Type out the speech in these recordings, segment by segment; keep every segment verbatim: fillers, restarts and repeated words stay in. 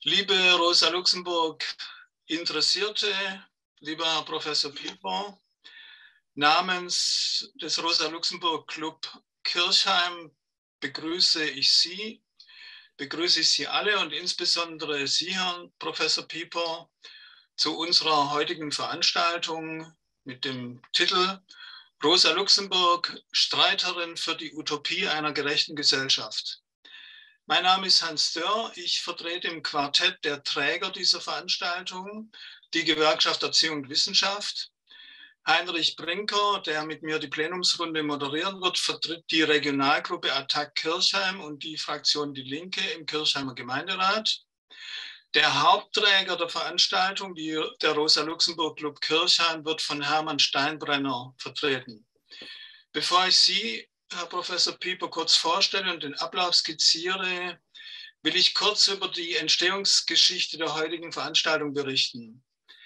Liebe Rosa Luxemburg Interessierte, lieber Herr Professor Pieper, namens des Rosa Luxemburg Club Kirchheim begrüße ich Sie, begrüße ich Sie alle und insbesondere Sie, Herrn Professor Pieper, zu unserer heutigen Veranstaltung mit dem Titel Rosa Luxemburg, Streiterin für die Utopie einer gerechten Gesellschaft. Mein Name ist Hans Dörr, ich vertrete im Quartett der Träger dieser Veranstaltung die Gewerkschaft Erziehung und Wissenschaft. Heinrich Brinker, der mit mir die Plenumsrunde moderieren wird, vertritt die Regionalgruppe Attac Kirchheim und die Fraktion Die Linke im Kirchheimer Gemeinderat. Der Hauptträger der Veranstaltung, die, der Rosa Luxemburg Club Kirchheim, wird von Hermann Steinbrenner vertreten. Bevor ich Sie, Herr Professor Pieper, kurz vorstelle und den Ablauf skizziere, will ich kurz über die Entstehungsgeschichte der heutigen Veranstaltung berichten.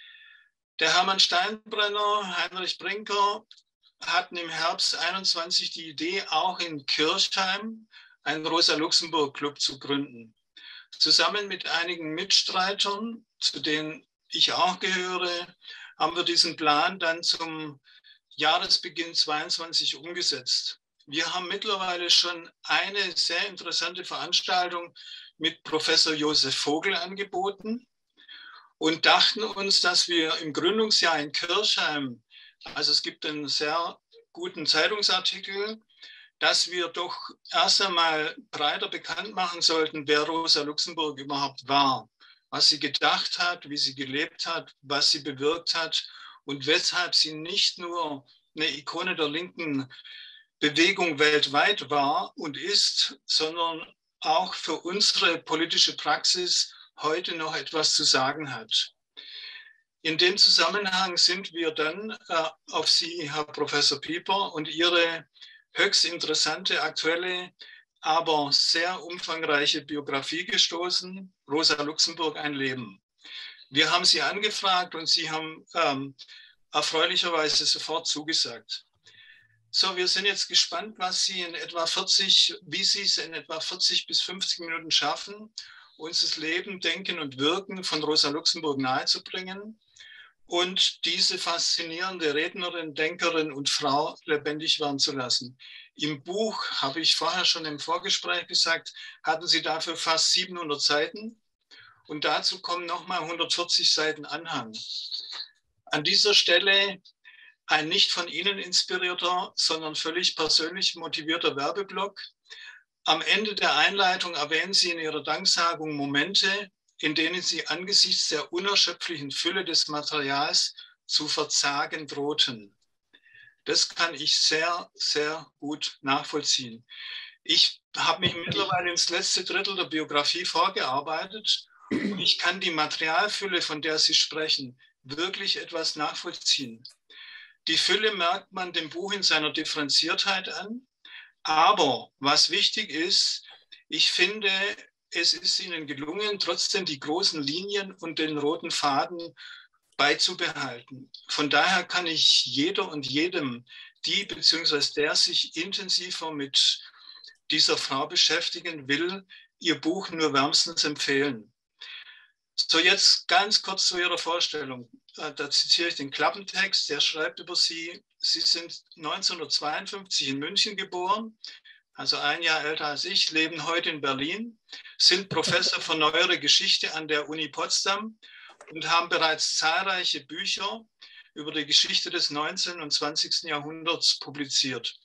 Der Hermann Steinbrenner, Heinrich Brinker hatten im Herbst einundzwanzig die Idee, auch in Kirchheim einen Rosa-Luxemburg-Club zu gründen. Zusammen mit einigen Mitstreitern, zu denen ich auch gehöre, haben wir diesen Plan dann zum Jahresbeginn zweiundzwanzig umgesetzt. Wir haben mittlerweile schon eine sehr interessante Veranstaltung mit Professor Josef Vogel angeboten und dachten uns, dass wir im Gründungsjahr in Kirchheim, also es gibt einen sehr guten Zeitungsartikel, dass wir doch erst einmal breiter bekannt machen sollten, wer Rosa Luxemburg überhaupt war, was sie gedacht hat, wie sie gelebt hat, was sie bewirkt hat und weshalb sie nicht nur eine Ikone der linken Bewegung weltweit war und ist, sondern auch für unsere politische Praxis heute noch etwas zu sagen hat. In dem Zusammenhang sind wir dann äh, auf Sie, Herr Professor Pieper, und Ihre höchst interessante, aktuelle, aber sehr umfangreiche Biografie gestoßen, Rosa Luxemburg, ein Leben. Wir haben Sie angefragt und Sie haben ähm, erfreulicherweise sofort zugesagt. So, wir sind jetzt gespannt, was Sie in etwa vierzig, wie Sie es in etwa vierzig bis fünfzig Minuten schaffen, uns das Leben, Denken und Wirken von Rosa Luxemburg nahezubringen und diese faszinierende Rednerin, Denkerin und Frau lebendig werden zu lassen. Im Buch, habe ich vorher schon im Vorgespräch gesagt, hatten Sie dafür fast siebenhundert Seiten und dazu kommen nochmal hundertvierzig Seiten Anhang. An dieser Stelle ein nicht von Ihnen inspirierter, sondern völlig persönlich motivierter Werbeblock. Am Ende der Einleitung erwähnen Sie in Ihrer Danksagung Momente, in denen Sie angesichts der unerschöpflichen Fülle des Materials zu verzagen drohten. Das kann ich sehr, sehr gut nachvollziehen. Ich habe mich mittlerweile ins letzte Drittel der Biografie vorgearbeitet und ich kann die Materialfülle, von der Sie sprechen, wirklich etwas nachvollziehen. Die Fülle merkt man dem Buch in seiner Differenziertheit an. Aber was wichtig ist, ich finde, es ist Ihnen gelungen, trotzdem die großen Linien und den roten Faden beizubehalten. Von daher kann ich jeder und jedem, die bzw. der sich intensiver mit dieser Frau beschäftigen will, ihr Buch nur wärmstens empfehlen. So, jetzt ganz kurz zu Ihrer Vorstellung. Da zitiere ich den Klappentext, der schreibt über Sie, Sie sind neunzehnhundertzweiundfünfzig in München geboren, also ein Jahr älter als ich, leben heute in Berlin, sind Professor für Neuere Geschichte an der Uni Potsdam und haben bereits zahlreiche Bücher über die Geschichte des neunzehnten und zwanzigsten Jahrhunderts publiziert.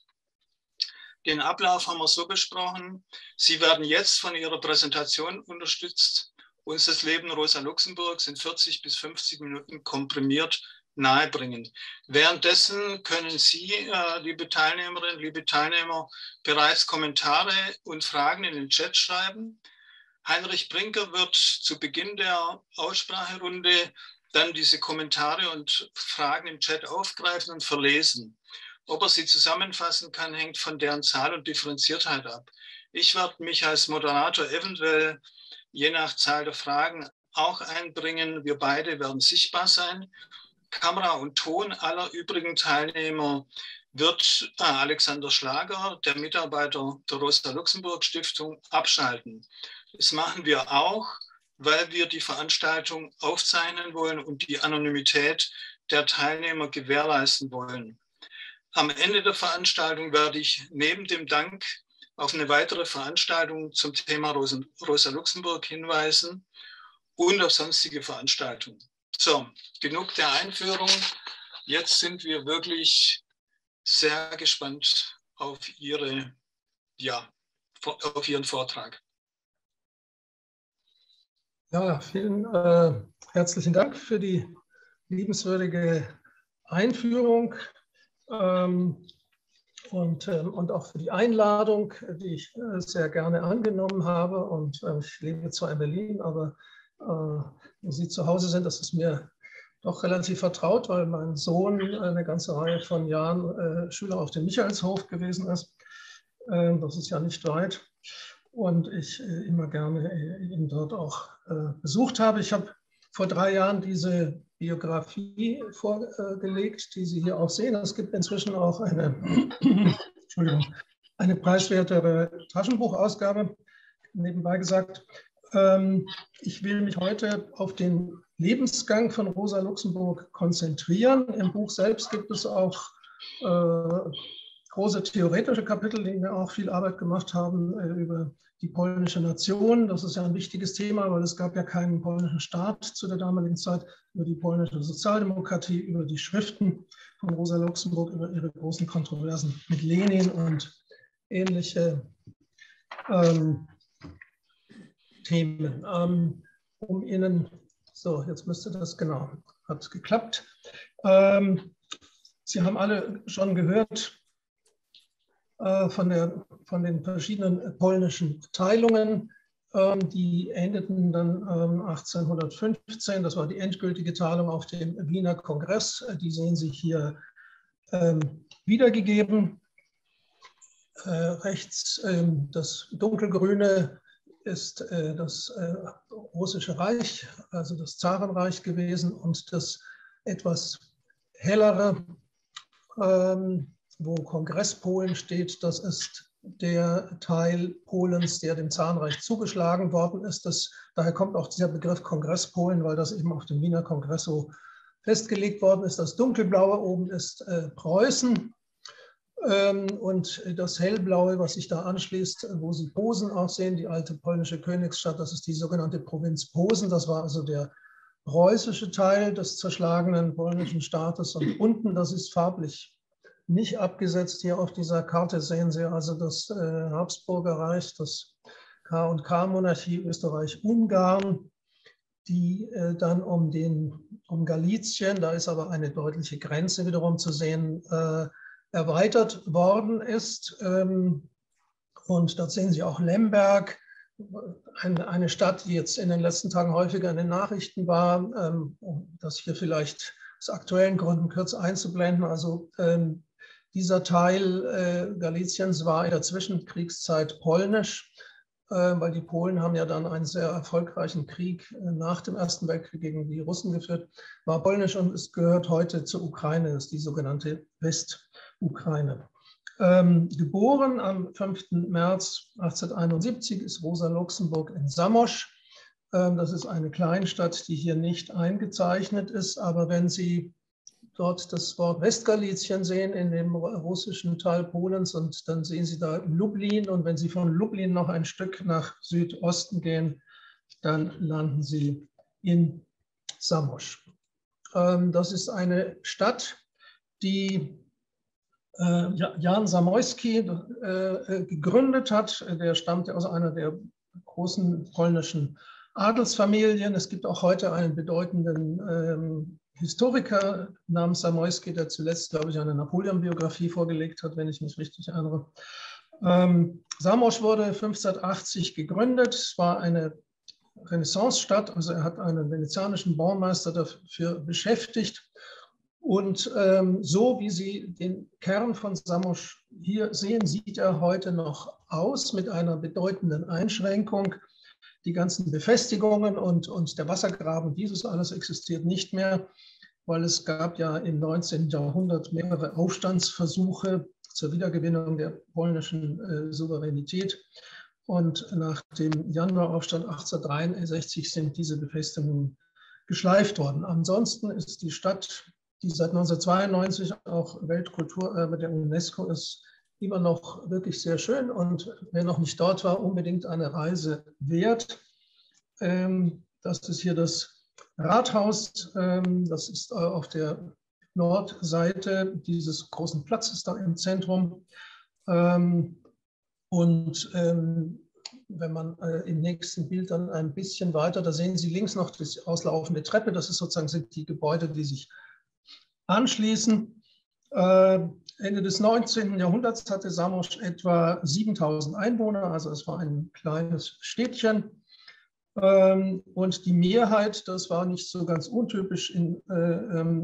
Den Ablauf haben wir so besprochen. Sie werden jetzt von Ihrer Präsentation unterstützt, uns das Leben Rosa Luxemburgs in vierzig bis fünfzig Minuten komprimiert nahebringen. Währenddessen können Sie, äh, liebe Teilnehmerinnen, liebe Teilnehmer, bereits Kommentare und Fragen in den Chat schreiben. Heinrich Brinker wird zu Beginn der Ausspracherunde dann diese Kommentare und Fragen im Chat aufgreifen und verlesen. Ob er sie zusammenfassen kann, hängt von deren Zahl und Differenziertheit ab. Ich werde mich als Moderator eventuell je nach Zahl der Fragen auch einbringen. Wir beide werden sichtbar sein. Kamera und Ton aller übrigen Teilnehmer wird äh, Alexander Schlager, der Mitarbeiter der Rosa-Luxemburg-Stiftung, abschalten. Das machen wir auch, weil wir die Veranstaltung aufzeichnen wollen und die Anonymität der Teilnehmer gewährleisten wollen. Am Ende der Veranstaltung werde ich neben dem Dank auf eine weitere Veranstaltung zum Thema Rosa Luxemburg hinweisen und auf sonstige Veranstaltungen. So, genug der Einführung. Jetzt sind wir wirklich sehr gespannt auf Ihre, ja, auf Ihren Vortrag. Ja, vielen äh, herzlichen Dank für die liebenswürdige Einführung ähm, und, äh, und auch für die Einladung, die ich äh, sehr gerne angenommen habe. Und äh, ich lebe zwar in Berlin, aber äh, wo Sie zu Hause sind, das ist mir doch relativ vertraut, weil mein Sohn eine ganze Reihe von Jahren äh, Schüler auf dem Michaelshof gewesen ist. Äh, das ist ja nicht weit. Und ich äh, immer gerne äh, ihn dort auch äh, besucht habe. Ich habe vor drei Jahren diese Biografie vorgelegt, die Sie hier auch sehen. Es gibt inzwischen auch eine, Entschuldigung, eine preiswertere Taschenbuchausgabe, nebenbei gesagt. Ähm, ich will mich heute auf den Lebensgang von Rosa Luxemburg konzentrieren. Im Buch selbst gibt es auch äh, große theoretische Kapitel, die mir auch viel Arbeit gemacht haben äh, über die polnische Nation. Das ist ja ein wichtiges Thema, weil es gab ja keinen polnischen Staat zu der damaligen Zeit, über die polnische Sozialdemokratie, über die Schriften von Rosa Luxemburg, über ihre großen Kontroversen mit Lenin und ähnliche ähm, Themen. Ähm, um Ihnen, so, jetzt müsste das, genau, hat geklappt. Ähm, Sie haben alle schon gehört, Von, der, von den verschiedenen polnischen Teilungen. Ähm, die endeten dann ähm, achtzehnhundertfünfzehn, das war die endgültige Teilung auf dem Wiener Kongress. Die sehen Sie hier ähm, wiedergegeben. Äh, rechts ähm, das dunkelgrüne ist äh, das äh, Russische Reich, also das Zarenreich gewesen, und das etwas hellere, ähm, wo Kongresspolen steht, das ist der Teil Polens, der dem Zarenreich zugeschlagen worden ist. Das, daher kommt auch dieser Begriff Kongresspolen, weil das eben auf dem Wiener Kongress so festgelegt worden ist. Das dunkelblaue oben ist äh, Preußen ähm, und das hellblaue, was sich da anschließt, wo Sie Posen auch sehen, die alte polnische Königsstadt, das ist die sogenannte Provinz Posen. Das war also der preußische Teil des zerschlagenen polnischen Staates, und unten, das ist farblich nicht abgesetzt. Hier auf dieser Karte sehen Sie also das äh, Habsburger Reich, das K und K-Monarchie Österreich-Ungarn, die äh, dann um, den, um Galizien, da ist aber eine deutliche Grenze wiederum zu sehen, äh, erweitert worden ist. Ähm, und dort sehen Sie auch Lemberg, eine, eine Stadt, die jetzt in den letzten Tagen häufiger in den Nachrichten war, ähm, um das hier vielleicht aus aktuellen Gründen kurz einzublenden. Also ähm, dieser Teil äh, Galiciens war in der Zwischenkriegszeit polnisch, äh, weil die Polen haben ja dann einen sehr erfolgreichen Krieg äh, nach dem Ersten Weltkrieg gegen die Russen geführt, war polnisch, und es gehört heute zur Ukraine, das ist die sogenannte Westukraine. Ähm, geboren am fünften März achtzehnhunderteinundsiebzig ist Rosa Luxemburg in Zamość. Ähm, das ist eine Kleinstadt, die hier nicht eingezeichnet ist, aber wenn Sie dort das Wort Westgalizien sehen in dem russischen Teil Polens, und dann sehen Sie da Lublin, und wenn Sie von Lublin noch ein Stück nach Südosten gehen, dann landen Sie in Zamość. Ähm, das ist eine Stadt, die äh, Jan Zamoyski äh, gegründet hat. Der stammte aus einer der großen polnischen Adelsfamilien. Es gibt auch heute einen bedeutenden ähm, Historiker namens Zamoyski, der zuletzt, glaube ich, eine Napoleon-Biografie vorgelegt hat, wenn ich mich richtig erinnere. Ähm, Zamość wurde fünfzehnhundertachtzig gegründet. Es war eine Renaissance-Stadt, also er hat einen venezianischen Baumeister dafür beschäftigt. Und ähm, so wie Sie den Kern von Zamość hier sehen, sieht er heute noch aus, mit einer bedeutenden Einschränkung. Die ganzen Befestigungen und, und der Wassergraben, dieses alles existiert nicht mehr, weil es gab ja im neunzehnten Jahrhundert mehrere Aufstandsversuche zur Wiedergewinnung der polnischen äh, Souveränität. Und nach dem Januaraufstand achtzehnhundertdreiundsechzig sind diese Befestigungen geschleift worden. Ansonsten ist die Stadt, die seit neunzehnhundertzweiundneunzig auch Weltkulturerbe der UNESCO ist, immer noch wirklich sehr schön und wer noch nicht dort war, unbedingt eine Reise wert. Das ist hier das Rathaus, das ist auf der Nordseite dieses großen Platzes da im Zentrum. Und wenn man im nächsten Bild dann ein bisschen weiter, da sehen Sie links noch die auslaufende Treppe, das ist sozusagen sind die Gebäude, die sich anschließen. Ende des neunzehnten Jahrhunderts hatte Zamość etwa siebentausend Einwohner, also es war ein kleines Städtchen. Und die Mehrheit, das war nicht so ganz untypisch in, äh,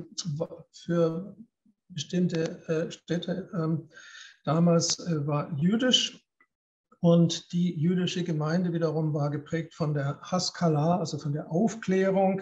für bestimmte äh, Städte, äh, damals äh, war jüdisch. Und die jüdische Gemeinde wiederum war geprägt von der Haskalah, also von der Aufklärung,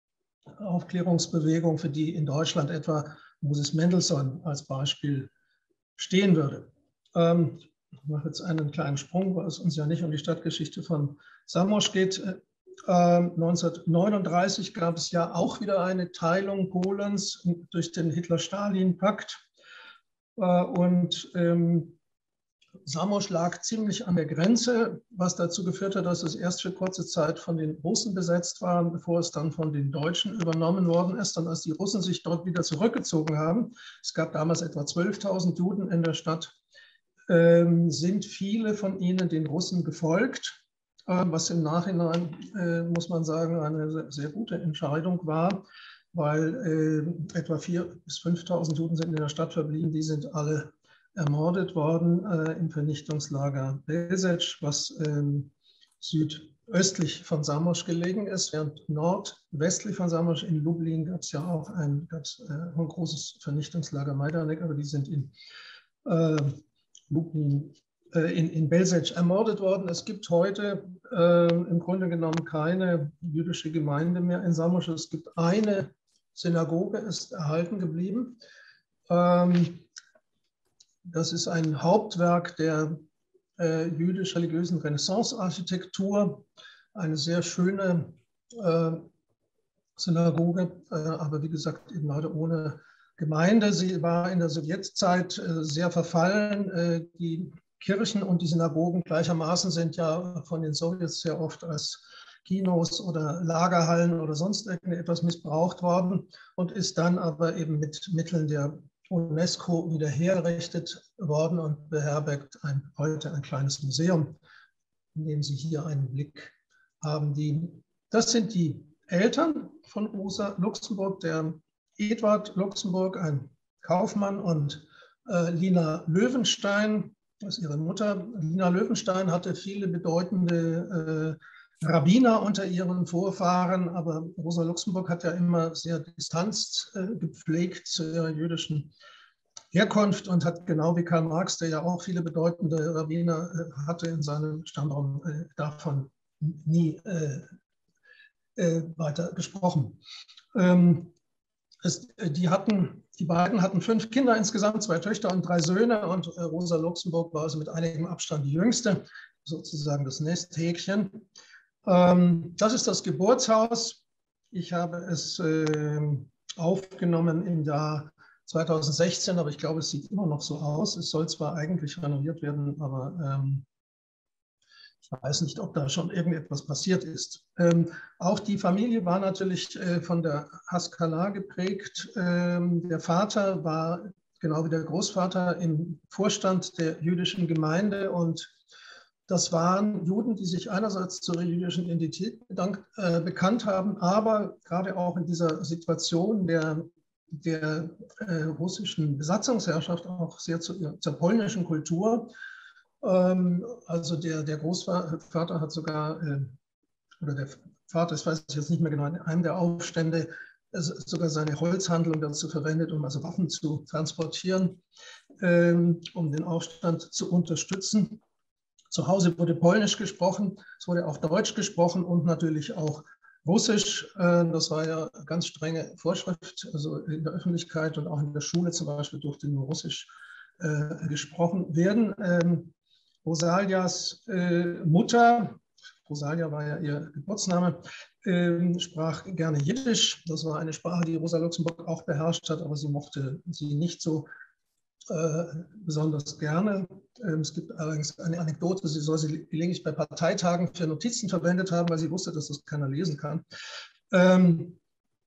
Aufklärungsbewegung, für die in Deutschland etwa Moses Mendelssohn als Beispiel stehen würde. Ähm, ich mache jetzt einen kleinen Sprung, weil es uns ja nicht um die Stadtgeschichte von Zamość geht. Ähm, neunzehnhundertneununddreißig gab es ja auch wieder eine Teilung Polens durch den Hitler-Stalin-Pakt. Äh, und ähm, Zamość lag ziemlich an der Grenze, was dazu geführt hat, dass es erst für kurze Zeit von den Russen besetzt war, bevor es dann von den Deutschen übernommen worden ist. Und als die Russen sich dort wieder zurückgezogen haben, es gab damals etwa zwölftausend Juden in der Stadt, ähm, sind viele von ihnen den Russen gefolgt, äh, was im Nachhinein, äh, muss man sagen, eine sehr, sehr gute Entscheidung war, weil äh, etwa viertausend bis fünftausend Juden sind in der Stadt verblieben, die sind alle ermordet worden äh, im Vernichtungslager Belzec, was ähm, südöstlich von Zamość gelegen ist, während nordwestlich von Zamość in Lublin gab es ja auch ein, gab's, äh, ein großes Vernichtungslager Majdanek, aber die sind in äh, Lublin, äh, in, in Belzec ermordet worden. Es gibt heute äh, im Grunde genommen keine jüdische Gemeinde mehr in Zamość. Es gibt eine Synagoge, ist erhalten geblieben. Ähm, Das ist ein Hauptwerk der äh, jüdisch-religiösen Renaissance-Architektur, eine sehr schöne äh, Synagoge, äh, aber wie gesagt eben leider ohne Gemeinde. Sie war in der Sowjetzeit äh, sehr verfallen. Äh, die Kirchen und die Synagogen gleichermaßen sind ja von den Sowjets sehr oft als Kinos oder Lagerhallen oder sonst irgendetwas missbraucht worden und ist dann aber eben mit Mitteln der UNESCO wieder hergerichtet worden und beherbergt ein, heute ein kleines Museum, in dem Sie hier einen Blick haben. Die, das sind die Eltern von Rosa Luxemburg, der Eduard Luxemburg, ein Kaufmann, und äh, Lina Löwenstein, das ist ihre Mutter. Lina Löwenstein hatte viele bedeutende äh, Rabbiner unter ihren Vorfahren, aber Rosa Luxemburg hat ja immer sehr Distanz äh, gepflegt zu ihrer jüdischen Herkunft und hat genau wie Karl Marx, der ja auch viele bedeutende Rabbiner äh, hatte in seinem Stammbaum, äh, davon nie äh, äh, weiter gesprochen. Ähm, es, die, hatten, die beiden hatten fünf Kinder insgesamt, zwei Töchter und drei Söhne, und äh, Rosa Luxemburg war also mit einigem Abstand die jüngste, sozusagen das Nesthäkchen. Das ist das Geburtshaus. Ich habe es äh, aufgenommen im Jahr zweitausendsechzehn, aber ich glaube, es sieht immer noch so aus. Es soll zwar eigentlich renoviert werden, aber ähm, ich weiß nicht, ob da schon irgendetwas passiert ist. Ähm, auch die Familie war natürlich äh, von der Haskalah geprägt. Ähm, der Vater war, genau wie der Großvater, im Vorstand der jüdischen Gemeinde, und das waren Juden, die sich einerseits zur jüdischen Identität bedankt, äh, bekannt haben, aber gerade auch in dieser Situation der, der äh, russischen Besatzungsherrschaft auch sehr zu, zur polnischen Kultur. Ähm, also der, der Großvater hat sogar, äh, oder der Vater, das weiß ich jetzt nicht mehr genau, in einem der Aufstände äh, sogar seine Holzhandlung dazu verwendet, um also Waffen zu transportieren, äh, um den Aufstand zu unterstützen. Zu Hause wurde Polnisch gesprochen, es wurde auch Deutsch gesprochen und natürlich auch Russisch. Das war ja eine ganz strenge Vorschrift, also in der Öffentlichkeit und auch in der Schule zum Beispiel durfte nur Russisch gesprochen werden. Rosalias äh, Mutter, Rosalia war ja ihr Geburtsname, äh, sprach gerne Jiddisch. Das war eine Sprache, die Rosa Luxemburg auch beherrscht hat, aber sie mochte sie nicht so äh, besonders gerne. Ähm, es gibt allerdings eine Anekdote, sie soll sie gelegentlich bei Parteitagen für Notizen verwendet haben, weil sie wusste, dass das keiner lesen kann. Ähm,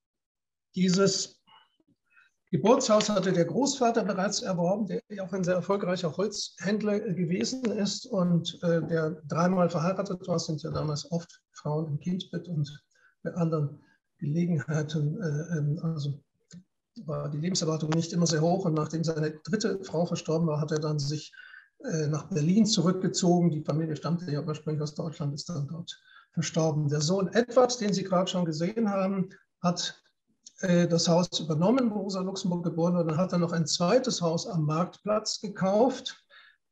dieses Geburtshaus hatte der Großvater bereits erworben, der auch ein sehr erfolgreicher Holzhändler gewesen ist und äh, der dreimal verheiratet war. Es sind ja damals oft Frauen im Kindbett und bei anderen Gelegenheiten, äh, also war die Lebenserwartung nicht immer sehr hoch. Und nachdem seine dritte Frau verstorben war, hat er dann sich äh, nach Berlin zurückgezogen. Die Familie stammte ja ursprünglich aus Deutschland, ist dann dort verstorben. Der Sohn Edward, den Sie gerade schon gesehen haben, hat das Haus übernommen, wo Rosa Luxemburg geboren wurde. Dann hat er noch ein zweites Haus am Marktplatz gekauft,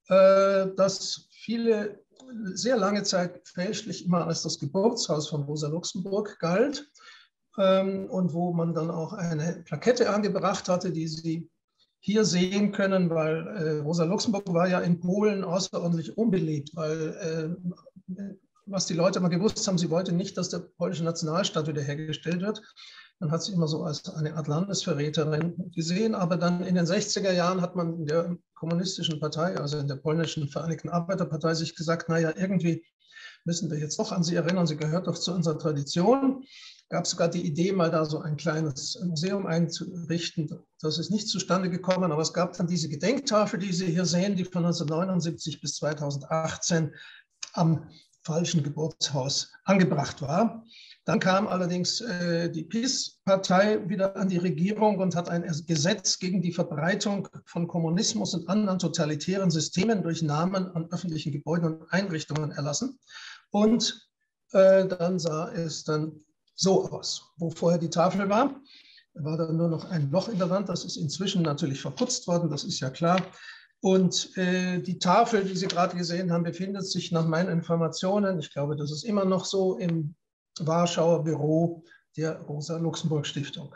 das viele, sehr lange Zeit fälschlich immer als das Geburtshaus von Rosa Luxemburg galt und wo man dann auch eine Plakette angebracht hatte, die Sie hier sehen können, weil Rosa Luxemburg war ja in Polen außerordentlich unbeliebt, weil was die Leute immer gewusst haben, sie wollte nicht, dass der polnische Nationalstaat wiederhergestellt wird. Man hat sie immer so als eine Art Landesverräterin gesehen, aber dann in den sechziger Jahren hat man in der kommunistischen Partei, also in der polnischen Vereinigten Arbeiterpartei, sich gesagt, naja, irgendwie müssen wir jetzt doch an sie erinnern, sie gehört doch zu unserer Tradition. Es gab sogar die Idee, mal da so ein kleines Museum einzurichten. Das ist nicht zustande gekommen, aber es gab dann diese Gedenktafel, die Sie hier sehen, die von neunzehnhundertneunundsiebzig bis zweitausendachtzehn am falschen Geburtshaus angebracht war. Dann kam allerdings äh, die P I S-Partei wieder an die Regierung und hat ein Gesetz gegen die Verbreitung von Kommunismus und anderen totalitären Systemen durch Namen an öffentlichen Gebäuden und Einrichtungen erlassen. Und äh, dann sah es dann so aus, wo vorher die Tafel war. Da war dann nur noch ein Loch in der Wand. Das ist inzwischen natürlich verputzt worden, das ist ja klar. Und äh, die Tafel, die Sie gerade gesehen haben, befindet sich nach meinen Informationen, ich glaube, das ist immer noch so, im Warschauer Büro der Rosa-Luxemburg-Stiftung.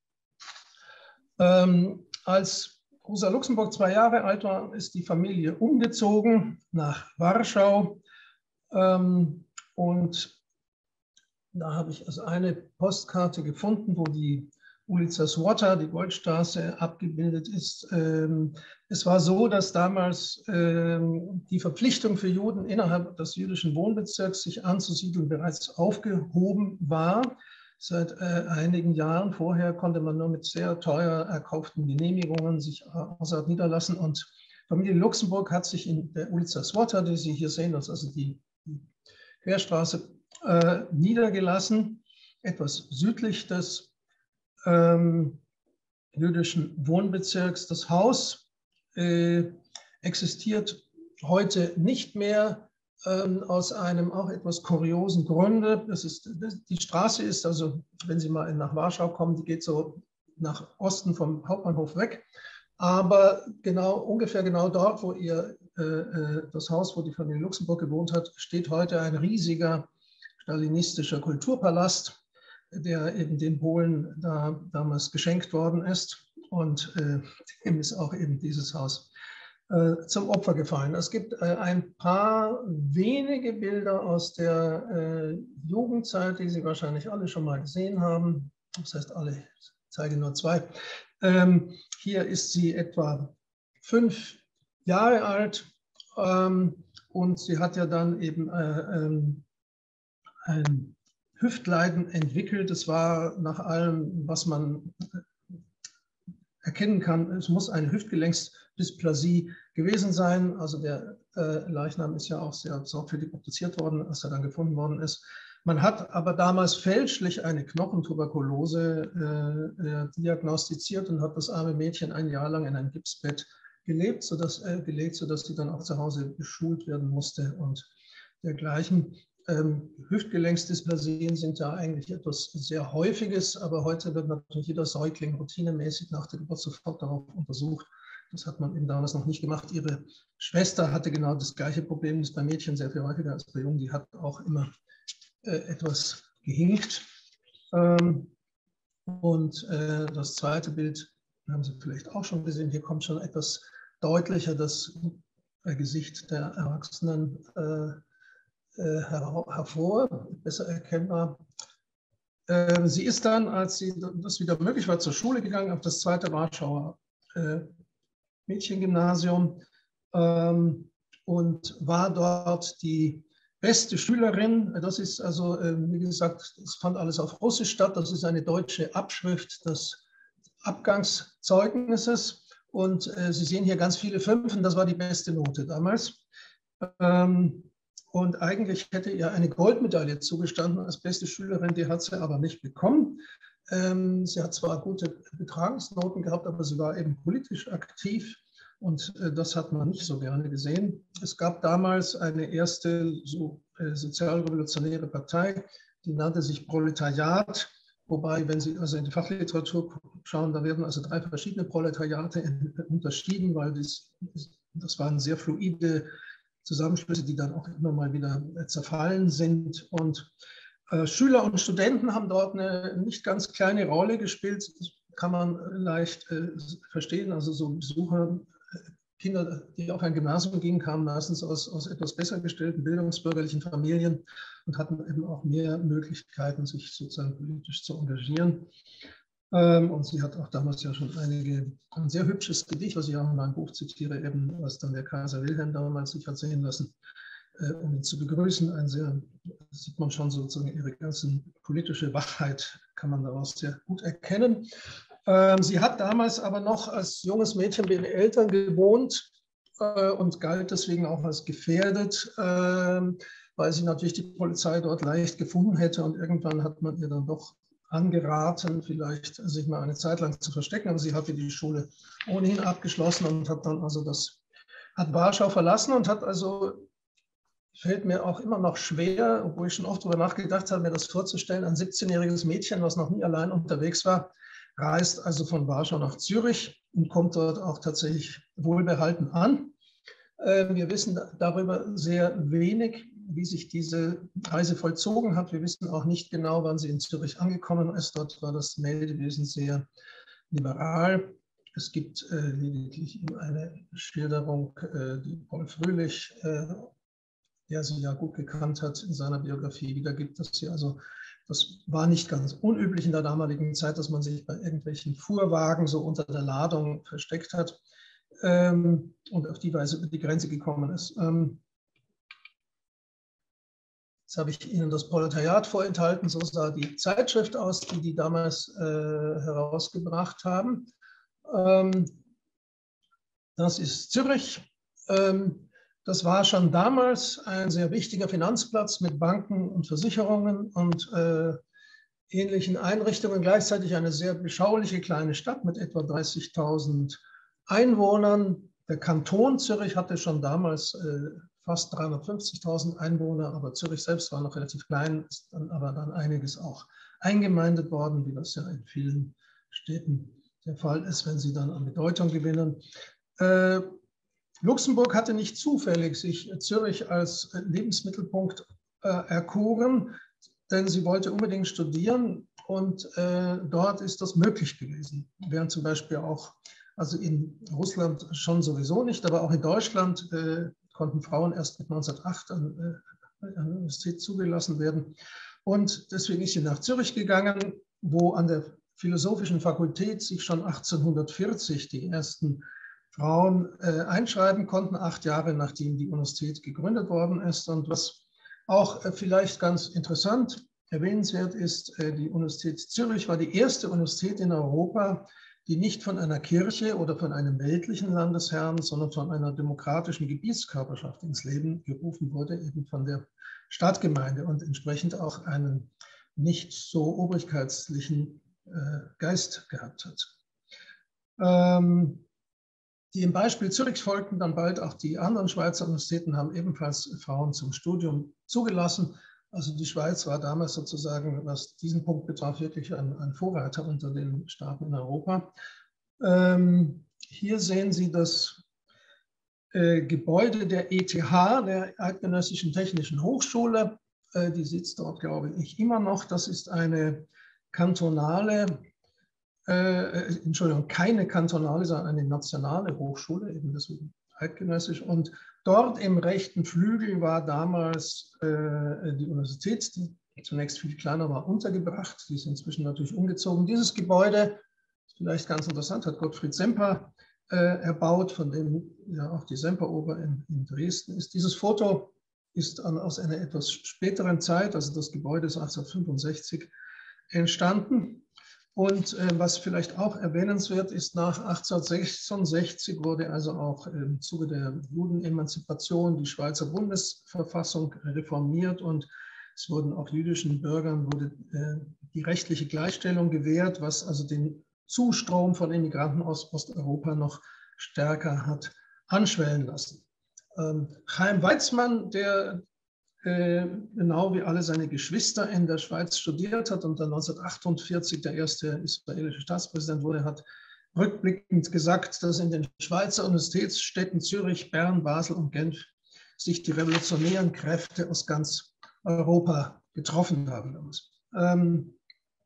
Ähm, als Rosa Luxemburg zwei Jahre alt war, ist die Familie umgezogen nach Warschau. Ähm, und da habe ich also eine Postkarte gefunden, wo die Ulica Złota, die Goldstraße, abgebildet ist. Es war so, dass damals die Verpflichtung für Juden innerhalb des jüdischen Wohnbezirks, sich anzusiedeln, bereits aufgehoben war. Seit einigen Jahren vorher konnte man nur mit sehr teuer erkauften Genehmigungen sich außerhalb niederlassen. Und Familie Luxemburg hat sich in der Ulica Złota, die Sie hier sehen, das ist also die Querstraße, niedergelassen, etwas südlich des Ähm, jüdischen Wohnbezirks. Das Haus äh, existiert heute nicht mehr ähm, aus einem auch etwas kuriosen Grunde. Das ist, das, die Straße ist, also wenn Sie mal nach Warschau kommen, die geht so nach Osten vom Hauptbahnhof weg. Aber genau, ungefähr genau dort, wo ihr, äh, das Haus, wo die Familie Luxemburg gewohnt hat, steht heute ein riesiger stalinistischer Kulturpalast, der eben den Polen da damals geschenkt worden ist. Und äh, dem ist auch eben dieses Haus äh, zum Opfer gefallen. Es gibt äh, ein paar wenige Bilder aus der äh, Jugendzeit, die Sie wahrscheinlich alle schon mal gesehen haben. Das heißt alle, ich zeige nur zwei. Ähm, hier ist sie etwa fünf Jahre alt ähm, und sie hat ja dann eben äh, ähm, ein Hüftleiden entwickelt. Es war nach allem, was man erkennen kann, es muss eine Hüftgelenksdysplasie gewesen sein. Also der äh, Leichnam ist ja auch sehr sorgfältig obduziert worden, als er dann gefunden worden ist. Man hat aber damals fälschlich eine Knochentuberkulose äh, diagnostiziert und hat das arme Mädchen ein Jahr lang in einem Gipsbett gelebt, sodass, äh, gelegt, sodass sie dann auch zu Hause beschult werden musste und dergleichen. Ähm, Hüftgelenksdysplasien sind ja eigentlich etwas sehr Häufiges, aber heute wird natürlich jeder Säugling routinemäßig nach der Geburt sofort darauf untersucht. Das hat man eben damals noch nicht gemacht. Ihre Schwester hatte genau das gleiche Problem, das ist bei Mädchen sehr viel häufiger als bei Jungen. Die hat auch immer äh, etwas gehinkt. Ähm, und äh, das zweite Bild haben Sie vielleicht auch schon gesehen. Hier kommt schon etwas deutlicher das Gesicht der Erwachsenen äh, äh, her hervor, besser erkennbar. Äh, sie ist dann, als sie das wieder möglich war, zur Schule gegangen, auf das zweite Warschauer äh, Mädchengymnasium ähm, und war dort die beste Schülerin. Das ist also, äh, wie gesagt, es fand alles auf Russisch statt. Das ist eine deutsche Abschrift des Abgangszeugnisses. Und äh, Sie sehen hier ganz viele Fünfen, das war die beste Note damals. Ähm, und eigentlich hätte ihr eine Goldmedaille zugestanden als beste Schülerin, die hat sie aber nicht bekommen. Ähm, sie hat zwar gute Betragungsnoten gehabt, aber sie war eben politisch aktiv und äh, das hat man nicht so gerne gesehen. Es gab damals eine erste so, äh, sozialrevolutionäre Partei, die nannte sich Proletariat. Wobei, wenn Sie also in die Fachliteratur schauen, da werden also drei verschiedene Proletariate unterschieden, weil das, das waren sehr fluide Zusammenschlüsse, die dann auch immer mal wieder zerfallen sind. Und äh, Schüler und Studenten haben dort eine nicht ganz kleine Rolle gespielt. Das kann man leicht äh, verstehen. Also so Besucher, Kinder, die auf ein Gymnasium gingen, kamen meistens aus, aus etwas besser gestellten bildungsbürgerlichen Familien und hatten eben auch mehr Möglichkeiten, sich sozusagen politisch zu engagieren. Ähm, und sie hat auch damals ja schon einige, ein sehr hübsches Gedicht, was ich auch in meinem Buch zitiere, eben, was dann der Kaiser Wilhelm damals sich hat sehen lassen, äh, um ihn zu begrüßen. Ein sehr, sieht man schon sozusagen ihre ganze politische Wachheit, kann man daraus sehr gut erkennen. Ähm, sie hat damals aber noch als junges Mädchen bei ihren Eltern gewohnt äh, und galt deswegen auch als gefährdet, äh, weil sie natürlich die Polizei dort leicht gefunden hätte. Und irgendwann hat man ihr dann doch angeraten, vielleicht sich mal eine Zeit lang zu verstecken. Aber sie hatte die Schule ohnehin abgeschlossen und hat dann also das, hat Warschau verlassen und hat also, fällt mir auch immer noch schwer, obwohl ich schon oft darüber nachgedacht habe, mir das vorzustellen, ein siebzehnjähriges Mädchen, was noch nie allein unterwegs war, reist also von Warschau nach Zürich und kommt dort auch tatsächlich wohlbehalten an. Wir wissen darüber sehr wenig, wie sich diese Reise vollzogen hat. Wir wissen auch nicht genau, wann sie in Zürich angekommen ist. Dort war das Meldewesen sehr liberal. Es gibt äh, lediglich eine Schilderung, äh, die Paul Fröhlich, äh, der sie ja gut gekannt hat, in seiner Biografie wiedergibt, dass sie also, das war nicht ganz unüblich in der damaligen Zeit, dass man sich bei irgendwelchen Fuhrwagen so unter der Ladung versteckt hat ähm, und auf die Weise über die Grenze gekommen ist. Ähm, Jetzt habe ich Ihnen das Proletariat vorenthalten, so sah die Zeitschrift aus, die die damals äh, herausgebracht haben. Ähm, das ist Zürich. Ähm, das war schon damals ein sehr wichtiger Finanzplatz mit Banken und Versicherungen und äh, ähnlichen Einrichtungen. Gleichzeitig eine sehr beschauliche kleine Stadt mit etwa dreißigtausend Einwohnern. Der Kanton Zürich hatte schon damals äh, fast dreihundertfünfzigtausend Einwohner, aber Zürich selbst war noch relativ klein, ist dann aber dann einiges auch eingemeindet worden, wie das ja in vielen Städten der Fall ist, wenn sie dann an Bedeutung gewinnen. Äh, Luxemburg hatte nicht zufällig sich Zürich als Lebensmittelpunkt äh, erkoren, denn sie wollte unbedingt studieren und äh, dort ist das möglich gewesen. Während zum Beispiel auch, also in Russland schon sowieso nicht, aber auch in Deutschland äh, konnten Frauen erst mit neunzehnhundertacht an, äh, an der Universität zugelassen werden. Und deswegen ist sie nach Zürich gegangen, wo an der Philosophischen Fakultät sich schon achtzehnhundertvierzig die ersten Frauen äh, einschreiben konnten, acht Jahre nachdem die Universität gegründet worden ist. Und was auch äh, vielleicht ganz interessant erwähnenswert ist, äh, die Universität Zürich war die erste Universität in Europa, die nicht von einer Kirche oder von einem weltlichen Landesherrn, sondern von einer demokratischen Gebietskörperschaft ins Leben gerufen wurde, eben von der Stadtgemeinde und entsprechend auch einen nicht so obrigkeitslichen äh, Geist gehabt hat. Ähm, die im Beispiel Zürich folgten dann bald auch die anderen Schweizer Universitäten, haben ebenfalls Frauen zum Studium zugelassen. Also die Schweiz war damals sozusagen, was diesen Punkt betraf, wirklich ein, ein Vorreiter unter den Staaten in Europa. Ähm, hier sehen Sie das äh, Gebäude der E T H, der Eidgenössischen Technischen Hochschule. Äh, die sitzt dort, glaube ich, immer noch. Das ist eine kantonale, äh, Entschuldigung, keine kantonale, sondern eine nationale Hochschule, eben deswegen eidgenössisch. Und Dort im rechten Flügel war damals äh, die Universität, die zunächst viel kleiner war, untergebracht. Die ist inzwischen natürlich umgezogen. Dieses Gebäude, vielleicht ganz interessant, hat Gottfried Semper äh, erbaut, von dem ja auch die Semperoper in, in Dresden ist. Dieses Foto ist an, aus einer etwas späteren Zeit, also das Gebäude ist achtzehnhundertfünfundsechzig entstanden. Und äh, was vielleicht auch erwähnenswert ist, nach achtzehnhundertsechsundsechzig wurde also auch im Zuge der Judenemanzipation die Schweizer Bundesverfassung reformiert und es wurden auch jüdischen Bürgern wurde, äh, die rechtliche Gleichstellung gewährt, was also den Zustrom von Immigranten aus Osteuropa noch stärker hat anschwellen lassen. Ähm, Chaim Weizmann, der äh, genau wie alle seine Geschwister in der Schweiz studiert hat und dann neunzehnhundertachtundvierzig der erste israelische Staatspräsident wurde, hat rückblickend gesagt, dass in den Schweizer Universitätsstädten Zürich, Bern, Basel und Genf sich die revolutionären Kräfte aus ganz Europa getroffen haben. Ähm,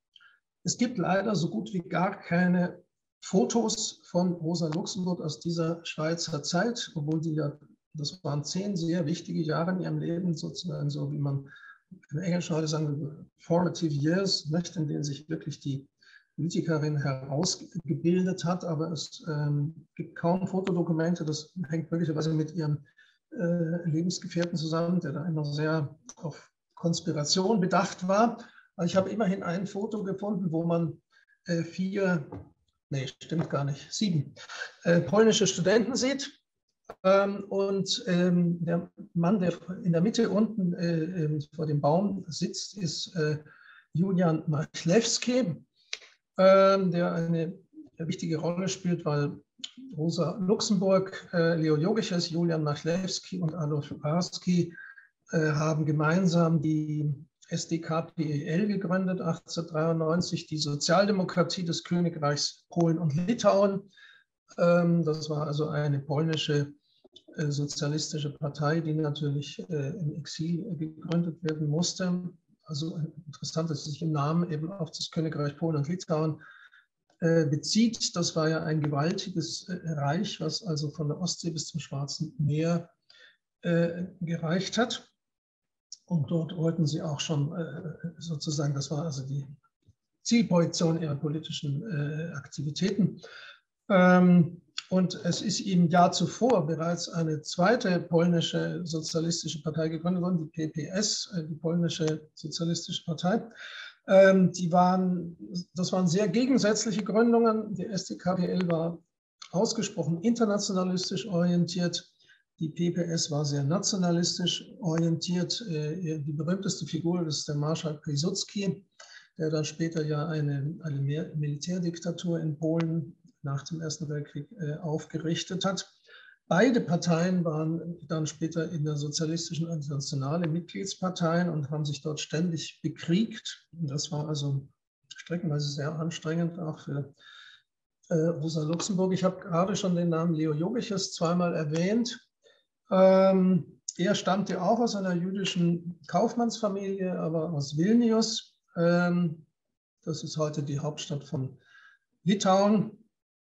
es gibt leider so gut wie gar keine Fotos von Rosa Luxemburg aus dieser Schweizer Zeit, obwohl die ja, das waren zehn sehr wichtige Jahre in ihrem Leben, sozusagen so wie man im Englischen heute sagen, formative years, nicht, in denen sich wirklich die Politikerin herausgebildet hat, aber es ähm, gibt kaum Fotodokumente, das hängt möglicherweise mit ihrem äh, Lebensgefährten zusammen, der da immer sehr auf Konspiration bedacht war. Aber ich habe immerhin ein Foto gefunden, wo man äh, vier, nee, stimmt gar nicht, sieben äh, polnische Studenten sieht. Ähm, und ähm, der Mann, der in der Mitte unten äh, vor dem Baum sitzt, ist äh, Julian Machlewski, äh, der eine wichtige Rolle spielt, weil Rosa Luxemburg, äh, Leo Jogiches, Julian Machlewski und Adolf Arski äh, haben gemeinsam die S D K P E L gegründet, achtzehnhundertdreiundneunzig, die Sozialdemokratie des Königreichs Polen und Litauen. Ähm, das war also eine polnische äh, sozialistische Partei, die natürlich äh, im Exil äh, gegründet werden musste. Also interessant, dass sie sich im Namen eben auf das Königreich Polen und Litauen äh, bezieht. Das war ja ein gewaltiges äh, Reich, was also von der Ostsee bis zum Schwarzen Meer äh, gereicht hat. Und dort wollten sie auch schon äh, sozusagen, das war also die Zielposition ihrer politischen äh, Aktivitäten. Ähm, und es ist im Jahr zuvor bereits eine zweite polnische sozialistische Partei gegründet worden, die P P S, äh, die polnische sozialistische Partei. Ähm, die waren, das waren sehr gegensätzliche Gründungen. Die S D K P L war ausgesprochen internationalistisch orientiert. Die P P S war sehr nationalistisch orientiert. Die berühmteste Figur ist der Marschall Piłsudski, der dann später ja eine, eine Militärdiktatur in Polen nach dem Ersten Weltkrieg aufgerichtet hat. Beide Parteien waren dann später in der Sozialistischen Internationale Mitgliedsparteien und haben sich dort ständig bekriegt. Das war also streckenweise sehr anstrengend, auch für äh, Rosa Luxemburg. Ich habe gerade schon den Namen Leo Jogiches zweimal erwähnt. Ähm, er stammte auch aus einer jüdischen Kaufmannsfamilie, aber aus Vilnius. Ähm, das ist heute die Hauptstadt von Litauen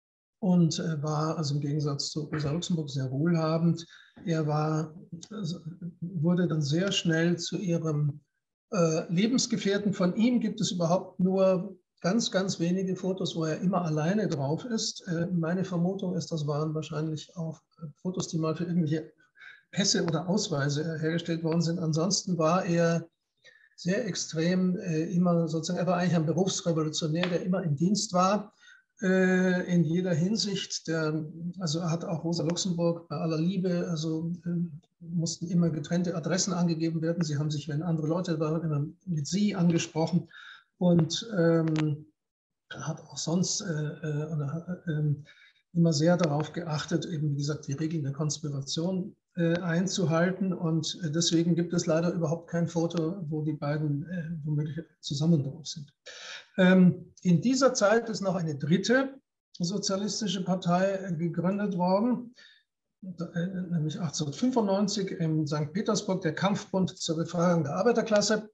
und äh, war also im Gegensatz zu Rosa Luxemburg sehr wohlhabend. Er war, also, wurde dann sehr schnell zu ihrem äh, Lebensgefährten. Von ihm gibt es überhaupt nur ganz, ganz wenige Fotos, wo er immer alleine drauf ist. Äh, meine Vermutung ist, das waren wahrscheinlich auch Fotos, die mal für irgendwelche Pässe oder Ausweise hergestellt worden sind. Ansonsten war er sehr extrem äh, immer sozusagen, er war eigentlich ein Berufsrevolutionär, der immer im Dienst war, äh, in jeder Hinsicht. Der, also er hat auch Rosa Luxemburg bei aller Liebe, also äh, mussten immer getrennte Adressen angegeben werden. Sie haben sich, wenn andere Leute waren, immer mit Sie angesprochen und ähm, hat auch sonst äh, äh, äh, immer sehr darauf geachtet, eben wie gesagt, die Regeln der Konspiration äh, einzuhalten. Und äh, deswegen gibt es leider überhaupt kein Foto, wo die beiden äh, womöglich zusammen drauf sind. Ähm, in dieser Zeit ist noch eine dritte sozialistische Partei äh, gegründet worden, äh, nämlich achtzehnhundertfünfundneunzig in Sankt Petersburg, der Kampfbund zur Befreiung der Arbeiterklasse.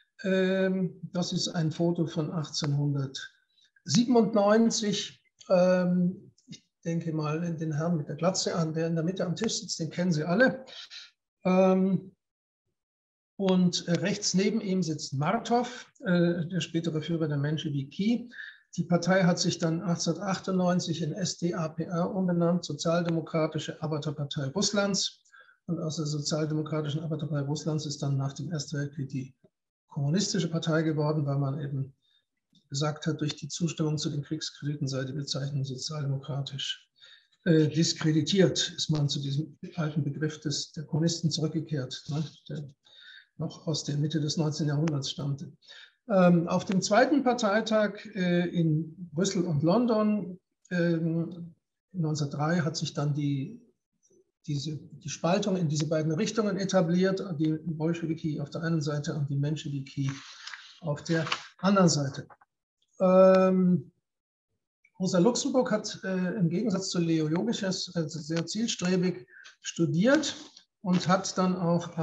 Ähm, das ist ein Foto von achtzehnhundertsiebenundneunzig. Ähm, denke mal den Herrn mit der Glatze an, der in der Mitte am Tisch sitzt, den kennen Sie alle. Ähm, und rechts neben ihm sitzt Martov, äh, der spätere Führer der Menschewiki. Die Partei hat sich dann achtzehnhundertachtundneunzig in S D A P R umbenannt, Sozialdemokratische Arbeiterpartei Russlands. Und aus der Sozialdemokratischen Arbeiterpartei Russlands ist dann nach dem Ersten Weltkrieg die Kommunistische Partei geworden, weil man eben gesagt hat, durch die Zustimmung zu den Kriegskrediten sei die Bezeichnung sozialdemokratisch äh, diskreditiert, ist man zu diesem alten Begriff des, der Kommunisten zurückgekehrt, ne, der noch aus der Mitte des neunzehnten Jahrhunderts stammte. Ähm, auf dem zweiten Parteitag äh, in Brüssel und London ähm, neunzehnhundertdrei hat sich dann die, diese, die Spaltung in diese beiden Richtungen etabliert, die Bolschewiki auf der einen Seite und die Menschewiki auf der anderen Seite. Ähm, Rosa Luxemburg hat äh, im Gegensatz zu Leo Jogiches äh, sehr zielstrebig studiert und hat dann auch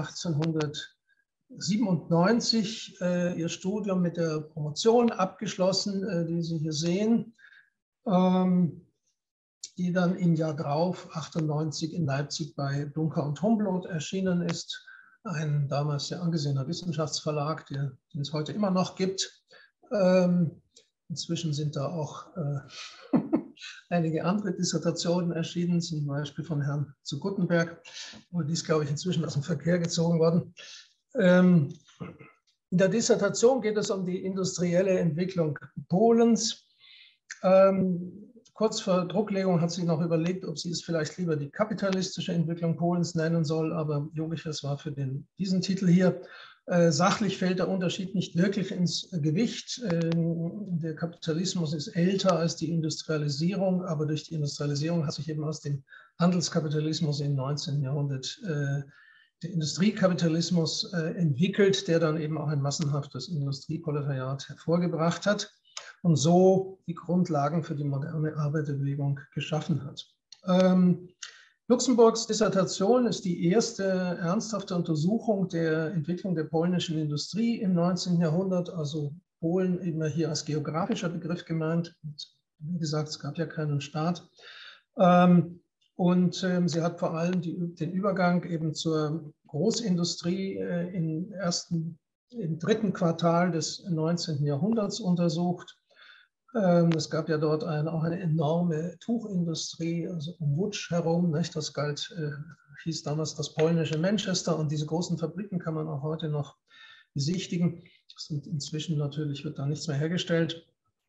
achtzehnhundertsiebenundneunzig äh, ihr Studium mit der Promotion abgeschlossen, äh, die Sie hier sehen, ähm, die dann im Jahr drauf, achtundneunzig, in Leipzig bei Duncker und Humboldt erschienen ist, ein damals sehr angesehener Wissenschaftsverlag, der, den es heute immer noch gibt. Ähm, inzwischen sind da auch äh, einige andere Dissertationen erschienen, zum Beispiel von Herrn zu Guttenberg, aber die ist, glaube ich, inzwischen aus dem Verkehr gezogen worden. Ähm, in der Dissertation geht es um die industrielle Entwicklung Polens. Ähm, kurz vor Drucklegung hat sie noch überlegt, ob sie es vielleicht lieber die kapitalistische Entwicklung Polens nennen soll, aber Jogiches war für den, diesen Titel hier. Äh, sachlich fällt der Unterschied nicht wirklich ins Gewicht. Äh, der Kapitalismus ist älter als die Industrialisierung, aber durch die Industrialisierung hat sich eben aus dem Handelskapitalismus im neunzehnten Jahrhundert äh, der Industriekapitalismus äh, entwickelt, der dann eben auch ein massenhaftes Industrieproletariat hervorgebracht hat und so die Grundlagen für die moderne Arbeiterbewegung geschaffen hat. Ähm, Luxemburgs Dissertation ist die erste ernsthafte Untersuchung der Entwicklung der polnischen Industrie im neunzehnten Jahrhundert, also Polen eben hier als geografischer Begriff gemeint. Und wie gesagt, es gab ja keinen Staat. Ähm, und ähm, sie hat vor allem die, den Übergang eben zur Großindustrie äh, im ersten, im dritten Quartal des neunzehnten Jahrhunderts untersucht. Ähm, es gab ja dort ein, auch eine enorme Tuchindustrie, also um Łódź herum. Nicht? Das galt, äh, hieß damals das polnische Manchester, und diese großen Fabriken kann man auch heute noch besichtigen. Und inzwischen natürlich wird da nichts mehr hergestellt.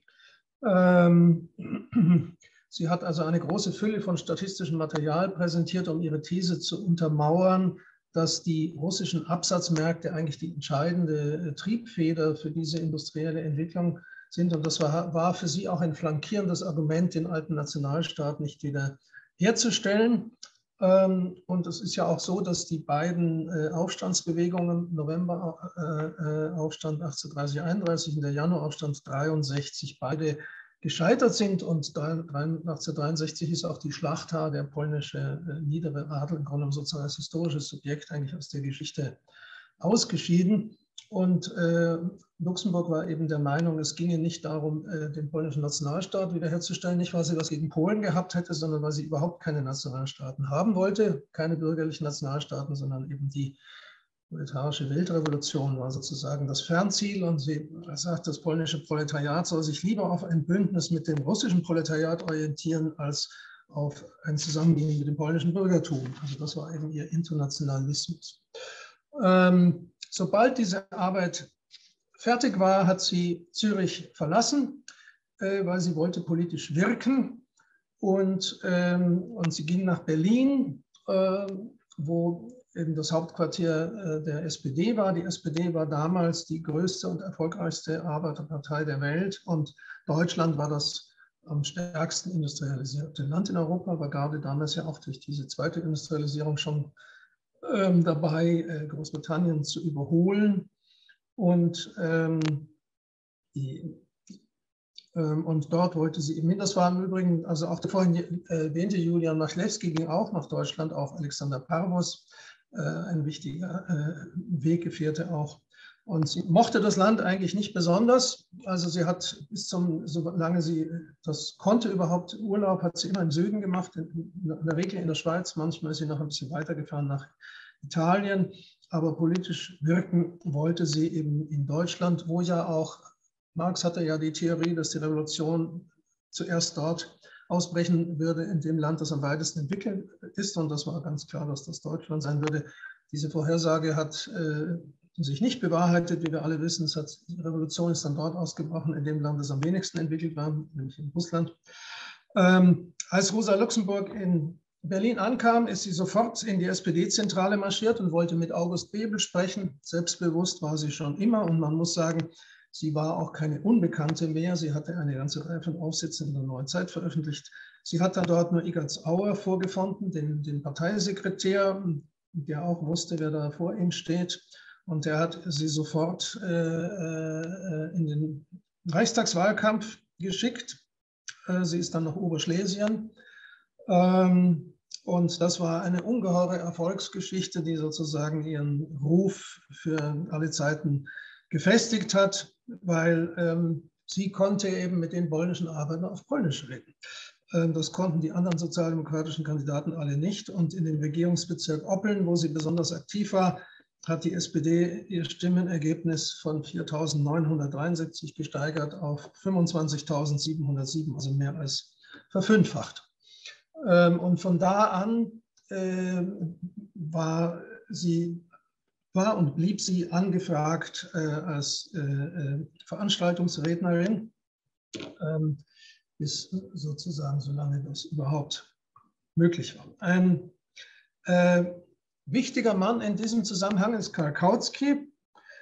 Ähm, Sie hat also eine große Fülle von statistischem Material präsentiert, um ihre These zu untermauern, dass die russischen Absatzmärkte eigentlich die entscheidende Triebfeder für diese industrielle Entwicklung sind. Und das war, war für sie auch ein flankierendes Argument, den alten Nationalstaat nicht wieder herzustellen. Und es ist ja auch so, dass die beiden Aufstandsbewegungen, Novemberaufstand achtzehnhundertdreißig einunddreißig und der Januaraufstand dreiundsechzig, beide gescheitert sind, und achtzehnhundertdreiundsechzig ist auch die Schlachtha, der polnische äh, niedere Adel, im Grunde sozusagen als historisches Subjekt eigentlich aus der Geschichte ausgeschieden. Und äh, Luxemburg war eben der Meinung, es ginge nicht darum, äh, den polnischen Nationalstaat wiederherzustellen, nicht weil sie was gegen Polen gehabt hätte, sondern weil sie überhaupt keine Nationalstaaten haben wollte, keine bürgerlichen Nationalstaaten, sondern eben die proletarische Weltrevolution war sozusagen das Fernziel, und sie sagt, das polnische Proletariat soll sich lieber auf ein Bündnis mit dem russischen Proletariat orientieren, als auf ein Zusammengehen mit dem polnischen Bürgertum. Also das war eben ihr Internationalismus. Ähm, sobald diese Arbeit fertig war, hat sie Zürich verlassen, äh, weil sie wollte politisch wirken, und, ähm, und sie ging nach Berlin, äh, wo eben das Hauptquartier der S P D war. Die S P D war damals die größte und erfolgreichste Arbeiterpartei der Welt, und Deutschland war das am stärksten industrialisierte Land in Europa, war gerade damals ja auch durch diese zweite Industrialisierung schon ähm, dabei, äh, Großbritannien zu überholen. Und, ähm, die, ähm, und dort wollte sie eben, das war im Übrigen, also auch der vorhin erwähnte Julian Machlewski ging auch nach Deutschland, auch Alexander Parvus, ein wichtiger Weggefährte auch. Und sie mochte das Land eigentlich nicht besonders. Also sie hat bis zum, solange sie das konnte überhaupt, Urlaub hat sie immer im Süden gemacht, in, in der Regel in der Schweiz. Manchmal ist sie noch ein bisschen weitergefahren nach Italien. Aber politisch wirken wollte sie eben in Deutschland, wo ja auch, Marx hatte ja die Theorie, dass die Revolution zuerst dort ausbrechen würde, in dem Land, das am weitesten entwickelt ist. Und das war ganz klar, dass das Deutschland sein würde. Diese Vorhersage hat äh, sich nicht bewahrheitet, wie wir alle wissen. Es hat, die Revolution ist dann dort ausgebrochen, in dem Land, das am wenigsten entwickelt war, nämlich in Russland. Ähm, als Rosa Luxemburg in Berlin ankam, ist sie sofort in die S P D-Zentrale marschiert und wollte mit August Bebel sprechen. Selbstbewusst war sie schon immer und man muss sagen, sie war auch keine Unbekannte mehr. Sie hatte eine ganze Reihe von Aufsätzen in der Neuen Zeit veröffentlicht. Sie hat dann dort nur Igatz Auer vorgefunden, den, den Parteisekretär, der auch wusste, wer da vor ihm steht. Und der hat sie sofort äh, äh, in den Reichstagswahlkampf geschickt. Äh, sie ist dann nach Oberschlesien. Ähm, und das war eine ungeheure Erfolgsgeschichte, die sozusagen ihren Ruf für alle Zeiten gefestigt hat, weil ähm, sie konnte eben mit den polnischen Arbeitern auf Polnisch reden. Ähm, das konnten die anderen sozialdemokratischen Kandidaten alle nicht. Und in dem Regierungsbezirk Oppeln, wo sie besonders aktiv war, hat die S P D ihr Stimmenergebnis von viertausendneunhundertdreiundsiebzig gesteigert auf fünfundzwanzigtausendsiebenhundertsieben, also mehr als verfünffacht. Und von da an äh, war sie, war und blieb sie angefragt äh, als äh, Veranstaltungsrednerin, ähm, bis sozusagen, solange das überhaupt möglich war. Ein äh, wichtiger Mann in diesem Zusammenhang ist Karl Kautsky.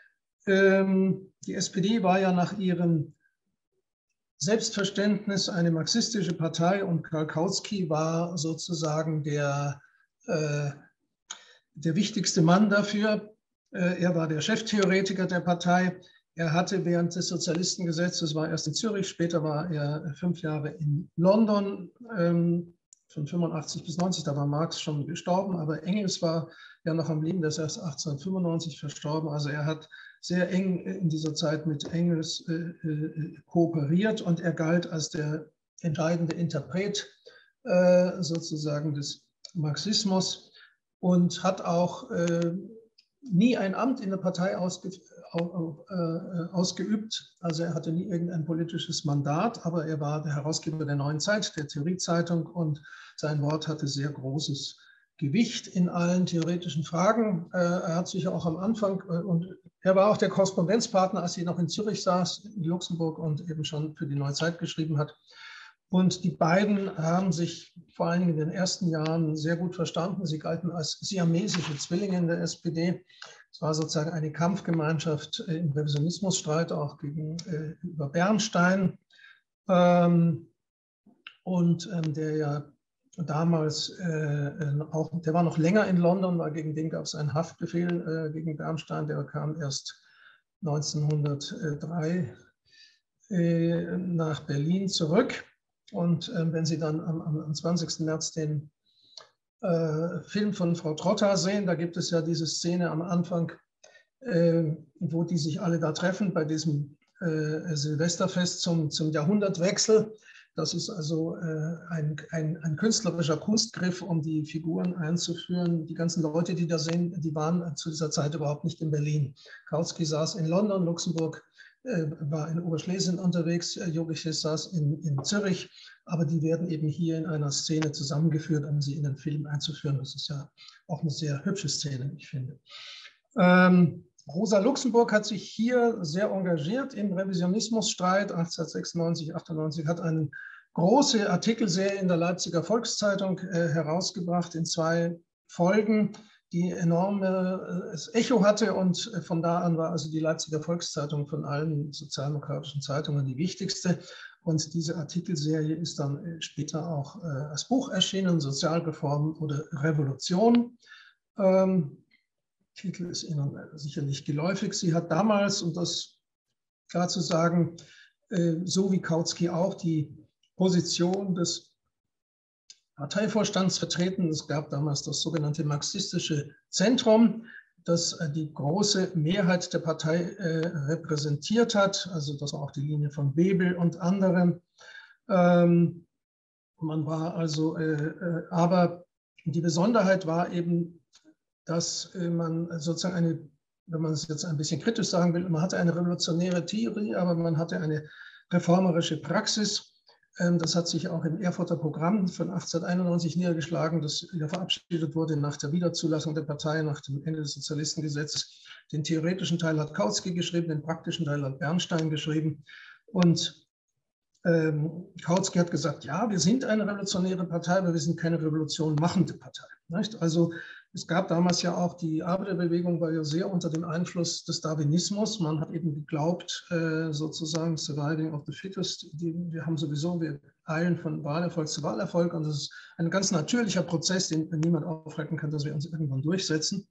Ähm, die S P D war ja nach ihrem Selbstverständnis eine marxistische Partei und Karl Kautsky war sozusagen der, äh, der wichtigste Mann dafür. Äh, er war der Cheftheoretiker der Partei. Er hatte während des Sozialistengesetzes, war erst in Zürich, später war er fünf Jahre in London, ähm, von fünfundachtzig bis neunzig, da war Marx schon gestorben, aber Engels war ja noch am Leben, der ist erst achtzehnhundertfünfundneunzig verstorben. Also er hat sehr eng in dieser Zeit mit Engels äh, äh, kooperiert und er galt als der entscheidende Interpret äh, sozusagen des Marxismus und hat auch äh, nie ein Amt in der Partei ausge, äh, äh, ausgeübt. Also er hatte nie irgendein politisches Mandat, aber er war der Herausgeber der Neuen Zeit, der Theoriezeitung und sein Wort hatte sehr großes Gewicht in allen theoretischen Fragen. Äh, er hat sich auch am Anfang, äh, und er war auch der Korrespondenzpartner, als sie noch in Zürich saß, in Luxemburg und eben schon für die Neue Zeit geschrieben hat. Und die beiden haben sich vor allem in den ersten Jahren sehr gut verstanden. Sie galten als siamesische Zwillinge in der S P D. Es war sozusagen eine Kampfgemeinschaft im Revisionismusstreit, auch gegenüber äh, Bernstein. Ähm, und ähm, der ja damals äh, auch, der war noch länger in London, weil gegen den gab es einen Haftbefehl äh, gegen Bernstein, der kam erst neunzehnhundertdrei äh, nach Berlin zurück. Und äh, wenn Sie dann am, am zwanzigsten März den äh, Film von Frau Trotta sehen, da gibt es ja diese Szene am Anfang, äh, wo die sich alle da treffen bei diesem äh, Silvesterfest zum, zum Jahrhundertwechsel. Das ist also äh, ein, ein, ein künstlerischer Kunstgriff, um die Figuren einzuführen. Die ganzen Leute, die da sind, die waren zu dieser Zeit überhaupt nicht in Berlin. Kautsky saß in London, Luxemburg äh, war in Oberschlesien unterwegs, äh, Jogiches saß in, in Zürich, aber die werden eben hier in einer Szene zusammengeführt, um sie in den Film einzuführen. Das ist ja auch eine sehr hübsche Szene, ich finde. Ähm, Rosa Luxemburg hat sich hier sehr engagiert im Revisionismusstreit achtzehnhundertsechsundneunzig, achtundneunzig, hat eine große Artikelserie in der Leipziger Volkszeitung äh, herausgebracht in zwei Folgen, die enormes äh, Echo hatte und äh, von da an war also die Leipziger Volkszeitung von allen sozialdemokratischen Zeitungen die wichtigste. Und diese Artikelserie ist dann äh, später auch äh, als Buch erschienen, Sozialreform oder Revolution. Ähm, Titel ist Ihnen sicherlich geläufig. Sie hat damals, um das klar zu sagen, so wie Kautsky auch die Position des Parteivorstands vertreten. Es gab damals das sogenannte marxistische Zentrum, das die große Mehrheit der Partei äh, repräsentiert hat. Also das war auch die Linie von Bebel und anderen. Ähm, man war also, äh, äh, aber die Besonderheit war eben, dass äh, man sozusagen eine, wenn man es jetzt ein bisschen kritisch sagen will, man hatte eine revolutionäre Theorie, aber man hatte eine reformerische Praxis. Das hat sich auch im Erfurter Programm von achtzehnhunderteinundneunzig niedergeschlagen, das ja verabschiedet wurde nach der Wiederzulassung der Partei, nach dem Ende des Sozialistengesetzes. Den theoretischen Teil hat Kautsky geschrieben, den praktischen Teil hat Bernstein geschrieben. Und ähm, Kautsky hat gesagt, ja, wir sind eine revolutionäre Partei, aber wir sind keine revolution machende Partei. Nicht? Also es gab damals ja auch, die Arbeiterbewegung war ja sehr unter dem Einfluss des Darwinismus. Man hat eben geglaubt, äh, sozusagen surviving of the fittest. Die, wir haben sowieso, wir eilen von Wahlerfolg zu Wahlerfolg und das ist ein ganz natürlicher Prozess, den niemand aufhalten kann, dass wir uns irgendwann durchsetzen.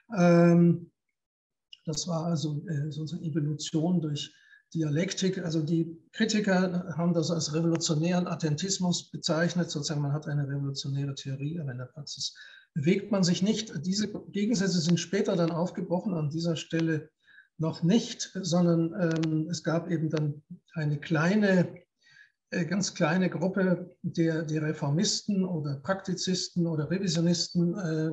Ähm, das war also äh, sozusagen Evolution durch Dialektik. Also die Kritiker haben das als revolutionären Attentismus bezeichnet. Sozusagen, man hat eine revolutionäre Theorie, aber in der Praxis bewegt man sich nicht. Diese Gegensätze sind später dann aufgebrochen, an dieser Stelle noch nicht, sondern ähm, es gab eben dann eine kleine, äh, ganz kleine Gruppe der, der Reformisten oder Praktizisten oder Revisionisten, äh,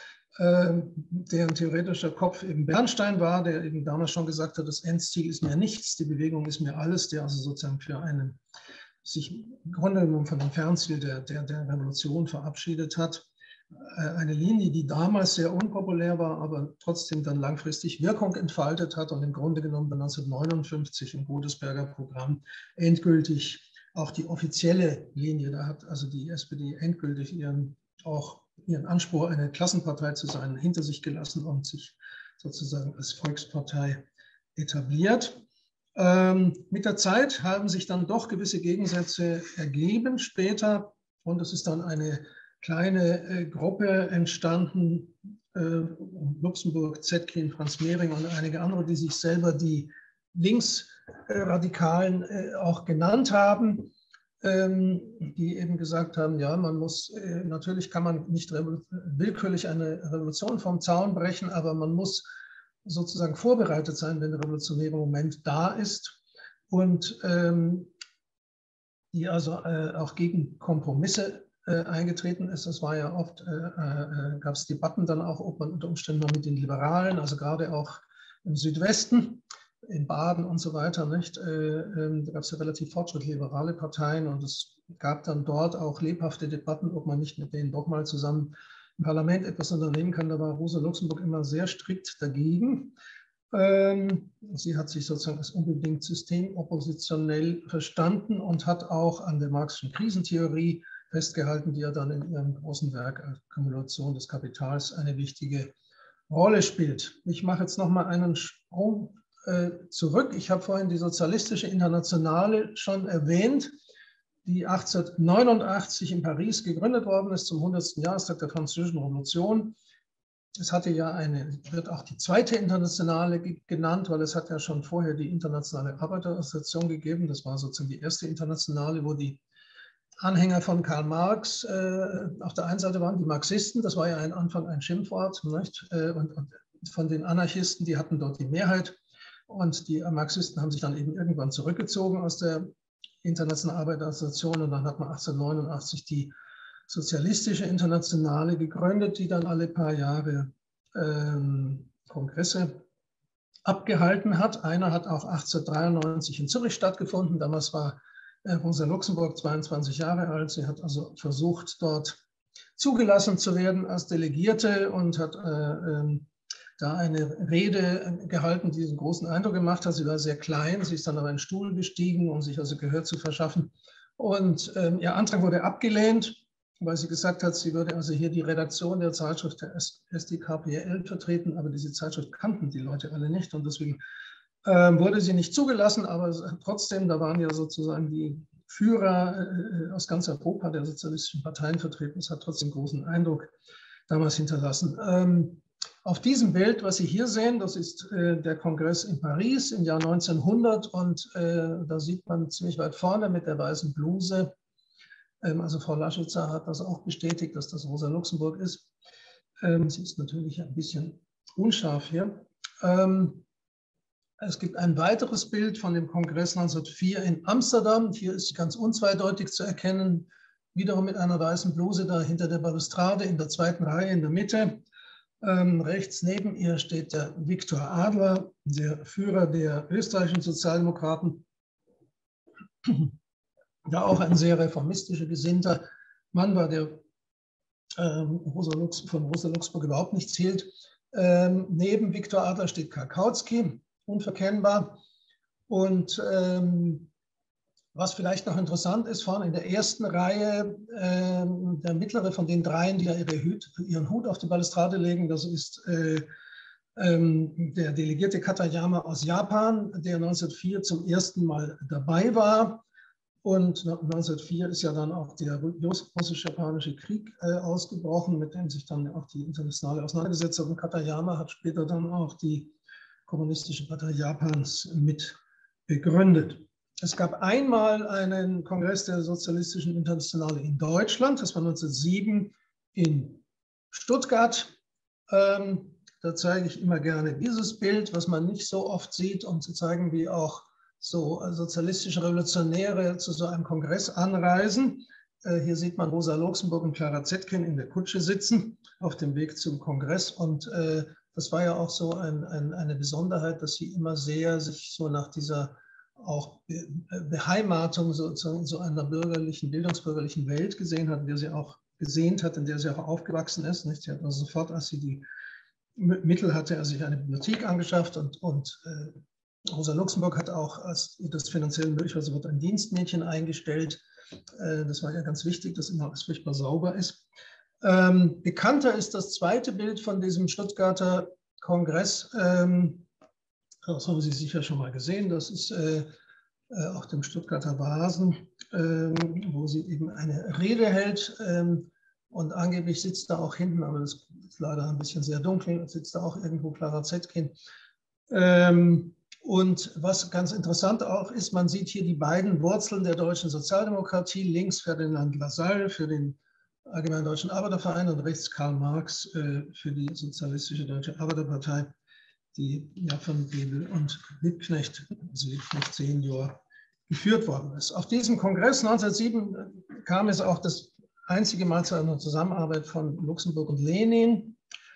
äh, deren theoretischer Kopf eben Bernstein war, der eben damals schon gesagt hat, das Endziel ist mir nichts, die Bewegung ist mir alles, der also sozusagen für einen, sich im Grunde genommen von dem Fernziel der, der, der Revolution verabschiedet hat. Eine Linie, die damals sehr unpopulär war, aber trotzdem dann langfristig Wirkung entfaltet hat und im Grunde genommen bei neunzehnhundertneunundfünfzig im Godesberger Programm endgültig auch die offizielle Linie, da hat also die S P D endgültig ihren, auch ihren Anspruch, eine Klassenpartei zu sein, hinter sich gelassen und sich sozusagen als Volkspartei etabliert. Ähm, mit der Zeit haben sich dann doch gewisse Gegensätze ergeben später und es ist dann eine kleine äh, Gruppe entstanden, äh, Luxemburg, Zetkin, Franz Mehring und einige andere, die sich selber die Linksradikalen äh, auch genannt haben, ähm, die eben gesagt haben, ja, man muss, äh, natürlich kann man nicht willkürlich eine Revolution vom Zaun brechen, aber man muss sozusagen vorbereitet sein, wenn der revolutionäre Moment da ist und ähm, die also äh, auch gegen Kompromisse äh, eingetreten ist. Das war ja oft, äh, äh, gab es Debatten dann auch, ob man unter Umständen mal mit den Liberalen, also gerade auch im Südwesten, in Baden und so weiter, nicht? Äh, äh, da gab es ja relativ fortschrittliche liberale Parteien und es gab dann dort auch lebhafte Debatten, ob man nicht mit denen doch mal zusammen im Parlament etwas unternehmen kann. Da war Rosa Luxemburg immer sehr strikt dagegen. Sie hat sich sozusagen als unbedingt systemoppositionell verstanden und hat auch an der Marxischen Krisentheorie festgehalten, die ja dann in ihrem großen Werk Akkumulation des Kapitals eine wichtige Rolle spielt. Ich mache jetzt noch mal einen Sprung äh, zurück. Ich habe vorhin die Sozialistische Internationale schon erwähnt, die achtzehnhundertneunundachtzig in Paris gegründet worden ist zum hundertsten Jahrestag der Französischen Revolution. Es hatte ja eine, wird auch die zweite Internationale genannt, weil es hat ja schon vorher die Internationale Arbeiterassoziation gegeben. Das war sozusagen die erste Internationale, wo die Anhänger von Karl Marx äh, auf der einen Seite waren, die Marxisten, das war ja am Anfang ein Schimpfwort, nicht? Und, und von den Anarchisten, die hatten dort die Mehrheit. Und die Marxisten haben sich dann eben irgendwann zurückgezogen aus der Internationalen Arbeiterassoziation und dann hat man achtzehnhundertneunundachtzig die Sozialistische Internationale gegründet, die dann alle paar Jahre ähm, Kongresse abgehalten hat. Einer hat auch achtzehnhundertdreiundneunzig in Zürich stattgefunden. Damals war äh, Rosa Luxemburg zweiundzwanzig Jahre alt. Sie hat also versucht, dort zugelassen zu werden als Delegierte und hat äh, ähm, da eine Rede gehalten, die einen großen Eindruck gemacht hat. Sie war sehr klein, sie ist dann auf einen Stuhl gestiegen, um sich also Gehör zu verschaffen. Und ähm, ihr Antrag wurde abgelehnt, weil sie gesagt hat, sie würde also hier die Redaktion der Zeitschrift der S D K P L vertreten, aber diese Zeitschrift kannten die Leute alle nicht und deswegen äh, wurde sie nicht zugelassen, aber trotzdem, da waren ja sozusagen die Führer äh, aus ganz Europa der sozialistischen Parteien vertreten. Das hat trotzdem großen Eindruck damals hinterlassen. Ähm, auf diesem Bild, was Sie hier sehen, das ist äh, der Kongress in Paris im Jahr neunzehnhundert und äh, da sieht man ziemlich weit vorne mit der weißen Bluse, also Frau Laschitzer hat das auch bestätigt, dass das Rosa Luxemburg ist. Sie ist natürlich ein bisschen unscharf hier. Ähm, es gibt ein weiteres Bild von dem Kongress neunzehnhundertvier in Amsterdam. Hier ist sie ganz unzweideutig zu erkennen, wiederum mit einer weißen Bluse da hinter der Balustrade in der zweiten Reihe in der Mitte. Ähm, rechts neben ihr steht der Viktor Adler, der Führer der österreichischen Sozialdemokraten, ja auch ein sehr reformistischer gesinnter Mann war, der ähm, Rosa Lux, von Rosa Luxemburg überhaupt nicht zählt. Ähm, neben Viktor Adler steht Karl Kautsky, unverkennbar. Und ähm, was vielleicht noch interessant ist, vorne in der ersten Reihe, äh, der mittlere von den dreien, die ihre Hut, ihren Hut auf die Balustrade legen, das ist äh, ähm, der Delegierte Katayama aus Japan, der neunzehnhundertvier zum ersten Mal dabei war. Und neunzehnhundertvier ist ja dann auch der russisch-japanische Krieg äh, ausgebrochen, mit dem sich dann auch die internationale auseinandergesetzt hat. Und Katayama hat später dann auch die Kommunistische Partei Japans mit begründet. Es gab einmal einen Kongress der Sozialistischen Internationale in Deutschland, das war neunzehnhundertsieben in Stuttgart. Ähm, da zeige ich immer gerne dieses Bild, was man nicht so oft sieht, um zu zeigen, wie auch so sozialistische Revolutionäre zu so einem Kongress anreisen. Äh, hier sieht man Rosa Luxemburg und Clara Zetkin in der Kutsche sitzen auf dem Weg zum Kongress. Und äh, das war ja auch so ein, ein, eine Besonderheit, dass sie immer sehr sich so nach dieser auch Beheimatung sozusagen in so einer bürgerlichen, bildungsbürgerlichen Welt gesehen hat, in der sie auch gesehnt hat, in der sie auch aufgewachsen ist. Nicht? Sie hat also sofort, als sie die Mittel hatte, er sich eine Bibliothek angeschafft und, und äh, Rosa Luxemburg hat auch, als das finanziell möglich war, sie wird ein Dienstmädchen eingestellt. Äh, das war ja ganz wichtig, dass immer alles furchtbar sauber ist. Ähm, bekannter ist das zweite Bild von diesem Stuttgarter Kongress. Ähm, das haben Sie sicher schon mal gesehen. Das ist äh, äh, auf dem Stuttgarter Vasen, äh, wo sie eben eine Rede hält. Äh, und angeblich sitzt da auch hinten, aber das ist leider ein bisschen sehr dunkel, sitzt da auch irgendwo Clara Zetkin. Ähm, und was ganz interessant auch ist, man sieht hier die beiden Wurzeln der deutschen Sozialdemokratie. Links Ferdinand Lassalle für den Allgemeinen Deutschen Arbeiterverein und rechts Karl Marx äh, für die Sozialistische Deutsche Arbeiterpartei, die ja von Bebel und Liebknecht, also Liebknecht Senior, geführt worden ist. Auf diesem Kongress neunzehnhundertsieben kam es auch das einzige Mal zu einer Zusammenarbeit von Luxemburg und Lenin,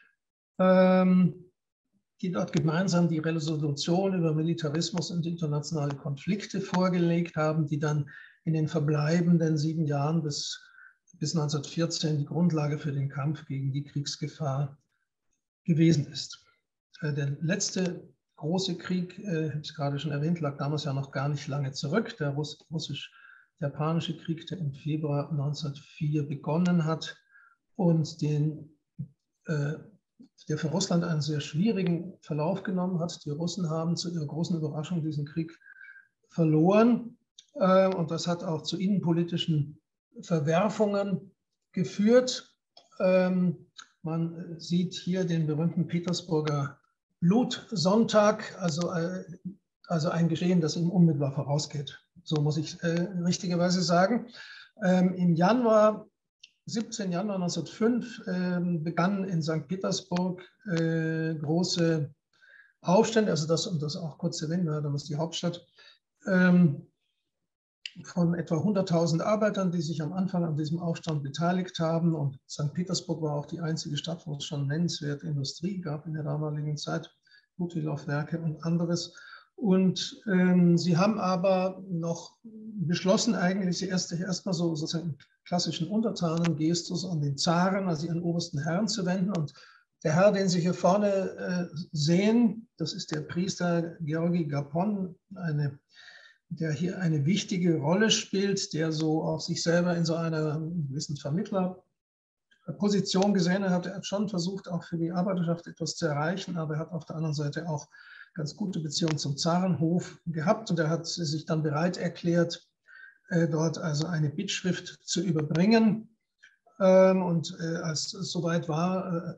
ähm, die dort gemeinsam die Resolution über Militarismus und internationale Konflikte vorgelegt haben, die dann in den verbleibenden sieben Jahren bis, bis neunzehnhundertvierzehn die Grundlage für den Kampf gegen die Kriegsgefahr gewesen ist. Der letzte große Krieg, äh, habe ich gerade schon erwähnt, lag damals ja noch gar nicht lange zurück. Der Russ russisch-japanische Krieg, der im Februar neunzehnhundertvier begonnen hat und den, äh, der für Russland einen sehr schwierigen Verlauf genommen hat. Die Russen haben zu ihrer großen Überraschung diesen Krieg verloren. Äh, und das hat auch zu innenpolitischen Verwerfungen geführt. Ähm, man sieht hier den berühmten Petersburger Blutsonntag, also, also ein Geschehen, das ihm unmittelbar vorausgeht. So muss ich äh, richtigerweise sagen. Ähm, Im Januar, siebzehnten Januar neunzehnhundertfünf, äh, begannen in Sankt Petersburg äh, große Aufstände, also das, um das auch kurz zu erwähnen, da ist die Hauptstadt, ähm, von etwa hunderttausend Arbeitern, die sich am Anfang an diesem Aufstand beteiligt haben. Und Sankt Petersburg war auch die einzige Stadt, wo es schon nennenswerte Industrie gab in der damaligen Zeit, Butylov-Werke und anderes. Und ähm, sie haben aber noch beschlossen, eigentlich sie erst, erstmal so sozusagen einen klassischen Untertanengestus an den Zaren, also ihren obersten Herrn, zu wenden. Und der Herr, den Sie hier vorne äh, sehen, das ist der Priester Georgi Gapon, eine der hier eine wichtige Rolle spielt, der so auch sich selber in so einer gewissen Vermittlerposition gesehen hat. Er hat schon versucht, auch für die Arbeiterschaft etwas zu erreichen, aber er hat auf der anderen Seite auch ganz gute Beziehungen zum Zarenhof gehabt und er hat sich dann bereit erklärt, dort also eine Bittschrift zu überbringen. Und als es soweit war,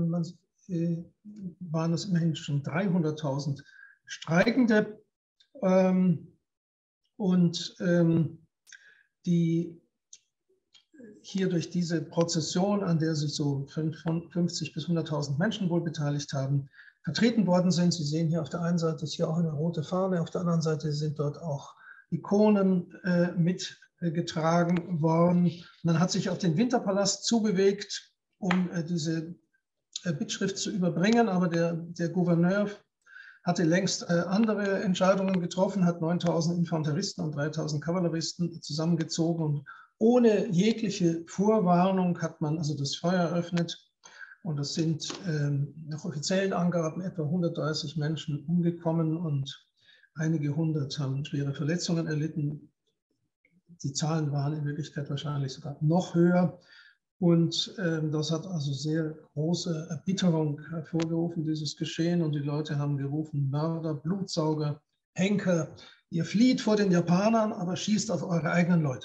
waren es immerhin schon dreihunderttausend Streikende. Und ähm, die, hier durch diese Prozession, an der sich so fünfzig bis hunderttausend Menschen wohl beteiligt haben, vertreten worden sind. Sie sehen hier auf der einen Seite ist hier auch eine rote Fahne, auf der anderen Seite sind dort auch Ikonen äh, mitgetragen worden. Man hat sich auf den Winterpalast zubewegt, um äh, diese äh, Bittschrift zu überbringen, aber der, der Gouverneur hatte längst äh, andere Entscheidungen getroffen, hat neuntausend Infanteristen und dreitausend Kavalleristen zusammengezogen und ohne jegliche Vorwarnung hat man also das Feuer eröffnet. Und es sind ähm, nach offiziellen Angaben etwa hundertdreißig Menschen umgekommen und einige hundert haben schwere Verletzungen erlitten. Die Zahlen waren in Wirklichkeit wahrscheinlich sogar noch höher. Und ähm, das hat also sehr große Erbitterung hervorgerufen, dieses Geschehen. Und die Leute haben gerufen, Mörder, Blutsauger, Henker, ihr flieht vor den Japanern, aber schießt auf eure eigenen Leute.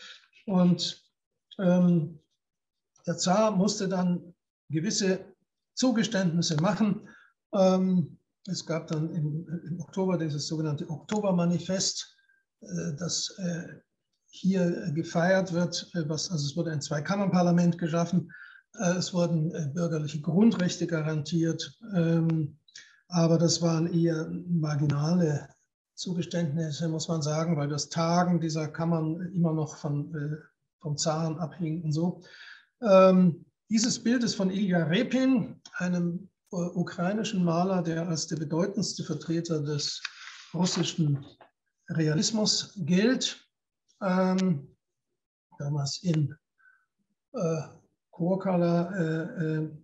Und ähm, der Zar musste dann gewisse Zugeständnisse machen. Ähm, es gab dann im, im Oktober dieses sogenannte Oktobermanifest, äh, das äh, hier gefeiert wird. Was, also es wurde ein Zweikammerparlament geschaffen. Äh, es wurden äh, bürgerliche Grundrechte garantiert. Ähm, aber das waren eher marginale Zugeständnisse, muss man sagen, weil das Tagen dieser Kammern immer noch von, äh, vom Zaren abhing und so. Ähm, dieses Bild ist von Ilja Repin, einem äh, ukrainischen Maler, der als der bedeutendste Vertreter des russischen Realismus gilt. Ähm, damals in äh, Kurkala äh, äh,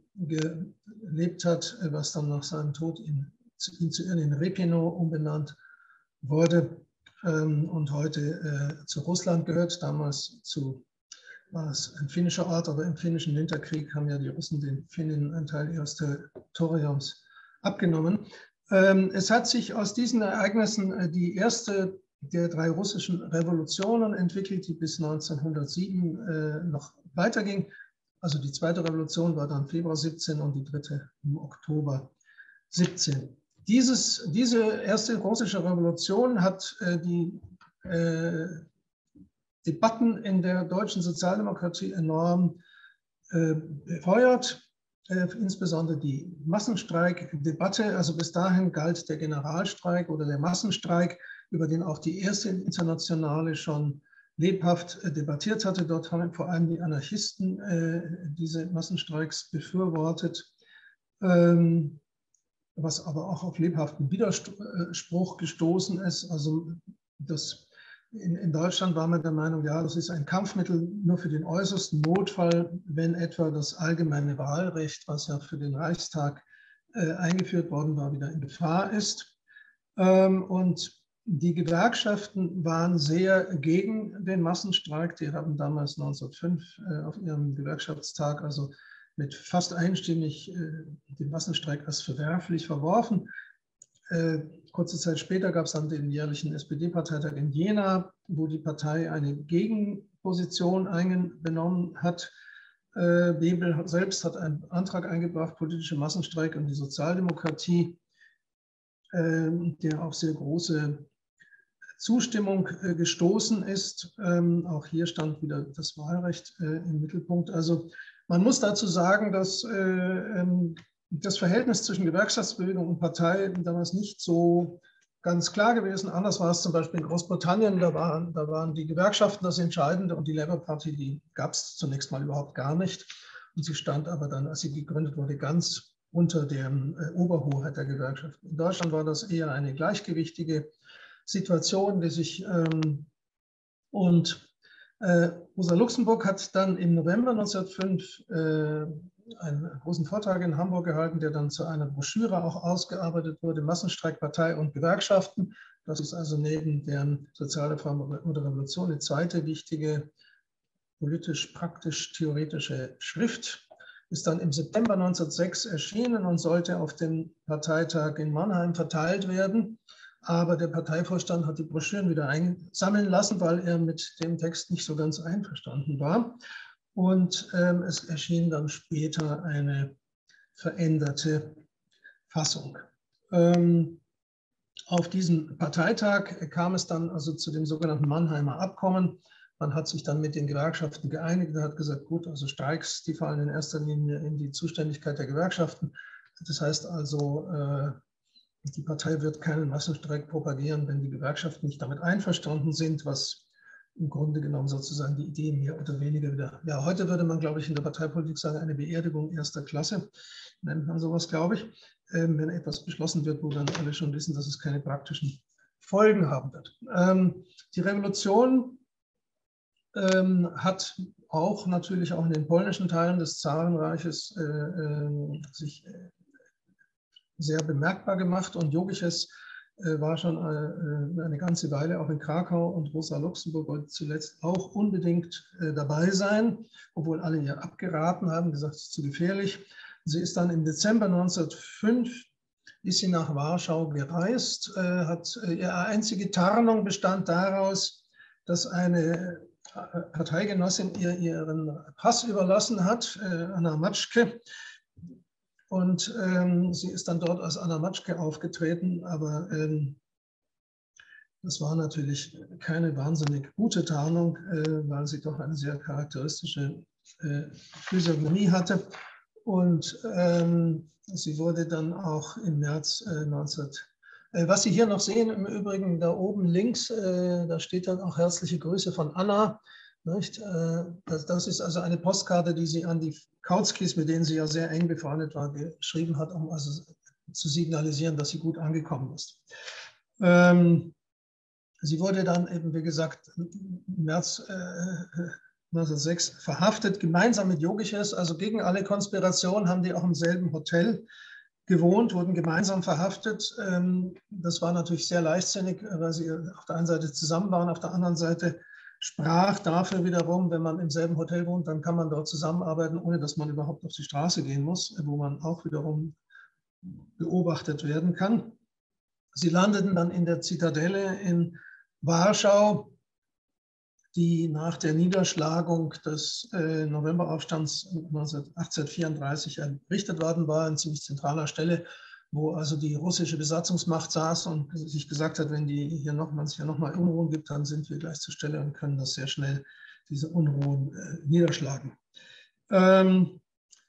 gelebt hat, was dann nach seinem Tod in, in, in Repino umbenannt wurde ähm, und heute äh, zu Russland gehört, damals zu war es ein finnischer Ort, aber im finnischen Winterkrieg haben ja die Russen den Finnen einen Teil ihres Territoriums abgenommen. Ähm, es hat sich aus diesen Ereignissen äh, die erste der drei russischen Revolutionen entwickelt, die bis neunzehnhundertsieben äh, noch weiterging. Also die zweite Revolution war dann Februar siebzehn und die dritte im Oktober siebzehn. Dieses, diese erste russische Revolution hat äh, die äh, Debatten in der deutschen Sozialdemokratie enorm äh, befeuert, äh, insbesondere die Massenstreikdebatte. Also bis dahin galt der Generalstreik oder der Massenstreik, über den auch die erste Internationale schon lebhaft äh, debattiert hatte. Dort haben vor allem die Anarchisten äh, diese Massenstreiks befürwortet, ähm, was aber auch auf lebhaften Widerspruch gestoßen ist. Also das In, in Deutschland war man der Meinung, ja, das ist ein Kampfmittel nur für den äußersten Notfall, wenn etwa das allgemeine Wahlrecht, was ja für den Reichstag äh, eingeführt worden war, wieder in Gefahr ist. Ähm, und die Gewerkschaften waren sehr gegen den Massenstreik. Die haben damals neunzehnhundertfünf äh, auf ihrem Gewerkschaftstag also mit fast einstimmig äh, den Massenstreik als verwerflich verworfen. Äh, kurze Zeit später gab es dann den jährlichen S P D-Parteitag in Jena, wo die Partei eine Gegenposition eingenommen hat. Äh, Bebel selbst hat einen Antrag eingebracht, politische Massenstreik und die Sozialdemokratie, äh, der auf sehr große Zustimmung äh, gestoßen ist. Ähm, auch hier stand wieder das Wahlrecht äh, im Mittelpunkt. Also man muss dazu sagen, dass äh, ähm, das Verhältnis zwischen Gewerkschaftsbewegung und Partei damals nicht so ganz klar gewesen. Anders war es zum Beispiel in Großbritannien. Da waren, da waren die Gewerkschaften das Entscheidende und die Labour Party, die gab es zunächst mal überhaupt gar nicht. Und sie stand aber dann, als sie gegründet wurde, ganz unter der äh, Oberhoheit der Gewerkschaften. In Deutschland war das eher eine gleichgewichtige Situation, die sich ähm, und äh, Rosa Luxemburg hat dann im November neunzehnhundertfünf äh, einen großen Vortrag in Hamburg gehalten, der dann zu einer Broschüre auch ausgearbeitet wurde, Massenstreik, Partei und Gewerkschaften. Das ist also neben der Sozialreform oder Revolution eine zweite wichtige politisch-praktisch-theoretische Schrift. Ist dann im September neunzehnhundertsechs erschienen und sollte auf dem Parteitag in Mannheim verteilt werden. Aber der Parteivorstand hat die Broschüren wieder einsammeln lassen, weil er mit dem Text nicht so ganz einverstanden war. Und ähm, es erschien dann später eine veränderte Fassung. Ähm, auf diesem Parteitag kam es dann also zu dem sogenannten Mannheimer Abkommen, Man hat sich dann mit den Gewerkschaften geeinigt und hat gesagt, gut, also Streiks, die fallen in erster Linie in die Zuständigkeit der Gewerkschaften. Das heißt also, die Partei wird keinen Massenstreik propagieren, wenn die Gewerkschaften nicht damit einverstanden sind, was im Grunde genommen sozusagen die Idee mehr oder weniger wieder, ja, heute würde man, glaube ich, in der Parteipolitik sagen, eine Beerdigung erster Klasse, nennt man sowas, glaube ich, wenn etwas beschlossen wird, wo dann alle schon wissen, dass es keine praktischen Folgen haben wird. Die Revolution hat auch natürlich auch in den polnischen Teilen des Zarenreiches sich sehr bemerkbar gemacht und Jogiches war schon eine ganze Weile auch in Krakau und Rosa Luxemburg wollte zuletzt auch unbedingt dabei sein, obwohl alle ihr abgeraten haben, gesagt, es ist zu gefährlich. Sie ist dann im Dezember neunzehnhundertfünf ist sie nach Warschau gereist, hat ihre einzige Tarnung bestand daraus, dass eine Parteigenossin ihr ihren Pass überlassen hat, Anna Matschke. Und ähm, sie ist dann dort als Anna Matschke aufgetreten, aber ähm, das war natürlich keine wahnsinnig gute Tarnung, äh, weil sie doch eine sehr charakteristische äh, Physiognomie hatte. Und ähm, sie wurde dann auch im März äh, neunzehn. Äh, was Sie hier noch sehen, im Übrigen da oben links, äh, da steht dann auch herzliche Grüße von Anna. Nicht? Das, das ist also eine Postkarte, die sie an die Kautskys, mit denen sie ja sehr eng befreundet war, geschrieben hat, um also zu signalisieren, dass sie gut angekommen ist. Ähm, sie wurde dann eben, wie gesagt, im März äh, neunzehnhundertsechs verhaftet, gemeinsam mit Jogiches, also gegen alle Konspirationen haben die auch im selben Hotel gewohnt, wurden gemeinsam verhaftet. Ähm, das war natürlich sehr leichtsinnig, weil sie auf der einen Seite zusammen waren, auf der anderen Seite sprach dafür wiederum, wenn man im selben Hotel wohnt, dann kann man dort zusammenarbeiten, ohne dass man überhaupt auf die Straße gehen muss, wo man auch wiederum beobachtet werden kann. Sie landeten dann in der Zitadelle in Warschau, die nach der Niederschlagung des äh, Novemberaufstands achtzehnhundertvierunddreißig errichtet worden war, an ziemlich zentraler Stelle, wo also die russische Besatzungsmacht saß und sich gesagt hat, wenn die hier noch, man es hier nochmal Unruhen gibt, dann sind wir gleich zur Stelle und können das sehr schnell, diese Unruhen äh, niederschlagen. Ähm,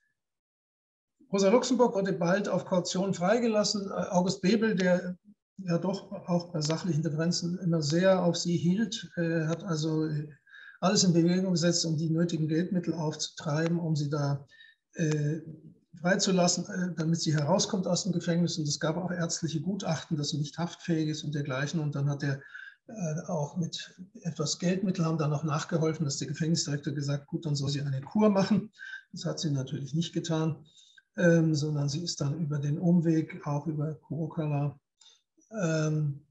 Rosa Luxemburg wurde bald auf Kaution freigelassen. August Bebel, der ja doch auch bei sachlichen Differenzen immer sehr auf sie hielt, äh, hat also alles in Bewegung gesetzt, um die nötigen Geldmittel aufzutreiben, um sie da äh, freizulassen, äh, damit sie herauskommt aus dem Gefängnis. Und es gab auch ärztliche Gutachten, dass sie nicht haftfähig ist und dergleichen. Und dann hat er äh, auch mit etwas Geldmittel haben dann noch nachgeholfen, dass der Gefängnisdirektor gesagt, gut, dann soll sie eine Kur machen. Das hat sie natürlich nicht getan, ähm, sondern sie ist dann über den Umweg, auch über Kurokala, ähm,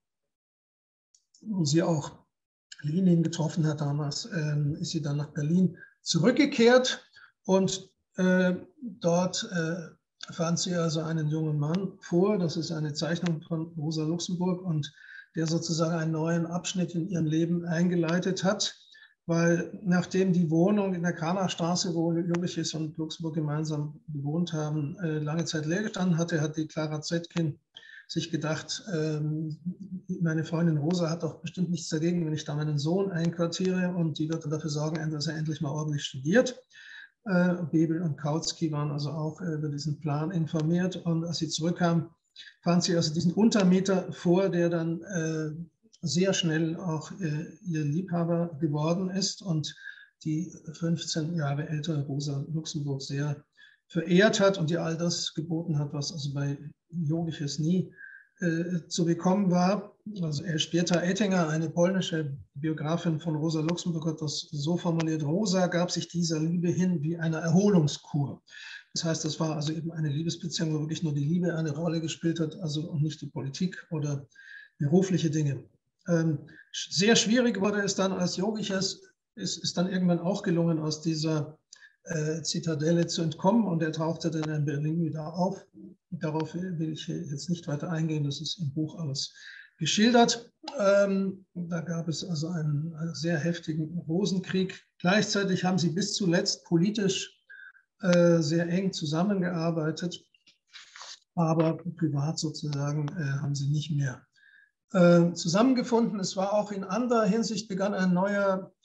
wo sie auch Lenin getroffen hat damals, ähm, ist sie dann nach Berlin zurückgekehrt und äh, dort äh, fand sie also einen jungen Mann vor. Das ist eine Zeichnung von Rosa Luxemburg und der sozusagen einen neuen Abschnitt in ihrem Leben eingeleitet hat, weil nachdem die Wohnung in der Kranachstraße, wo Jogiches und Luxemburg gemeinsam gewohnt haben, äh, lange Zeit leer gestanden hatte, hat die Clara Zetkin sich gedacht, ähm, meine Freundin Rosa hat doch bestimmt nichts dagegen, wenn ich da meinen Sohn einquartiere und die wird dann dafür sorgen, dass er endlich mal ordentlich studiert. Äh, Bebel und Kautsky waren also auch äh, über diesen Plan informiert und als sie zurückkam, fand sie also diesen Untermieter vor, der dann äh, sehr schnell auch äh, ihr Liebhaber geworden ist und die fünfzehn Jahre ältere Rosa Luxemburg sehr verehrt hat und ihr all das geboten hat, was also bei Jogiches nie äh, zu bekommen war. Also Elżbieta Ettinger, eine polnische Biografin von Rosa Luxemburg, hat das so formuliert: Rosa gab sich dieser Liebe hin wie einer Erholungskur. Das heißt, das war also eben eine Liebesbeziehung, wo wirklich nur die Liebe eine Rolle gespielt hat, also und nicht die Politik oder berufliche Dinge. Ähm, sehr schwierig wurde es dann, als Jogiches ist, ist dann irgendwann auch gelungen, aus dieser äh, Zitadelle zu entkommen und er tauchte dann in Berlin wieder auf. Darauf will ich jetzt nicht weiter eingehen, das ist im Buch alles geschildert. Ähm, da gab es also einen, einen sehr heftigen Rosenkrieg. Gleichzeitig haben sie bis zuletzt politisch äh, sehr eng zusammengearbeitet, aber privat sozusagen äh, haben sie nicht mehr äh, zusammengefunden. Es war auch in anderer Hinsicht begann ein neuer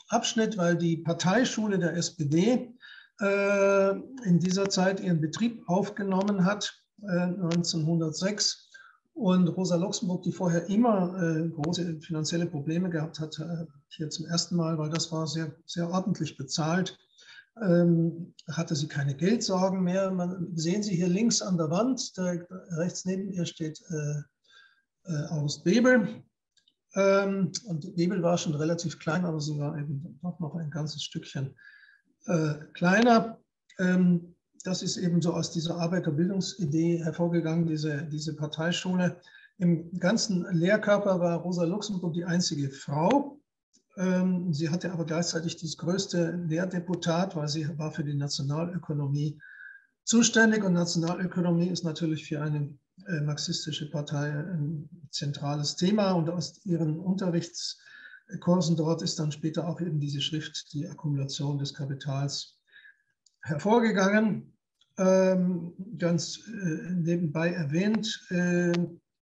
Abschnitt, weil die Parteischule der S P D äh, in dieser Zeit ihren Betrieb aufgenommen hat, äh, neunzehnhundertsechs. Und Rosa Luxemburg, die vorher immer äh, große finanzielle Probleme gehabt hat, äh, hier zum ersten Mal, weil das war sehr, sehr ordentlich bezahlt, ähm, hatte sie keine Geldsorgen mehr. Man, sehen Sie hier links an der Wand, direkt rechts neben ihr steht äh, äh, August Bebel. Ähm, und Bebel war schon relativ klein, aber sie war eben doch noch ein ganzes Stückchen äh, kleiner. Ähm, das ist eben so aus dieser Arbeiterbildungsidee hervorgegangen, diese, diese Parteischule. Im ganzen Lehrkörper war Rosa Luxemburg die einzige Frau. Ähm, sie hatte aber gleichzeitig das größte Lehrdeputat, weil sie war für die Nationalökonomie zuständig. Und Nationalökonomie ist natürlich für eine äh, marxistische Partei ein zentrales Thema. Und aus ihren Unterrichtskursen dort ist dann später auch eben diese Schrift, die Akkumulation des Kapitals, hervorgegangen. Ähm, ganz äh, nebenbei erwähnt, äh, äh,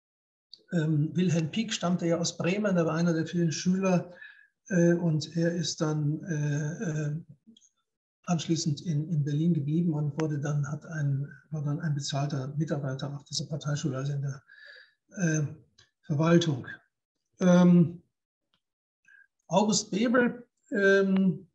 Wilhelm Pieck stammte ja aus Bremen, er war einer der vielen Schüler äh, und er ist dann äh, äh, anschließend in, in Berlin geblieben und wurde dann, hat ein, war dann ein bezahlter Mitarbeiter auf dieser Parteischule, also in der äh, Verwaltung. Ähm, August Bebel ähm,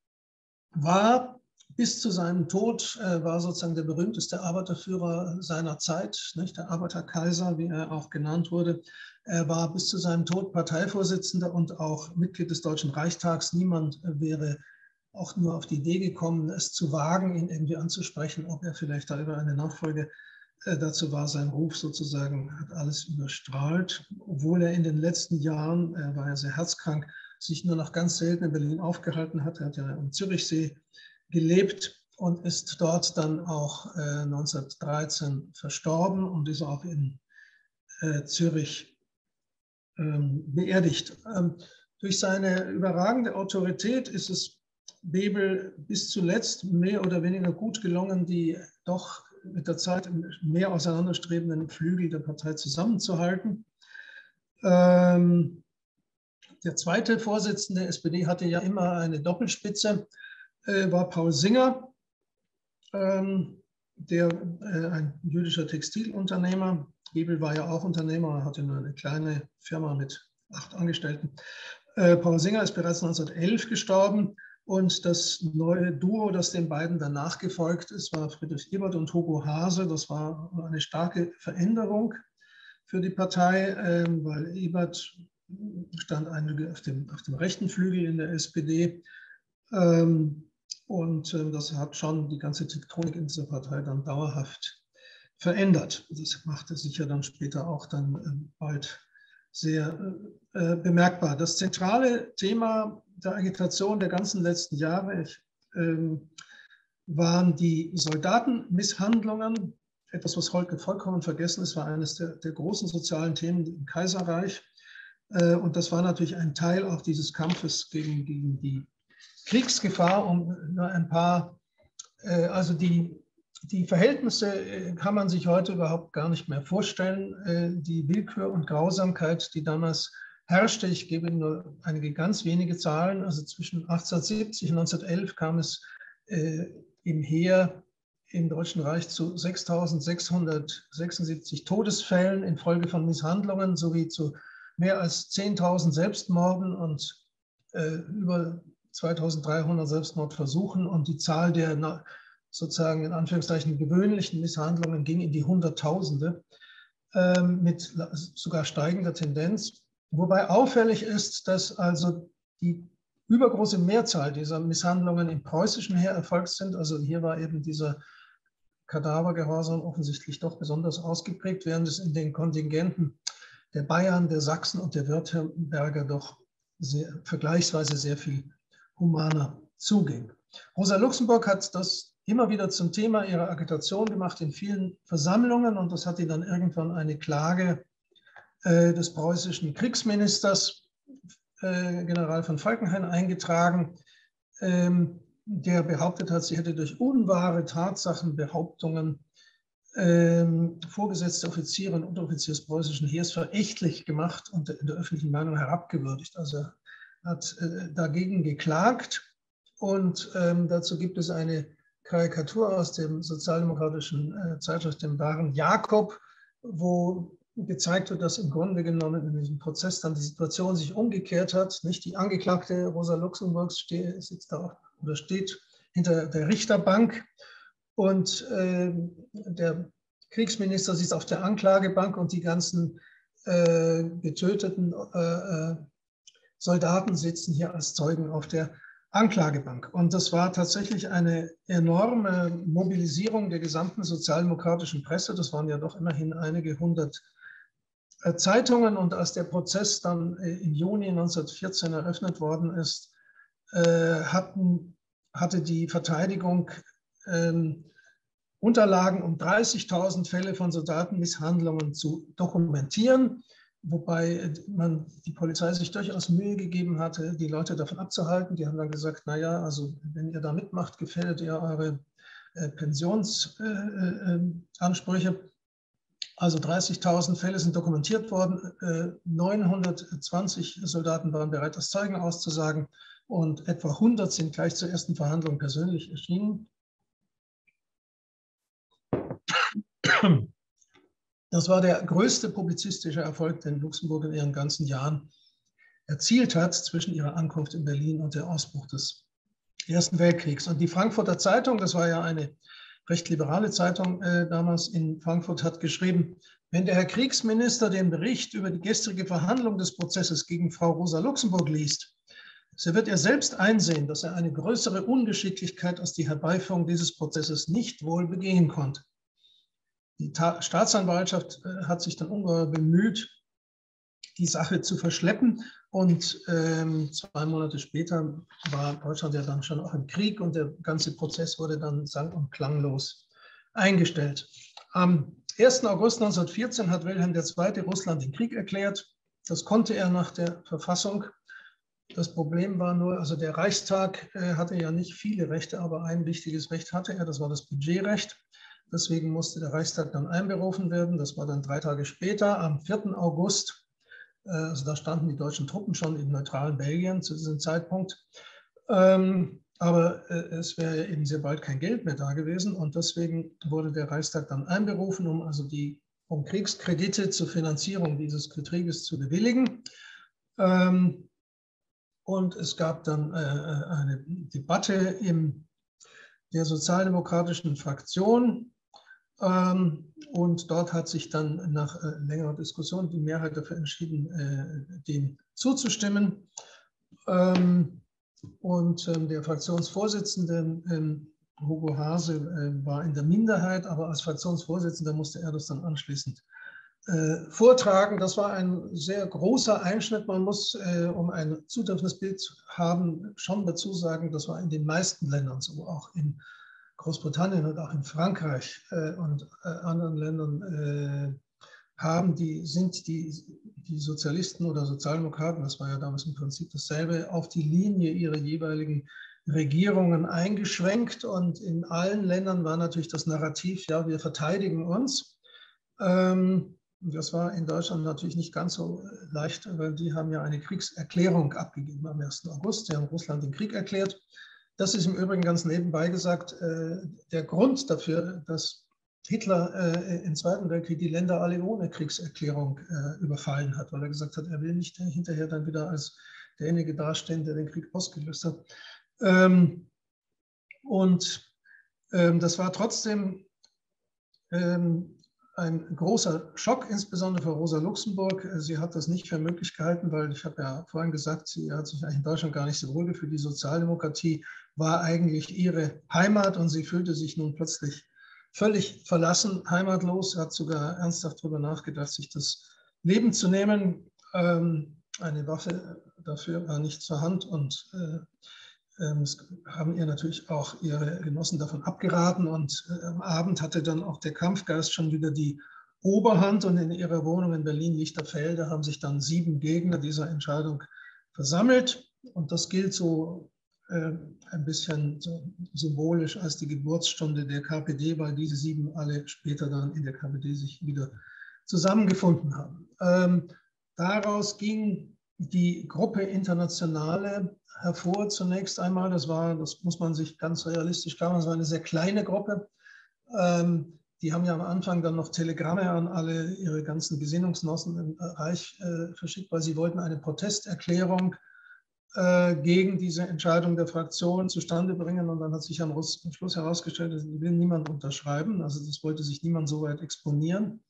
war bis zu seinem Tod, äh, war sozusagen der berühmteste Arbeiterführer seiner Zeit, nicht? Der Arbeiterkaiser, wie er auch genannt wurde. Er war bis zu seinem Tod Parteivorsitzender und auch Mitglied des Deutschen Reichstags. Niemand äh, wäre auch nur auf die Idee gekommen, es zu wagen, ihn irgendwie anzusprechen, ob er vielleicht da über eine Nachfolge äh, dazu war. Sein Ruf sozusagen hat alles überstrahlt, obwohl er in den letzten Jahren, er war ja sehr herzkrank, sich nur noch ganz selten in Berlin aufgehalten hat. Er hat ja am Zürichsee gelebt und ist dort dann auch äh, neunzehnhundertdreizehn verstorben und ist auch in äh, Zürich ähm, beerdigt. Ähm, durch seine überragende Autorität ist es Bebel bis zuletzt mehr oder weniger gut gelungen, die doch mit der Zeit mehr auseinanderstrebenden Flügel der Partei zusammenzuhalten. Ähm, der zweite Vorsitzende der S P D hatte ja immer eine Doppelspitze, äh, war Paul Singer, ähm, der äh, ein jüdischer Textilunternehmer. Bebel war ja auch Unternehmer, hatte nur eine kleine Firma mit acht Angestellten. Äh, Paul Singer ist bereits neunzehnhundertelf gestorben und das neue Duo, das den beiden danach gefolgt ist, war Friedrich Ebert und Hugo Haase. Das war eine starke Veränderung für die Partei, äh, weil Ebert stand auf dem, auf dem rechten Flügel in der S P D. Ähm, und äh, das hat schon die ganze Tektonik in dieser Partei dann dauerhaft verändert. Das machte sich ja dann später auch dann äh, bald sehr äh, bemerkbar. Das zentrale Thema der Agitation der ganzen letzten Jahre ich, äh, waren die Soldatenmisshandlungen. Etwas, was heute vollkommen vergessen ist, war eines der, der großen sozialen Themen im Kaiserreich. Äh, und das war natürlich ein Teil auch dieses Kampfes gegen, gegen die Kriegsgefahr, um nur ein paar, äh, also die, die Verhältnisse äh, kann man sich heute überhaupt gar nicht mehr vorstellen. Äh, die Willkür und Grausamkeit, die damals herrschte, ich gebe Ihnen nur einige ganz wenige Zahlen, also zwischen achtzehnhundertsiebzig und neunzehnhundertelf kam es äh, im Heer im Deutschen Reich zu sechstausendsechshundertsechsundsiebzig Todesfällen infolge von Misshandlungen sowie zu mehr als zehntausend Selbstmorden und äh, über zweitausenddreihundert Selbstmordversuchen und die Zahl der sozusagen in Anführungszeichen gewöhnlichen Misshandlungen ging in die Hunderttausende äh, mit sogar steigender Tendenz. Wobei auffällig ist, dass also die übergroße Mehrzahl dieser Misshandlungen im preußischen Heer erfolgt sind. Also hier war eben dieser Kadavergehorsam offensichtlich doch besonders ausgeprägt, während es in den Kontingenten der Bayern, der Sachsen und der Württemberger doch sehr, vergleichsweise sehr viel humaner zuging. Rosa Luxemburg hat das immer wieder zum Thema ihrer Agitation gemacht in vielen Versammlungen und das hat ihr dann irgendwann eine Klage äh, des preußischen Kriegsministers, äh, General von Falkenhayn, eingetragen, ähm, der behauptet hat, sie hätte durch unwahre Tatsachenbehauptungen ähm, vorgesetzte Offiziere und Unteroffiziere des preußischen Heers verächtlich gemacht und in der öffentlichen Meinung herabgewürdigt. Also hat äh, dagegen geklagt. Und ähm, dazu gibt es eine Karikatur aus dem sozialdemokratischen äh, Zeitschrift, dem wahren Jakob, wo gezeigt wird, dass im Grunde genommen in diesem Prozess dann die Situation sich umgekehrt hat. Nicht die Angeklagte Rosa Luxemburg steht, sitzt da oder steht hinter der Richterbank und äh, der Kriegsminister sitzt auf der Anklagebank und die ganzen äh, getöteten äh, Soldaten sitzen hier als Zeugen auf der Anklagebank. Und das war tatsächlich eine enorme Mobilisierung der gesamten sozialdemokratischen Presse. Das waren ja doch immerhin einige hundert Zeitungen. Und als der Prozess dann im Juni neunzehnhundertvierzehn eröffnet worden ist, hatten, hatte die Verteidigung ähm, Unterlagen, um dreißigtausend Fälle von Soldatenmisshandlungen zu dokumentieren, wobei man die Polizei sich durchaus Mühe gegeben hatte, die Leute davon abzuhalten. Die haben dann gesagt, naja, also wenn ihr da mitmacht, gefährdet ihr eure äh, Pensionsansprüche. Äh, äh, also dreißigtausend Fälle sind dokumentiert worden, äh, neunhundertzwanzig Soldaten waren bereit, als Zeugen auszusagen und etwa hundert sind gleich zur ersten Verhandlung persönlich erschienen. Das war der größte publizistische Erfolg, den Luxemburg in ihren ganzen Jahren erzielt hat, zwischen ihrer Ankunft in Berlin und der Ausbruch des Ersten Weltkriegs. Und die Frankfurter Zeitung, das war ja eine recht liberale Zeitung äh, damals in Frankfurt, hat geschrieben, wenn der Herr Kriegsminister den Bericht über die gestrige Verhandlung des Prozesses gegen Frau Rosa Luxemburg liest, so wird er selbst einsehen, dass er eine größere Ungeschicklichkeit als die Herbeiführung dieses Prozesses nicht wohl begehen konnte. Die Ta- Staatsanwaltschaft äh, hat sich dann ungeheuer bemüht, die Sache zu verschleppen. Und ähm, zwei Monate später war Deutschland ja dann schon auch im Krieg und der ganze Prozess wurde dann sang- und klanglos eingestellt. Am ersten August neunzehnhundertvierzehn hat Wilhelm der Zweite Russland den Krieg erklärt. Das konnte er nach der Verfassung. Das Problem war nur, also der Reichstag äh, hatte ja nicht viele Rechte, aber ein wichtiges Recht hatte er, das war das Budgetrecht. Deswegen musste der Reichstag dann einberufen werden. Das war dann drei Tage später, am vierten August. Also da standen die deutschen Truppen schon im neutralen Belgien zu diesem Zeitpunkt. Aber es wäre eben sehr bald kein Geld mehr da gewesen. Und deswegen wurde der Reichstag dann einberufen, um also die um Kriegskredite zur Finanzierung dieses Krieges zu bewilligen. Und es gab dann eine Debatte in der sozialdemokratischen Fraktion. Und dort hat sich dann nach längerer Diskussion die Mehrheit dafür entschieden, dem zuzustimmen. Und der Fraktionsvorsitzende Hugo Hase war in der Minderheit, aber als Fraktionsvorsitzender musste er das dann anschließend vortragen. Das war ein sehr großer Einschnitt. Man muss, um ein zutreffendes Bild zu haben, schon dazu sagen, das war in den meisten Ländern so, auch in Großbritannien und auch in Frankreich äh, und äh, anderen Ländern äh, haben die, sind die, die Sozialisten oder Sozialdemokraten, das war ja damals im Prinzip dasselbe, auf die Linie ihrer jeweiligen Regierungen eingeschwenkt. Und in allen Ländern war natürlich das Narrativ, ja, wir verteidigen uns. Ähm, das war in Deutschland natürlich nicht ganz so leicht, weil die haben ja eine Kriegserklärung abgegeben am ersten August. Sie haben Russland den Krieg erklärt. Das ist im Übrigen ganz nebenbei gesagt äh, der Grund dafür, dass Hitler äh, im Zweiten Weltkrieg die Länder alle ohne Kriegserklärung äh, überfallen hat, weil er gesagt hat, er will nicht hinterher dann wieder als derjenige dastehen, der den Krieg ausgelöst hat. Ähm, und ähm, das war trotzdem ähm, ein großer Schock, insbesondere für Rosa Luxemburg. Sie hat das nicht für möglich gehalten, weil ich habe ja vorhin gesagt, sie hat sich eigentlich in Deutschland gar nicht so wohl gefühlt. Die Sozialdemokratie war eigentlich ihre Heimat und sie fühlte sich nun plötzlich völlig verlassen, heimatlos, hat sogar ernsthaft darüber nachgedacht, sich das Leben zu nehmen. Ähm, eine Waffe dafür war nicht zur Hand und äh, äh, es haben ihr natürlich auch ihre Genossen davon abgeraten und äh, am Abend hatte dann auch der Kampfgeist schon wieder die Oberhand und in ihrer Wohnung in Berlin-Lichterfelde haben sich dann sieben Gegner dieser Entscheidung versammelt und das gilt so äh, ein bisschen so symbolisch als die Geburtsstunde der K P D, weil diese sieben alle später dann in der K P D sich wieder zusammengefunden haben. Ähm, daraus ging die Gruppe Internationale hervor zunächst einmal. Das war, das muss man sich ganz realistisch klar machen, das war eine sehr kleine Gruppe. Ähm, die haben ja am Anfang dann noch Telegramme an alle ihre ganzen Gesinnungsgenossen im Reich äh, verschickt, weil sie wollten eine Protesterklärung äh, gegen diese Entscheidung der Fraktion zustande bringen. Und dann hat sich am Schluss herausgestellt, dass will niemand unterschreiben. Also das wollte sich niemand so weit exponieren.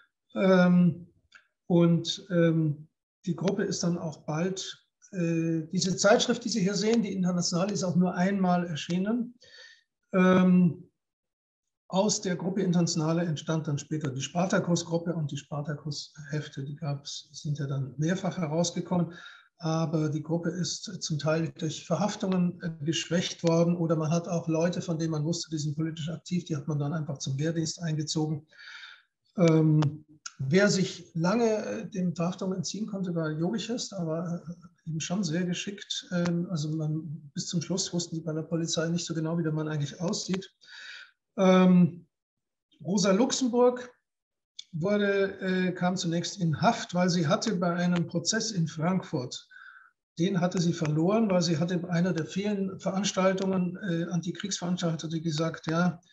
Ähm, und ähm, die Gruppe ist dann auch bald, äh, diese Zeitschrift, die Sie hier sehen, die Internationale, ist auch nur einmal erschienen. Ähm, aus der Gruppe Internationale entstand dann später die Spartakus-Gruppe und die Spartakus-Hefte, die gab's, sind ja dann mehrfach herausgekommen. Aber die Gruppe ist zum Teil durch Verhaftungen geschwächt worden oder man hat auch Leute, von denen man wusste, die sind politisch aktiv, die hat man dann einfach zum Wehrdienst eingezogen. Ähm, wer sich lange dem Verhaftungen entziehen konnte, war Jogiches, aber eben schon sehr geschickt. Ähm, also man, bis zum Schluss wussten die bei der Polizei nicht so genau, wie der Mann eigentlich aussieht. Ähm, Rosa Luxemburg wurde, äh, kam zunächst in Haft, weil sie hatte bei einem Prozess in Frankfurt, den hatte sie verloren, weil sie hatte bei einer der vielen Veranstaltungen, äh, Antikriegsveranstaltungen, hatte gesagt, ja,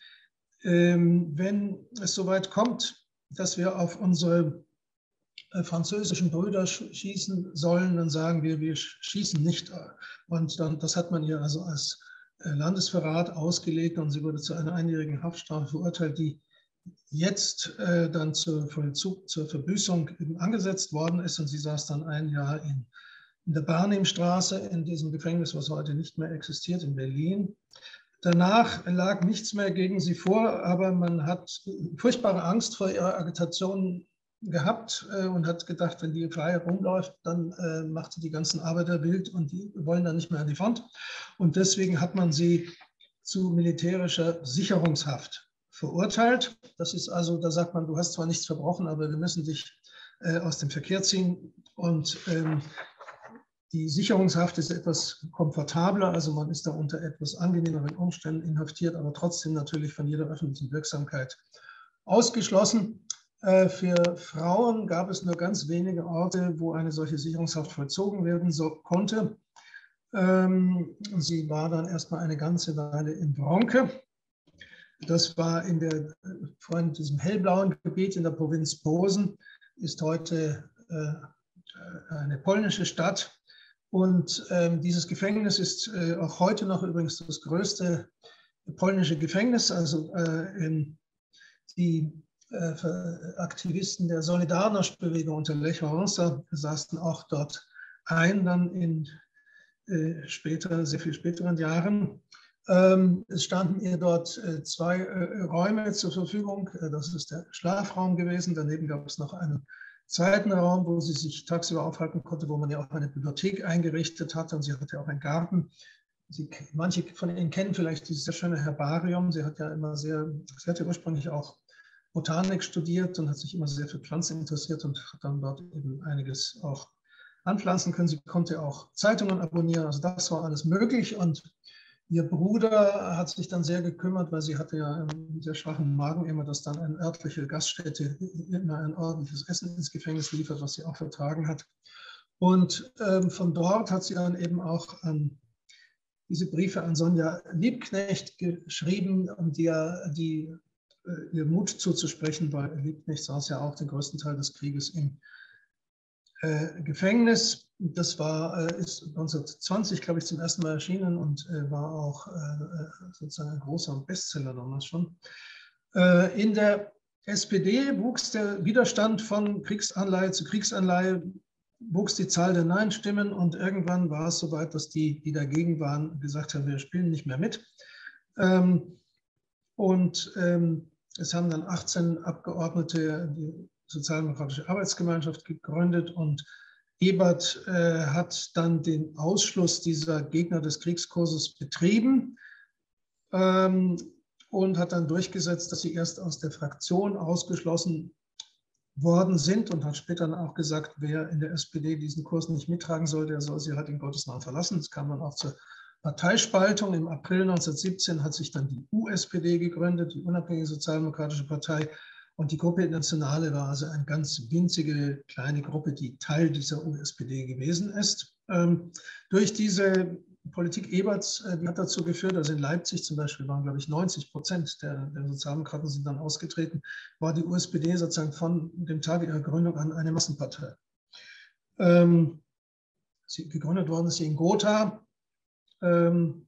ähm, wenn es soweit kommt, dass wir auf unsere äh, französischen Brüder schießen sollen, dann sagen wir, wir schießen nicht. Und dann, das hat man ihr also als äh, Landesverrat ausgelegt und sie wurde zu einer einjährigen Haftstrafe verurteilt, die jetzt äh, dann zur Vollzug, zur Verbüßung angesetzt worden ist und sie saß dann ein Jahr in, in der Barnimstraße, in diesem Gefängnis, was heute nicht mehr existiert, in Berlin. Danach lag nichts mehr gegen sie vor, aber man hat furchtbare Angst vor ihrer Agitation gehabt äh, und hat gedacht, wenn die frei rumläuft, dann äh, macht sie die ganzen Arbeiter wild und die wollen dann nicht mehr an die Front. Und deswegen hat man sie zu militärischer Sicherungshaft verurteilt. Das ist also, da sagt man, du hast zwar nichts verbrochen, aber wir müssen dich äh, aus dem Verkehr ziehen. Und ähm, die Sicherungshaft ist etwas komfortabler, also man ist da unter etwas angenehmeren Umständen inhaftiert, aber trotzdem natürlich von jeder öffentlichen Wirksamkeit ausgeschlossen. Äh, für Frauen gab es nur ganz wenige Orte, wo eine solche Sicherungshaft vollzogen werden so, konnte. Ähm, sie war dann erstmal eine ganze Weile in Bronke. Das war in der, von diesem hellblauen Gebiet in der Provinz Posen, ist heute äh, eine polnische Stadt. Und ähm, dieses Gefängnis ist äh, auch heute noch übrigens das größte polnische Gefängnis. Also äh, die äh, Aktivisten der Solidarność-Bewegung unter Lech Wałęsa saßen auch dort ein, dann in äh, später, sehr viel späteren Jahren. Ähm, es standen ihr dort äh, zwei äh, Räume zur Verfügung. Das ist der Schlafraum gewesen. Daneben gab es noch einen zweiten Raum, wo sie sich tagsüber aufhalten konnte, wo man ja auch eine Bibliothek eingerichtet hatte und sie hatte auch einen Garten. Sie, manche von Ihnen kennen vielleicht dieses sehr schöne Herbarium. Sie hat ja immer sehr, sie hatte ursprünglich auch Botanik studiert und hat sich immer sehr für Pflanzen interessiert und hat dann dort eben einiges auch anpflanzen können. Sie konnte auch Zeitungen abonnieren, also das war alles möglich und ihr Bruder hat sich dann sehr gekümmert, weil sie hatte ja einen sehr schwachen Magen immer, dass dann eine örtliche Gaststätte immer ein ordentliches Essen ins Gefängnis liefert, was sie auch vertragen hat. Und ähm, von dort hat sie dann eben auch an diese Briefe an Sonja Liebknecht geschrieben, um die, die, äh, ihr Mut zuzusprechen, weil Liebknecht saß ja auch den größten Teil des Krieges im äh, Gefängnis. Das war, äh, ist neunzehnhundertzwanzig, glaube ich, zum ersten Mal erschienen und äh, war auch äh, sozusagen ein großer Bestseller damals schon. Äh, in der S P D wuchs der Widerstand von Kriegsanleihe zu Kriegsanleihe, wuchs die Zahl der Nein-Stimmen und irgendwann war es soweit, dass die, die dagegen waren, gesagt haben, wir spielen nicht mehr mit. Ähm, und ähm, es haben dann achtzehn Abgeordnete die Sozialdemokratische Arbeitsgemeinschaft gegründet und Ebert äh, hat dann den Ausschluss dieser Gegner des Kriegskurses betrieben ähm, und hat dann durchgesetzt, dass sie erst aus der Fraktion ausgeschlossen worden sind und hat später dann auch gesagt, wer in der S P D diesen Kurs nicht mittragen soll, der soll sie halt in Gottes Namen verlassen. Es kam dann auch zur Parteispaltung. Im April neunzehnhundertsiebzehn hat sich dann die U S P D gegründet, die Unabhängige Sozialdemokratische Partei. Und die Gruppe Internationale war also eine ganz winzige kleine Gruppe, die Teil dieser U S P D gewesen ist. Ähm, durch diese Politik Eberts, äh, die hat dazu geführt, also in Leipzig zum Beispiel waren, glaube ich, neunzig Prozent der, der Sozialdemokraten sind dann ausgetreten, war die U S P D sozusagen von dem Tag ihrer Gründung an eine Massenpartei. Ähm, sie, gegründet worden ist sie in Gotha. Ähm,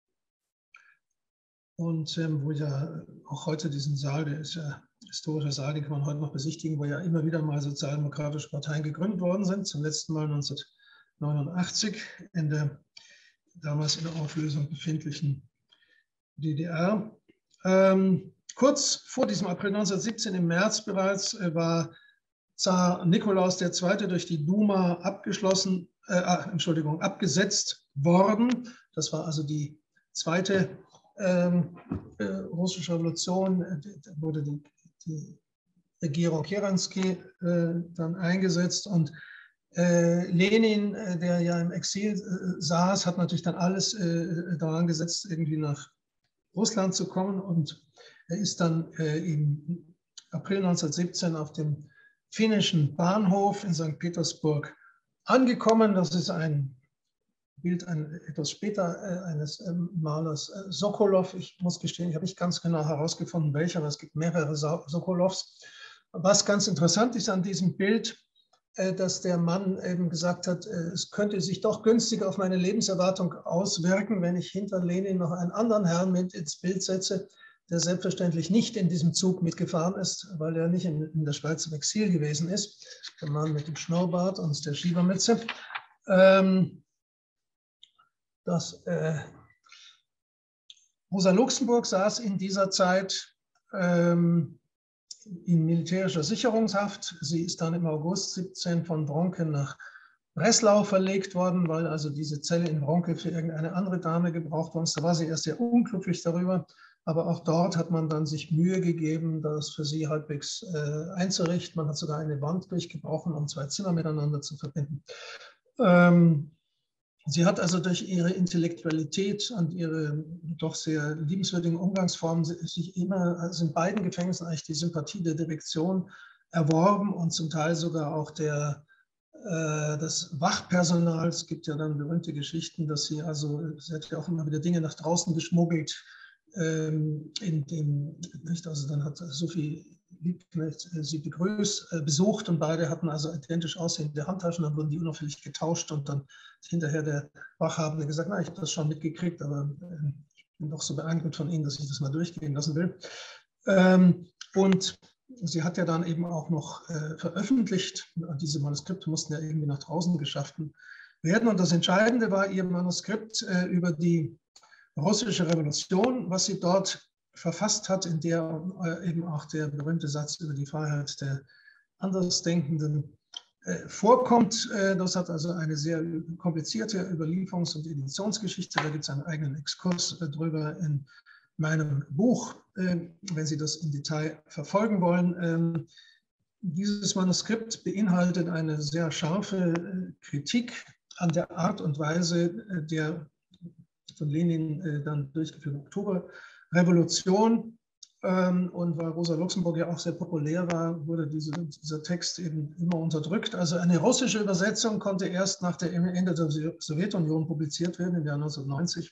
Und ähm, wo ja auch heute diesen Saal, der ist ja historischer Saal, den kann man heute noch besichtigen, wo ja immer wieder mal sozialdemokratische Parteien gegründet worden sind. Zum letzten Mal neunzehnhundertneunundachtzig in der damals in der Auflösung befindlichen D D R. Ähm, kurz vor diesem April neunzehnhundertsiebzehn, im März bereits, äh, war Zar Nikolaus der Zweite durch die Duma abgeschlossen, äh, Entschuldigung, abgesetzt worden. Das war also die zweite Ähm, äh, russische Revolution, äh, wurde die, die Regierung Kerensky äh, dann eingesetzt und äh, Lenin, äh, der ja im Exil äh, saß, hat natürlich dann alles äh, daran gesetzt, irgendwie nach Russland zu kommen, und er ist dann äh, im April neunzehnhundertsiebzehn auf dem finnischen Bahnhof in Sankt Petersburg angekommen. Das ist ein Bild ein, etwas später äh, eines ähm, Malers äh, Sokolow. Ich muss gestehen, ich habe nicht ganz genau herausgefunden, welcher, aber es gibt mehrere so Sokolows. Was ganz interessant ist an diesem Bild, äh, dass der Mann eben gesagt hat, äh, es könnte sich doch günstiger auf meine Lebenserwartung auswirken, wenn ich hinter Lenin noch einen anderen Herrn mit ins Bild setze, der selbstverständlich nicht in diesem Zug mitgefahren ist, weil er nicht in, in der Schweiz im Exil gewesen ist. Der Mann mit dem Schnurrbart und der Schiebermütze. Ähm, dass äh, Rosa Luxemburg saß in dieser Zeit ähm, in militärischer Sicherungshaft. Sie ist dann im August siebzehn von Wronke nach Breslau verlegt worden, weil also diese Zelle in Wronke für irgendeine andere Dame gebraucht worden ist. Da war sie erst sehr unglücklich darüber, aber auch dort hat man dann sich Mühe gegeben, das für sie halbwegs äh, einzurichten. Man hat sogar eine Wand durchgebrochen, um zwei Zimmer miteinander zu verbinden. Ähm, Sie hat also durch ihre Intellektualität und ihre doch sehr liebenswürdigen Umgangsformen sich immer, also in beiden Gefängnissen eigentlich die Sympathie der Direktion erworben und zum Teil sogar auch der, äh, des Wachpersonals. Es gibt ja dann berühmte Geschichten, dass sie also, sie hat ja auch immer wieder Dinge nach draußen geschmuggelt, ähm, in dem, nicht, also dann hat Sophie Liebknecht sie begrüßt, äh, besucht, und beide hatten also identisch aussehende Handtaschen, dann wurden die unauffällig getauscht, und dann hinterher der Wachhabende gesagt, na, ich habe das schon mitgekriegt, aber äh, ich bin doch so beeindruckt von Ihnen, dass ich das mal durchgehen lassen will. Ähm, und sie hat ja dann eben auch noch äh, veröffentlicht, diese Manuskripte mussten ja irgendwie nach draußen geschafft werden, und das Entscheidende war ihr Manuskript äh, über die russische Revolution, was sie dort verfasst hat, in der äh, eben auch der berühmte Satz über die Freiheit der Andersdenkenden äh, vorkommt. Äh, das hat also eine sehr komplizierte Überlieferungs- und Editionsgeschichte. Da gibt es einen eigenen Exkurs äh, drüber in meinem Buch, äh, wenn Sie das im Detail verfolgen wollen. Ähm, dieses Manuskript beinhaltet eine sehr scharfe äh, Kritik an der Art und Weise äh, der von Lenin äh, dann durchgeführte Oktoberrevolution. Ähm, und weil Rosa Luxemburg ja auch sehr populär war, wurde diese, dieser Text eben immer unterdrückt. Also eine russische Übersetzung konnte erst nach dem Ende der Sowjetunion publiziert werden, im Jahr neunzehnhundertneunzig.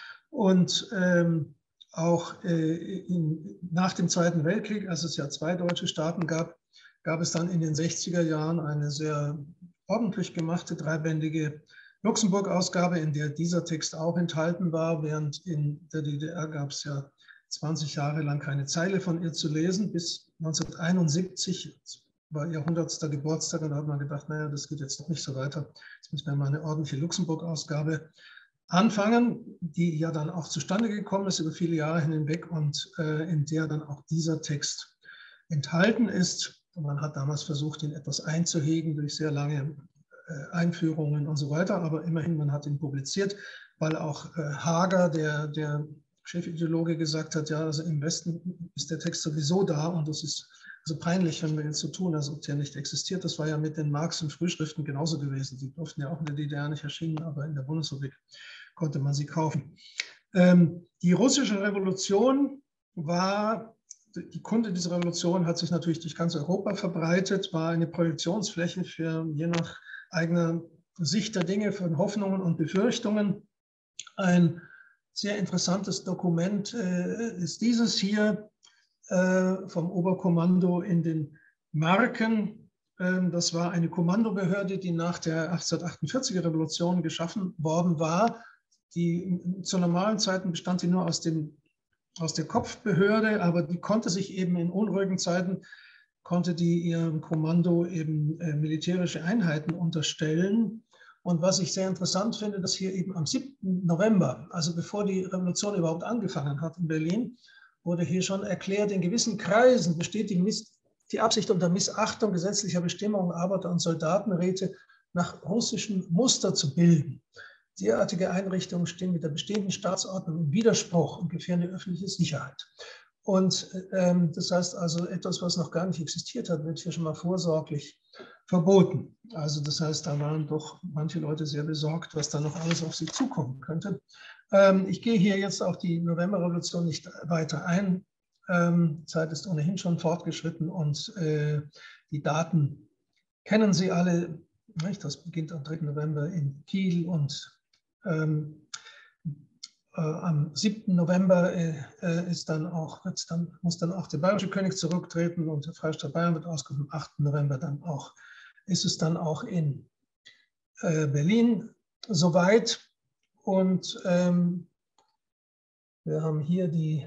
Und ähm, auch äh, in, nach dem Zweiten Weltkrieg, als es ja zwei deutsche Staaten gab, gab es dann in den sechziger Jahren eine sehr ordentlich gemachte, dreibändige Luxemburg-Ausgabe, in der dieser Text auch enthalten war, während in der D D R gab es ja zwanzig Jahre lang keine Zeile von ihr zu lesen. Bis neunzehnhunderteinundsiebzig war ihr hundertster Geburtstag, und da hat man gedacht, naja, das geht jetzt noch nicht so weiter. Jetzt müssen wir mal eine ordentliche Luxemburg-Ausgabe anfangen, die ja dann auch zustande gekommen ist über viele Jahre hinweg und äh, in der dann auch dieser Text enthalten ist. Und man hat damals versucht, ihn etwas einzuhegen durch sehr lange Einführungen und so weiter, aber immerhin, man hat ihn publiziert, weil auch äh, Hager, der, der Chefideologe, gesagt hat, ja, also im Westen ist der Text sowieso da, und das ist so peinlich, wenn wir jetzt so tun, als ob der nicht existiert. Das war ja mit den Marx- und Frühschriften genauso gewesen. Die durften ja auch in der D D R nicht erschienen, aber in der Bundesrepublik konnte man sie kaufen. Ähm, die russische Revolution war die Kunde dieser Revolution hat sich natürlich durch ganz Europa verbreitet, war eine Projektionsfläche für je nach eigener Sicht der Dinge von Hoffnungen und Befürchtungen. Ein sehr interessantes Dokument äh, ist dieses hier äh, vom Oberkommando in den Marken. Ähm, das war eine Kommandobehörde, die nach der achtzehnhundertachtundvierziger Revolution geschaffen worden war. Die, zu normalen Zeiten bestand die nur aus, dem, aus der Kopfbehörde, aber die konnte sich eben in unruhigen Zeiten, konnte die ihrem Kommando eben äh, militärische Einheiten unterstellen. Und was ich sehr interessant finde, dass hier eben am siebten November, also bevor die Revolution überhaupt angefangen hat in Berlin, wurde hier schon erklärt, in gewissen Kreisen besteht die, Miss, die Absicht unter Missachtung gesetzlicher Bestimmungen Arbeiter- und Soldatenräte nach russischem Muster zu bilden. Derartige Einrichtungen stehen mit der bestehenden Staatsordnung im Widerspruch und gefährden die öffentliche Sicherheit. Und ähm, das heißt also, etwas, was noch gar nicht existiert hat, wird hier schon mal vorsorglich verboten. Also das heißt, da waren doch manche Leute sehr besorgt, was da noch alles auf sie zukommen könnte. Ähm, ich gehe hier jetzt auf die Novemberrevolution nicht weiter ein. Ähm, Zeit ist ohnehin schon fortgeschritten und äh, die Daten kennen Sie alle. Nicht? Das beginnt am dritten November in Kiel und ähm, äh, am siebten November äh, ist dann auch, wird's dann, muss dann auch der bayerische König zurücktreten und der Freistaat Bayern wird ausgerufen. Am achten November dann auch, ist es dann auch in äh, Berlin soweit. Und ähm, wir haben hier die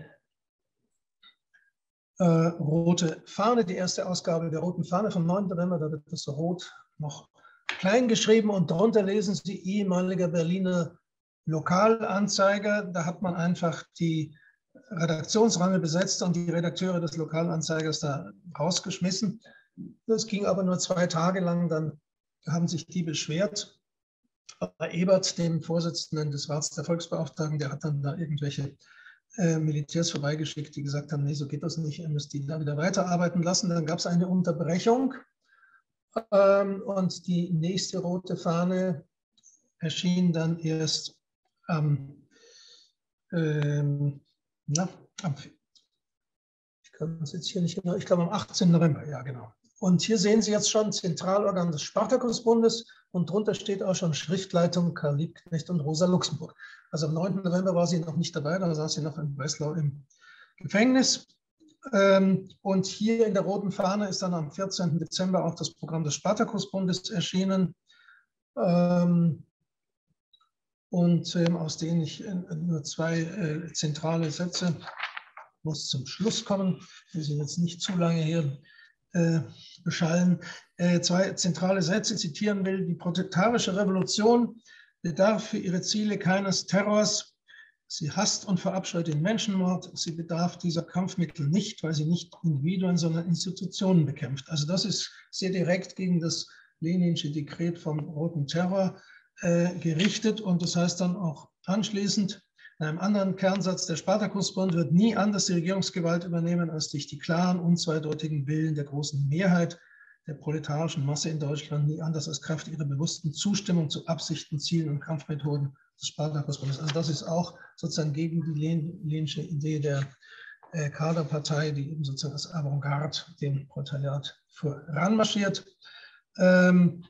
äh, rote Fahne, die erste Ausgabe der roten Fahne vom neunten November, da wird das so rot noch klein geschrieben und darunter lesen Sie ehemaliger Berliner Lokalanzeiger. Da hat man einfach die Redaktionsränge besetzt und die Redakteure des Lokalanzeigers da rausgeschmissen. Das ging aber nur zwei Tage lang, dann haben sich die beschwert. Aber Ebert, dem Vorsitzenden des Rats der Volksbeauftragten, der hat dann da irgendwelche äh, Militärs vorbeigeschickt, die gesagt haben, nee, so geht das nicht, ihr müsst die da wieder weiterarbeiten lassen. Dann gab es eine Unterbrechung ähm, und die nächste rote Fahne erschien dann erst am, ähm, na, am ich kann das jetzt hier nicht genau, ich glaube am achtzehnten November, ja genau. Und hier sehen Sie jetzt schon Zentralorgan des Spartakusbundes und drunter steht auch schon Schriftleitung Karl Liebknecht und Rosa Luxemburg. Also am neunten November war sie noch nicht dabei, da saß sie noch in Breslau im Gefängnis. Und hier in der roten Fahne ist dann am vierzehnten Dezember auch das Programm des Spartakusbundes erschienen. Und aus denen ich nur zwei zentrale Sätze muss zum Schluss kommen. Ich will Sie jetzt nicht zu lange hier äh, beschallen. Äh, zwei zentrale Sätze zitieren will. Die proletarische Revolution bedarf für ihre Ziele keines Terrors. Sie hasst und verabscheut den Menschenmord. Sie bedarf dieser Kampfmittel nicht, weil sie nicht Individuen, sondern Institutionen bekämpft. Also das ist sehr direkt gegen das Leninsche Dekret vom Roten Terror äh, gerichtet. Und das heißt dann auch anschließend, in einem anderen Kernsatz, der Spartakusbund wird nie anders die Regierungsgewalt übernehmen, als durch die klaren, unzweideutigen Willen der großen Mehrheit der proletarischen Masse in Deutschland, nie anders als Kraft ihrer bewussten Zustimmung zu Absichten, Zielen und Kampfmethoden des Spartakusbundes. Also das ist auch sozusagen gegen die Leninsche Idee der äh, Kaderpartei, die eben sozusagen als Avantgarde dem Proletariat voranmarschiert. Ähm,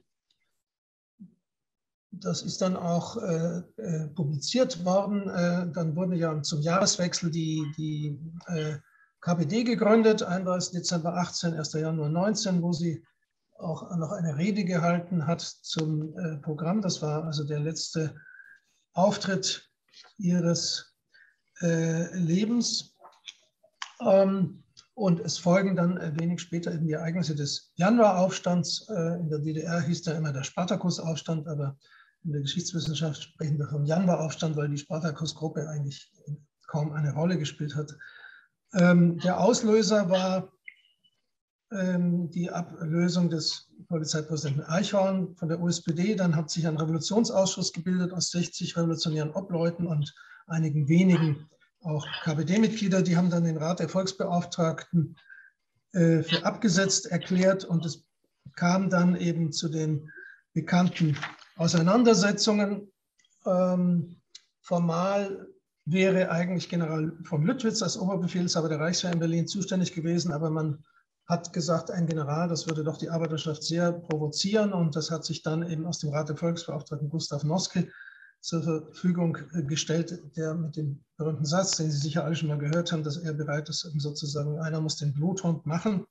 Das ist dann auch äh, äh, publiziert worden. Äh, dann wurde ja zum Jahreswechsel die, die äh, K P D gegründet, einunddreißigsten Dezember achtzehn, ersten Januar neunzehn, wo sie auch noch eine Rede gehalten hat zum äh, Programm. Das war also der letzte Auftritt ihres äh, Lebens. Ähm, und es folgen dann äh, wenig später eben die Ereignisse des Januaraufstands. Äh, in der D D R hieß da immer der Spartakusaufstand, aber in der Geschichtswissenschaft sprechen wir vom Januaraufstand, weil die Spartakusgruppe eigentlich kaum eine Rolle gespielt hat. Ähm, der Auslöser war ähm, die Ablösung des Polizeipräsidenten Eichhorn von der U S P D. Dann hat sich ein Revolutionsausschuss gebildet aus sechzig revolutionären Obleuten und einigen wenigen auch K P D-Mitglieder. Die haben dann den Rat der Volksbeauftragten äh, für abgesetzt erklärt und es kam dann eben zu den bekannten Auseinandersetzungen. Ähm, formal wäre eigentlich General von Lüttwitz als Oberbefehlshaber der Reichswehr in Berlin zuständig gewesen, aber man hat gesagt, ein General, das würde doch die Arbeiterschaft sehr provozieren, und das hat sich dann eben aus dem Rat der Volksbeauftragten Gustav Noske zur Verfügung gestellt, der mit dem berühmten Satz, den Sie sicher alle schon mal gehört haben, dass er bereit ist, sozusagen, einer muss den Bluthund machen.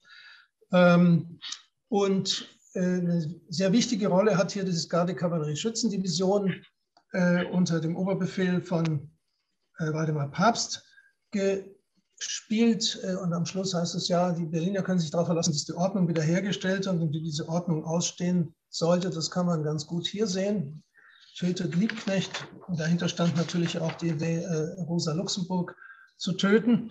Und eine sehr wichtige Rolle hat hier dieses Garde-Kavallerie-Schützendivision unter dem Oberbefehl von Waldemar Pabst gespielt. Und am Schluss heißt es ja, die Berliner können sich darauf verlassen, dass die Ordnung wiederhergestellt und wie diese Ordnung ausstehen sollte. Das kann man ganz gut hier sehen. Tötet Liebknecht. Und dahinter stand natürlich auch die Idee, Rosa Luxemburg zu töten.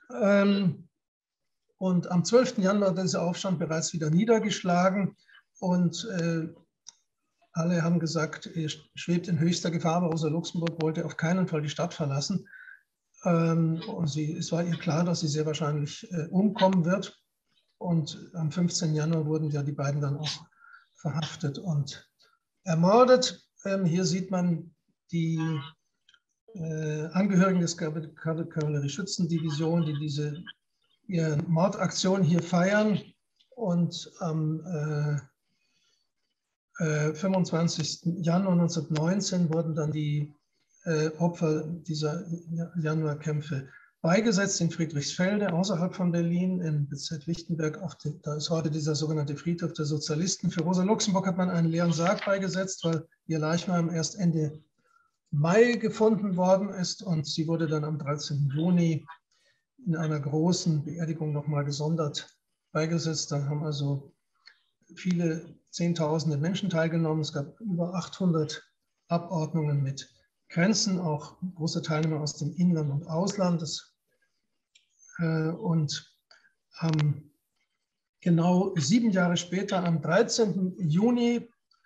Und am zwölften Januar war dieser Aufstand bereits wieder niedergeschlagen. Und alle haben gesagt, er schwebt in höchster Gefahr, aber Rosa Luxemburg wollte auf keinen Fall die Stadt verlassen. Und sie, es war ihr klar, dass sie sehr wahrscheinlich umkommen wird. Und am fünfzehnten Januar wurden ja die beiden dann auch verhaftet und ermordet. Hier sieht man die Angehörigen des Kavallerie-Schützendivision, die diese ihre Mordaktion hier feiern. Und am fünfundzwanzigsten Januar neunzehnhundertneunzehn wurden dann die äh, Opfer dieser Januarkämpfe beigesetzt in Friedrichsfelde, außerhalb von Berlin, im Bezirk Lichtenberg. Auf die, da ist heute dieser sogenannte Friedhof der Sozialisten. Für Rosa Luxemburg hat man einen leeren Sarg beigesetzt, weil ihr Leichnam erst Ende Mai gefunden worden ist. Und sie wurde dann am dreizehnten Juni in einer großen Beerdigung nochmal gesondert beigesetzt. Da haben also viele Zehntausende Menschen teilgenommen. Es gab über achthundert Abordnungen mit Grenzen, auch große Teilnehmer aus dem Inland und Ausland. Das, äh, und ähm, genau sieben Jahre später, am dreizehnten Juni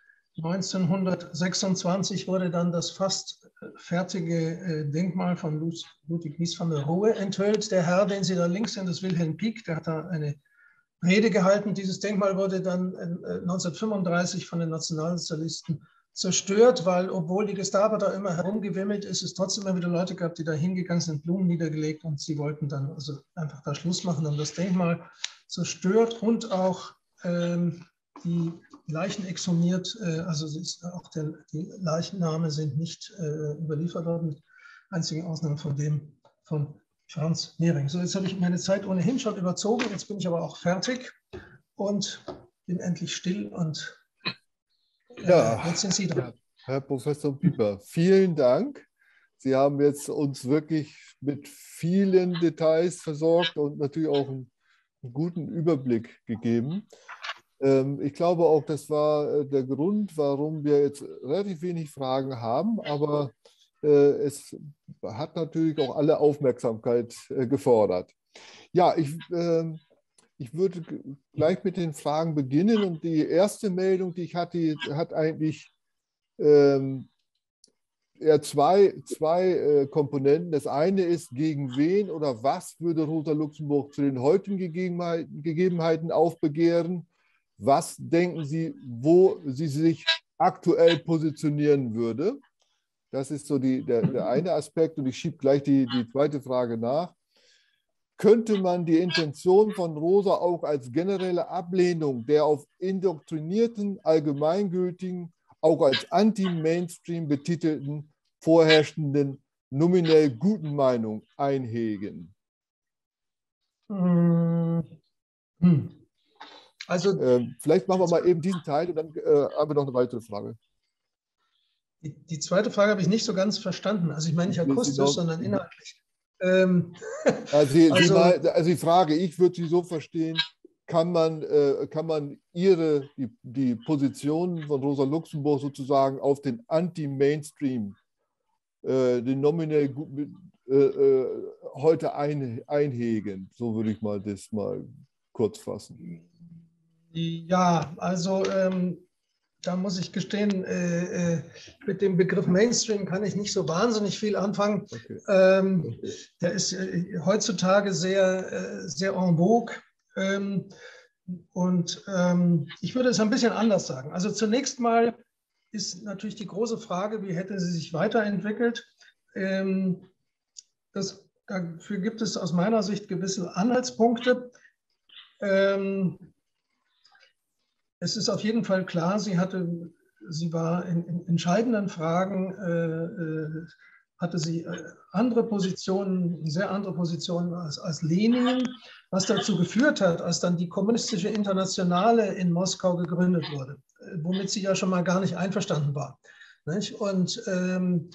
neunzehnhundertsechsundzwanzig, wurde dann das fast fertige äh, Denkmal von Ludwig Mies van der Rohe enthüllt. Der Herr, den Sie da links sehen, das ist Wilhelm Pieck, der hat da eine Rede gehalten. Dieses Denkmal wurde dann neunzehnhundertfünfunddreißig von den Nationalsozialisten zerstört, weil, obwohl die Gestapo da immer herumgewimmelt ist, es trotzdem immer wieder Leute gab, die da hingegangen sind, Blumen niedergelegt, und sie wollten dann also einfach da Schluss machen, haben das Denkmal zerstört und auch ähm, die Leichen exhumiert. Äh, also ist auch der, die Leichenname sind nicht äh, überliefert worden, mit einzigen Ausnahme von dem von Franz Nehring. So, jetzt habe ich meine Zeit ohnehin schon überzogen. Jetzt bin ich aber auch fertig und bin endlich still. Und äh, ja, jetzt sind Sie dran. Herr Professor Pieper, vielen Dank. Sie haben jetzt uns wirklich mit vielen Details versorgt und natürlich auch einen, einen guten Überblick gegeben. Ähm, ich glaube auch, das war der Grund, warum wir jetzt relativ wenig Fragen haben, aber es hat natürlich auch alle Aufmerksamkeit gefordert. Ja, ich, äh, ich würde gleich mit den Fragen beginnen. Und die erste Meldung, die ich hatte, hat eigentlich ähm, eher zwei, zwei äh, Komponenten. Das eine ist, gegen wen oder was würde Rosa Luxemburg zu den heutigen Gegebenheiten, Gegebenheiten aufbegehren? Was denken Sie, wo sie sich aktuell positionieren würde? Das ist so die, der, der eine Aspekt, und ich schiebe gleich die, die zweite Frage nach. Könnte man die Intention von Rosa auch als generelle Ablehnung der auf indoktrinierten, allgemeingültigen, auch als anti-Mainstream betitelten, vorherrschenden, nominell guten Meinung einhegen? Also, ähm, vielleicht machen wir mal eben diesen Teil und dann äh, haben wir noch eine weitere Frage. Die, die zweite Frage habe ich nicht so ganz verstanden. Also ich meine nicht akustisch, sondern inhaltlich. Ähm, also, Sie, also, Sie mal, also die Frage, ich würde sie so verstehen, kann man, äh, kann man ihre, die, die Position von Rosa Luxemburg sozusagen auf den Anti-Mainstream, äh, den nominell äh, äh, heute ein, einhegen? So würde ich mal das mal kurz fassen. Ja, also ähm, da muss ich gestehen, äh, äh, mit dem Begriff Mainstream kann ich nicht so wahnsinnig viel anfangen. Okay. Ähm, okay. Der ist äh, heutzutage sehr, äh, sehr en vogue. Ähm, und ähm, ich würde es ein bisschen anders sagen. Also zunächst mal ist natürlich die große Frage, wie hätte sie sich weiterentwickelt? Ähm, das, dafür gibt es aus meiner Sicht gewisse Anhaltspunkte. Ähm, es ist auf jeden Fall klar, sie hatte, sie war in, in entscheidenden Fragen, äh, hatte sie andere Positionen, sehr andere Positionen als, als Lenin, was dazu geführt hat, als dann die Kommunistische Internationale in Moskau gegründet wurde, womit sie ja schon mal gar nicht einverstanden war. Nicht? Und ähm,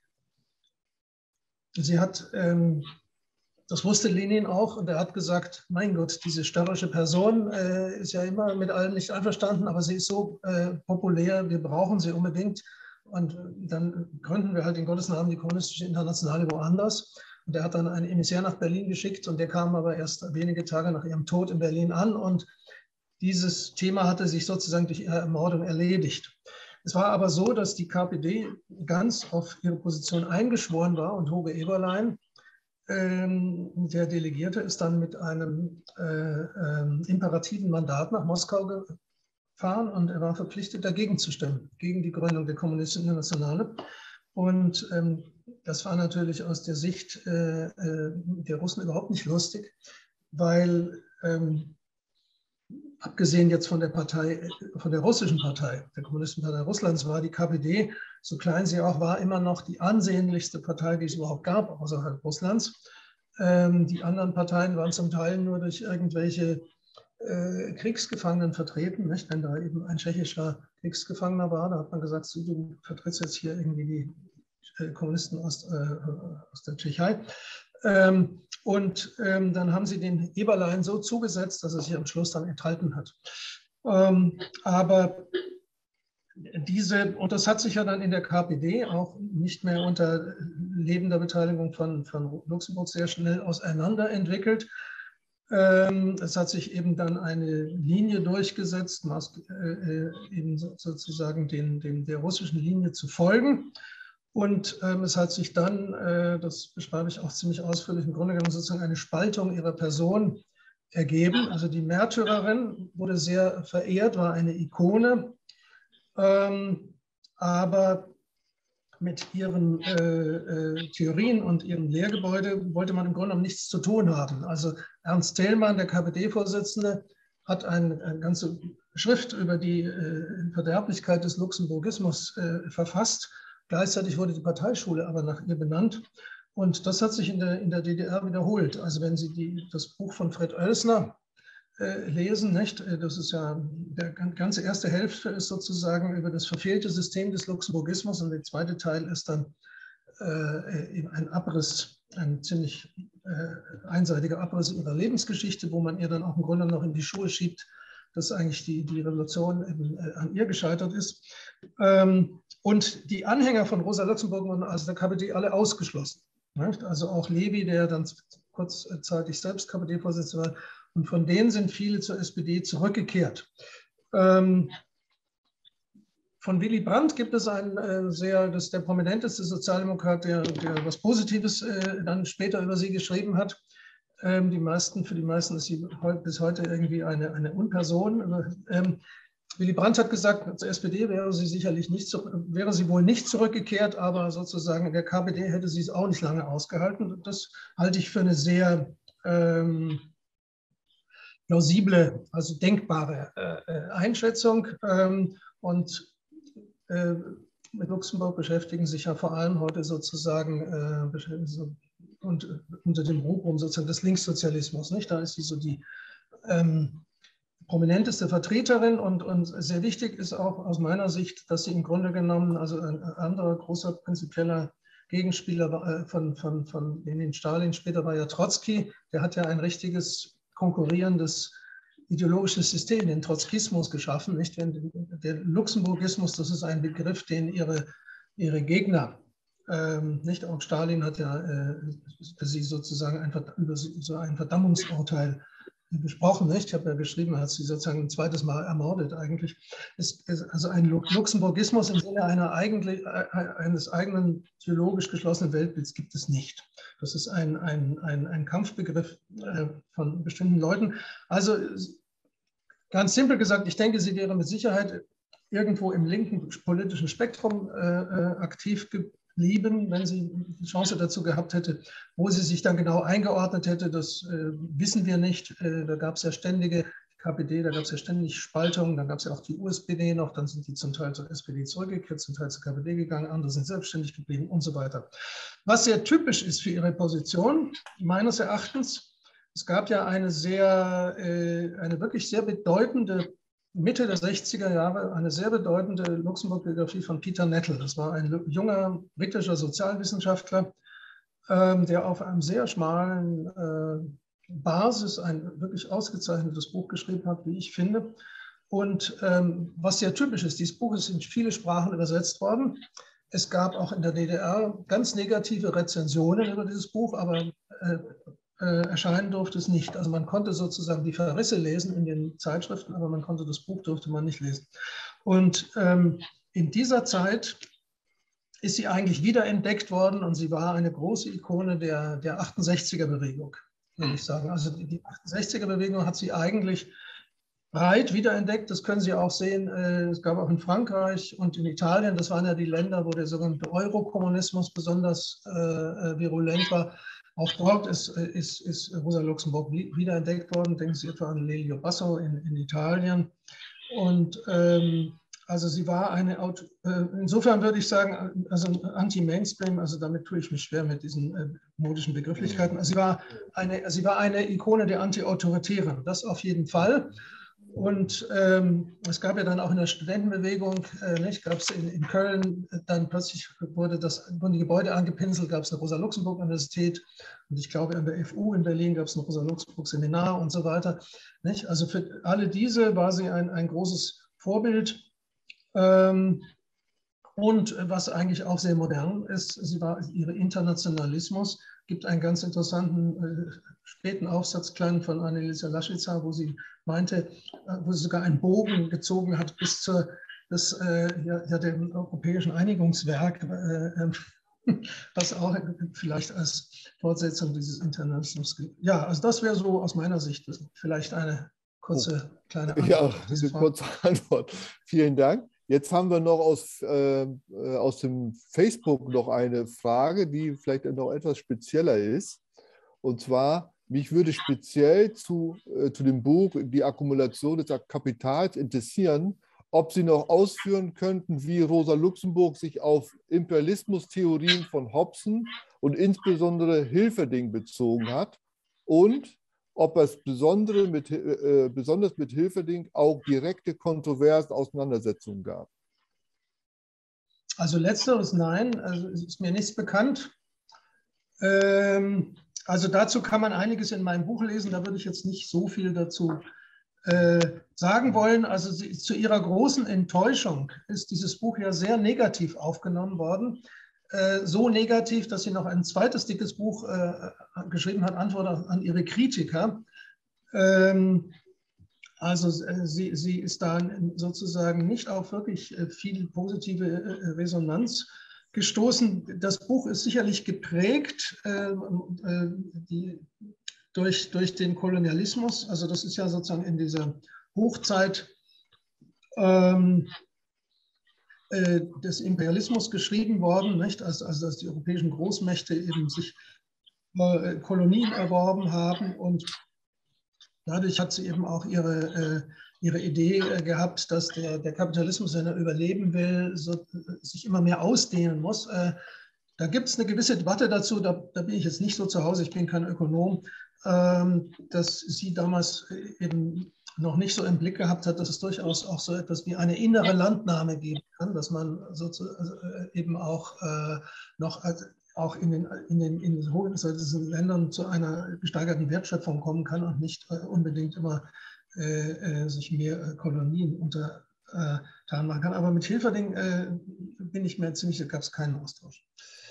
sie hat, ähm, das wusste Lenin auch, und er hat gesagt, mein Gott, diese störrische Person äh, ist ja immer mit allem nicht einverstanden, aber sie ist so äh, populär, wir brauchen sie unbedingt. Und dann gründen wir halt in Gottes Namen die Kommunistische Internationale woanders. Und er hat dann einen Emissär nach Berlin geschickt, und der kam aber erst wenige Tage nach ihrem Tod in Berlin an. Und dieses Thema hatte sich sozusagen durch ihre Ermordung erledigt. Es war aber so, dass die K P D ganz auf ihre Position eingeschworen war, und Hugo Eberlein, ähm, der Delegierte, ist dann mit einem äh, äh, imperativen Mandat nach Moskau gefahren, und er war verpflichtet, dagegen zu stimmen, gegen die Gründung der Kommunistischen Internationale. Und ähm, das war natürlich aus der Sicht äh, äh, der Russen überhaupt nicht lustig, weil ähm, abgesehen jetzt von der Partei, von der russischen Partei, der Kommunistischen Partei Russlands, war die K P D, so klein sie auch war, immer noch die ansehnlichste Partei, die es überhaupt gab, außerhalb Russlands. Ähm, die anderen Parteien waren zum Teil nur durch irgendwelche äh, Kriegsgefangenen vertreten. Nicht? Wenn da eben ein tschechischer Kriegsgefangener war, da hat man gesagt, so, du vertrittst jetzt hier irgendwie die äh, Kommunisten aus, äh, aus der Tschechei. Ähm, und ähm, dann haben sie den Eberlein so zugesetzt, dass er sich am Schluss dann enthalten hat. Ähm, aber diese, und das hat sich ja dann in der K P D auch nicht mehr unter lebender Beteiligung von, von Luxemburg sehr schnell auseinanderentwickelt. Ähm, es hat sich eben dann eine Linie durchgesetzt, äh, eben sozusagen den, den, der russischen Linie zu folgen. Und ähm, es hat sich dann, äh, das beschreibe ich auch ziemlich ausführlich, im Grunde genommen sozusagen eine Spaltung ihrer Person ergeben. Also die Märtyrerin wurde sehr verehrt, war eine Ikone, ähm, aber mit ihren äh, äh, Theorien und ihrem Lehrgebäude wollte man im Grunde genommen nichts zu tun haben. Also Ernst Thälmann, der K P D-Vorsitzende, hat eine, eine ganze Schrift über die äh, Verderblichkeit des Luxemburgismus äh, verfasst. Gleichzeitig wurde die Parteischule aber nach ihr benannt. Und das hat sich in der, in der D D R wiederholt. Also wenn Sie die, das Buch von Fred Oelsner äh, lesen, nicht? Das ist ja, der ganze erste Hälfte ist sozusagen über das verfehlte System des Luxemburgismus, und der zweite Teil ist dann äh, ein Abriss, ein ziemlich äh, einseitiger Abriss ihrer Lebensgeschichte, wo man ihr dann auch im Grunde noch in die Schuhe schiebt, dass eigentlich die, die Revolution eben, äh, an ihr gescheitert ist. Ähm, und die Anhänger von Rosa Luxemburg wurden also der K P D alle ausgeschlossen. Nicht? Also auch Levi, der dann kurzzeitig selbst K P D-Vorsitzender war, und von denen sind viele zur S P D zurückgekehrt. Ähm, von Willy Brandt gibt es einen äh, sehr, das ist der prominenteste Sozialdemokrat, der, der was Positives äh, dann später über sie geschrieben hat. Ähm, die meisten, für die meisten ist sie bis heute irgendwie eine, eine Unperson. Ähm, Willy Brandt hat gesagt, zur S P D wäre sie sicherlich nicht, wäre sie wohl nicht zurückgekehrt, aber sozusagen in der K P D hätte sie es auch nicht lange ausgehalten. Das halte ich für eine sehr ähm, plausible, also denkbare äh, Einschätzung. Ähm, und äh, mit Luxemburg beschäftigen sich ja vor allem heute sozusagen äh, so, und äh, unter dem Rubrum sozusagen des Linkssozialismus. Nicht? Da ist sie so die ähm, prominenteste Vertreterin, und, und sehr wichtig ist auch aus meiner Sicht, dass sie im Grunde genommen, also ein anderer großer prinzipieller Gegenspieler von, von, von Lenin, Stalin, später war ja Trotzki, der hat ja ein richtiges konkurrierendes ideologisches System, den Trotzkismus, geschaffen. Nicht? Der Luxemburgismus, das ist ein Begriff, den ihre, ihre Gegner, ähm, nicht auch Stalin hat ja äh, für sie sozusagen ein, über so ein Verdammungsurteil besprochen, nicht? Ich habe ja geschrieben, er hat sie sozusagen ein zweites Mal ermordet eigentlich. Es ist also ein Luxemburgismus im Sinne einer eigentlich, eines eigenen theologisch geschlossenen Weltbilds gibt es nicht. Das ist ein, ein, ein, ein Kampfbegriff von bestimmten Leuten. Also ganz simpel gesagt, ich denke, sie wäre mit Sicherheit irgendwo im linken politischen Spektrum äh, aktiv geblieben, wenn sie die Chance dazu gehabt hätte. Wo sie sich dann genau eingeordnet hätte, das äh, wissen wir nicht. Äh, da gab es ja ständige K P D, da gab es ja ständig Spaltungen, dann gab es ja auch die U S P D noch, dann sind die zum Teil zur S P D zurückgekehrt, zum Teil zur K P D gegangen, andere sind selbstständig geblieben und so weiter. Was sehr typisch ist für ihre Position, meines Erachtens, es gab ja eine sehr, äh, eine wirklich sehr bedeutende, Mitte der sechziger Jahre, eine sehr bedeutende Luxemburg-Biografie von Peter Nettle. Das war ein junger britischer Sozialwissenschaftler, ähm, der auf einem sehr schmalen äh, Basis ein wirklich ausgezeichnetes Buch geschrieben hat, wie ich finde. Und ähm, was sehr typisch ist, dieses Buch ist in viele Sprachen übersetzt worden. Es gab auch in der D D R ganz negative Rezensionen über dieses Buch, aber äh, äh, erscheinen durfte es nicht. Also man konnte sozusagen die Verrisse lesen in den Zeitschriften, aber man konnte das Buch durfte man nicht lesen. Und ähm, in dieser Zeit ist sie eigentlich wiederentdeckt worden und sie war eine große Ikone der, der achtundsechziger-Bewegung, würde ich sagen. Also die achtundsechziger-Bewegung hat sie eigentlich breit wiederentdeckt. Das können Sie auch sehen. Es gab auch in Frankreich und in Italien, das waren ja die Länder, wo der sogenannte Eurokommunismus besonders äh, virulent war. Auch dort ist, ist, ist Rosa Luxemburg wiederentdeckt worden. Denken Sie etwa an Lelio Basso in, in Italien. Und ähm, also sie war eine, äh, insofern würde ich sagen, also Anti-Mainstream, also damit tue ich mich schwer mit diesen äh, modischen Begrifflichkeiten. Also sie war eine, sie war eine Ikone der Anti-Autoritären, das auf jeden Fall. Und ähm, es gab ja dann auch in der Studentenbewegung, äh, nicht, gab es in, in Köln, dann plötzlich wurde das, wurden die Gebäude angepinselt, gab es eine Rosa-Luxemburg-Universität und ich glaube an der F U in Berlin gab es ein Rosa-Luxemburg-Seminar und so weiter. Nicht? Also für alle diese war sie ein, ein großes Vorbild. Ähm, und was eigentlich auch sehr modern ist, sie war ihre Internationalismus. Gibt einen ganz interessanten äh, späten Aufsatz, klein von Anneliesa Laschitza, wo sie meinte, äh, wo sie sogar einen Bogen gezogen hat bis zur das, äh, ja, ja, dem Europäischen Einigungswerk, äh, was auch vielleicht als Fortsetzung dieses Internationalismus gibt. Ja, also das wäre so aus meiner Sicht vielleicht eine kurze kleine Antwort. Ja, eine kurze Antwort. Vielen Dank. Jetzt haben wir noch aus, äh, aus dem Facebook noch eine Frage, die vielleicht noch etwas spezieller ist. Und zwar, mich würde speziell zu, äh, zu dem Buch Die Akkumulation des Kapitals interessieren, ob Sie noch ausführen könnten, wie Rosa Luxemburg sich auf Imperialismustheorien von Hobson und insbesondere Hilferding bezogen hat und ob es besondere mit, äh, besonders mit Hilferding auch direkte kontroverse Auseinandersetzungen gab. Also letzteres nein, also es ist mir nichts bekannt. Ähm, also dazu kann man einiges in meinem Buch lesen, da würde ich jetzt nicht so viel dazu äh, sagen wollen. Also sie, zu ihrer großen Enttäuschung ist dieses Buch ja sehr negativ aufgenommen worden. Äh, so negativ, dass sie noch ein zweites dickes Buch äh, geschrieben hat, Antwort an ihre Kritiker. Ähm, also sie, sie ist da sozusagen nicht auf wirklich viel positive Resonanz gestoßen. Das Buch ist sicherlich geprägt äh, äh, die, durch, durch den Kolonialismus. Also das ist ja sozusagen in dieser Hochzeit ähm, äh, des Imperialismus geschrieben worden, nicht? Also, also dass die europäischen Großmächte eben sich äh, Kolonien erworben haben und dadurch hat sie eben auch ihre, äh, ihre Idee äh, gehabt, dass der, der Kapitalismus, wenn er überleben will, so, sich immer mehr ausdehnen muss. Äh, da gibt es eine gewisse Debatte dazu, da, da bin ich jetzt nicht so zu Hause, ich bin kein Ökonom, ähm, dass sie damals eben noch nicht so im Blick gehabt hat, dass es durchaus auch so etwas wie eine innere Landnahme geben kann, dass man sozusagen also, äh, eben auch äh, noch als auch in den, in den, in den hochentwickelten Ländern zu einer gesteigerten Wertschöpfung kommen kann und nicht äh, unbedingt immer äh, äh, sich mehr äh, Kolonien untertan äh, machen kann. Aber mit Hilferding äh, bin ich mir ziemlich, da gab es keinen Austausch.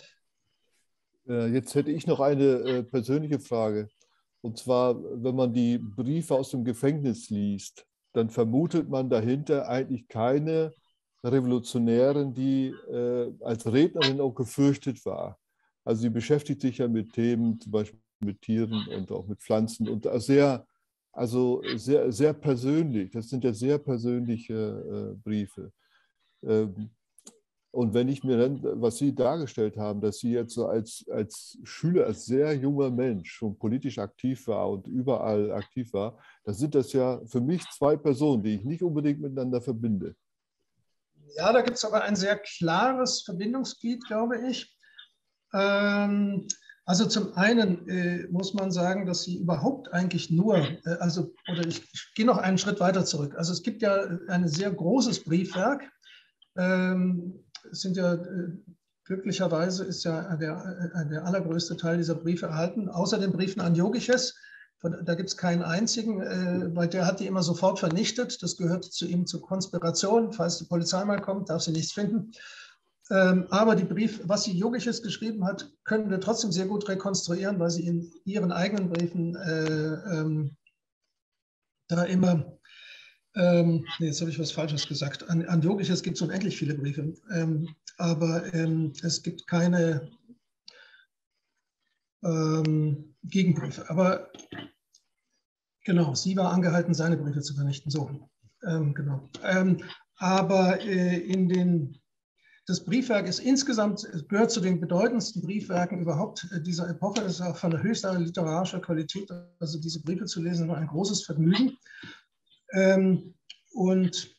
Jetzt hätte ich noch eine äh, persönliche Frage. Und zwar, wenn man die Briefe aus dem Gefängnis liest, dann vermutet man dahinter eigentlich keine Revolutionärin, die äh, als Rednerin auch gefürchtet war. Also sie beschäftigt sich ja mit Themen, zum Beispiel mit Tieren und auch mit Pflanzen und sehr, also sehr, sehr persönlich. Das sind ja sehr persönliche äh, Briefe. Ähm, Und wenn ich mir dann, was Sie dargestellt haben, dass Sie jetzt so als, als Schüler, als sehr junger Mensch schon politisch aktiv war und überall aktiv war, dann sind das ja für mich zwei Personen, die ich nicht unbedingt miteinander verbinde. Ja, da gibt es aber ein sehr klares Verbindungsglied, glaube ich. Ähm, also zum einen äh, muss man sagen, dass sie überhaupt eigentlich nur, äh, also, oder ich, ich gehe noch einen Schritt weiter zurück. Also es gibt ja ein sehr großes Briefwerk. Ähm, es sind ja, äh, glücklicherweise ist ja der, äh, der allergrößte Teil dieser Briefe erhalten, außer den Briefen an Jogiches. Da gibt es keinen einzigen, äh, weil der hat die immer sofort vernichtet. Das gehört zu ihm zur Konspiration. Falls die Polizei mal kommt, darf sie nichts finden. Ähm, aber die Brief, was sie Jogiches geschrieben hat, können wir trotzdem sehr gut rekonstruieren, weil sie in ihren eigenen Briefen äh, ähm, da immer, ähm, nee, jetzt habe ich was Falsches gesagt. An, an Jogiches gibt es unendlich viele Briefe, ähm, aber ähm, es gibt keine ähm, Gegenbriefe. Aber genau, sie war angehalten, seine Briefe zu vernichten. So, ähm, genau. Ähm, aber äh, in den, das Briefwerk ist insgesamt, gehört zu den bedeutendsten Briefwerken überhaupt dieser Epoche. Es ist auch von höchster literarischer Qualität. Also diese Briefe zu lesen, war ein großes Vergnügen. Ähm, und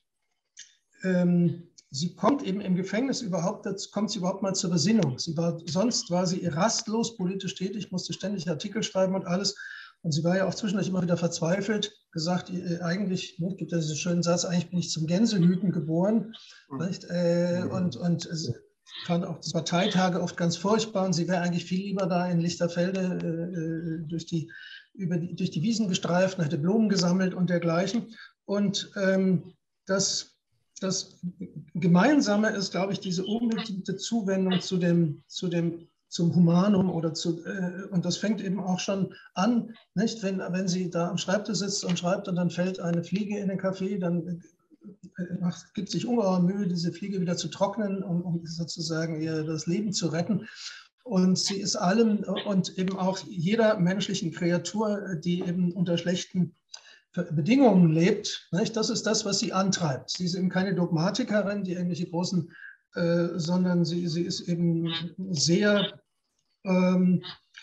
ähm, sie kommt eben im Gefängnis überhaupt, jetzt kommt sie überhaupt mal zur Besinnung. Sie war, sonst war sie rastlos politisch tätig, musste ständig Artikel schreiben und alles. Und sie war ja auch zwischendurch immer wieder verzweifelt, gesagt, eigentlich, ne, gibt ja diesen schönen Satz, eigentlich bin ich zum Gänsehüten geboren. Nicht? Äh, und, und es fand auch die Parteitage oft ganz furchtbar und sie wäre eigentlich viel lieber da in Lichterfelde äh, durch, die, über die, durch die Wiesen gestreift und hätte Blumen gesammelt und dergleichen. Und ähm, das, das Gemeinsame ist, glaube ich, diese unbedingte Zuwendung zu dem, zu dem zum Humanum oder zu, äh, und das fängt eben auch schon an, nicht? Wenn, wenn sie da am Schreibtisch sitzt und schreibt und dann fällt eine Fliege in den Kaffee, dann äh, macht, gibt sich ungeheuer Mühe, diese Fliege wieder zu trocknen, um, um sozusagen ihr das Leben zu retten. Und sie ist allem und eben auch jeder menschlichen Kreatur, die eben unter schlechten Bedingungen lebt, nicht? Das ist das, was sie antreibt. Sie ist eben keine Dogmatikerin, die irgendwelche großen Äh, sondern sie, sie ist eben sehr ähm,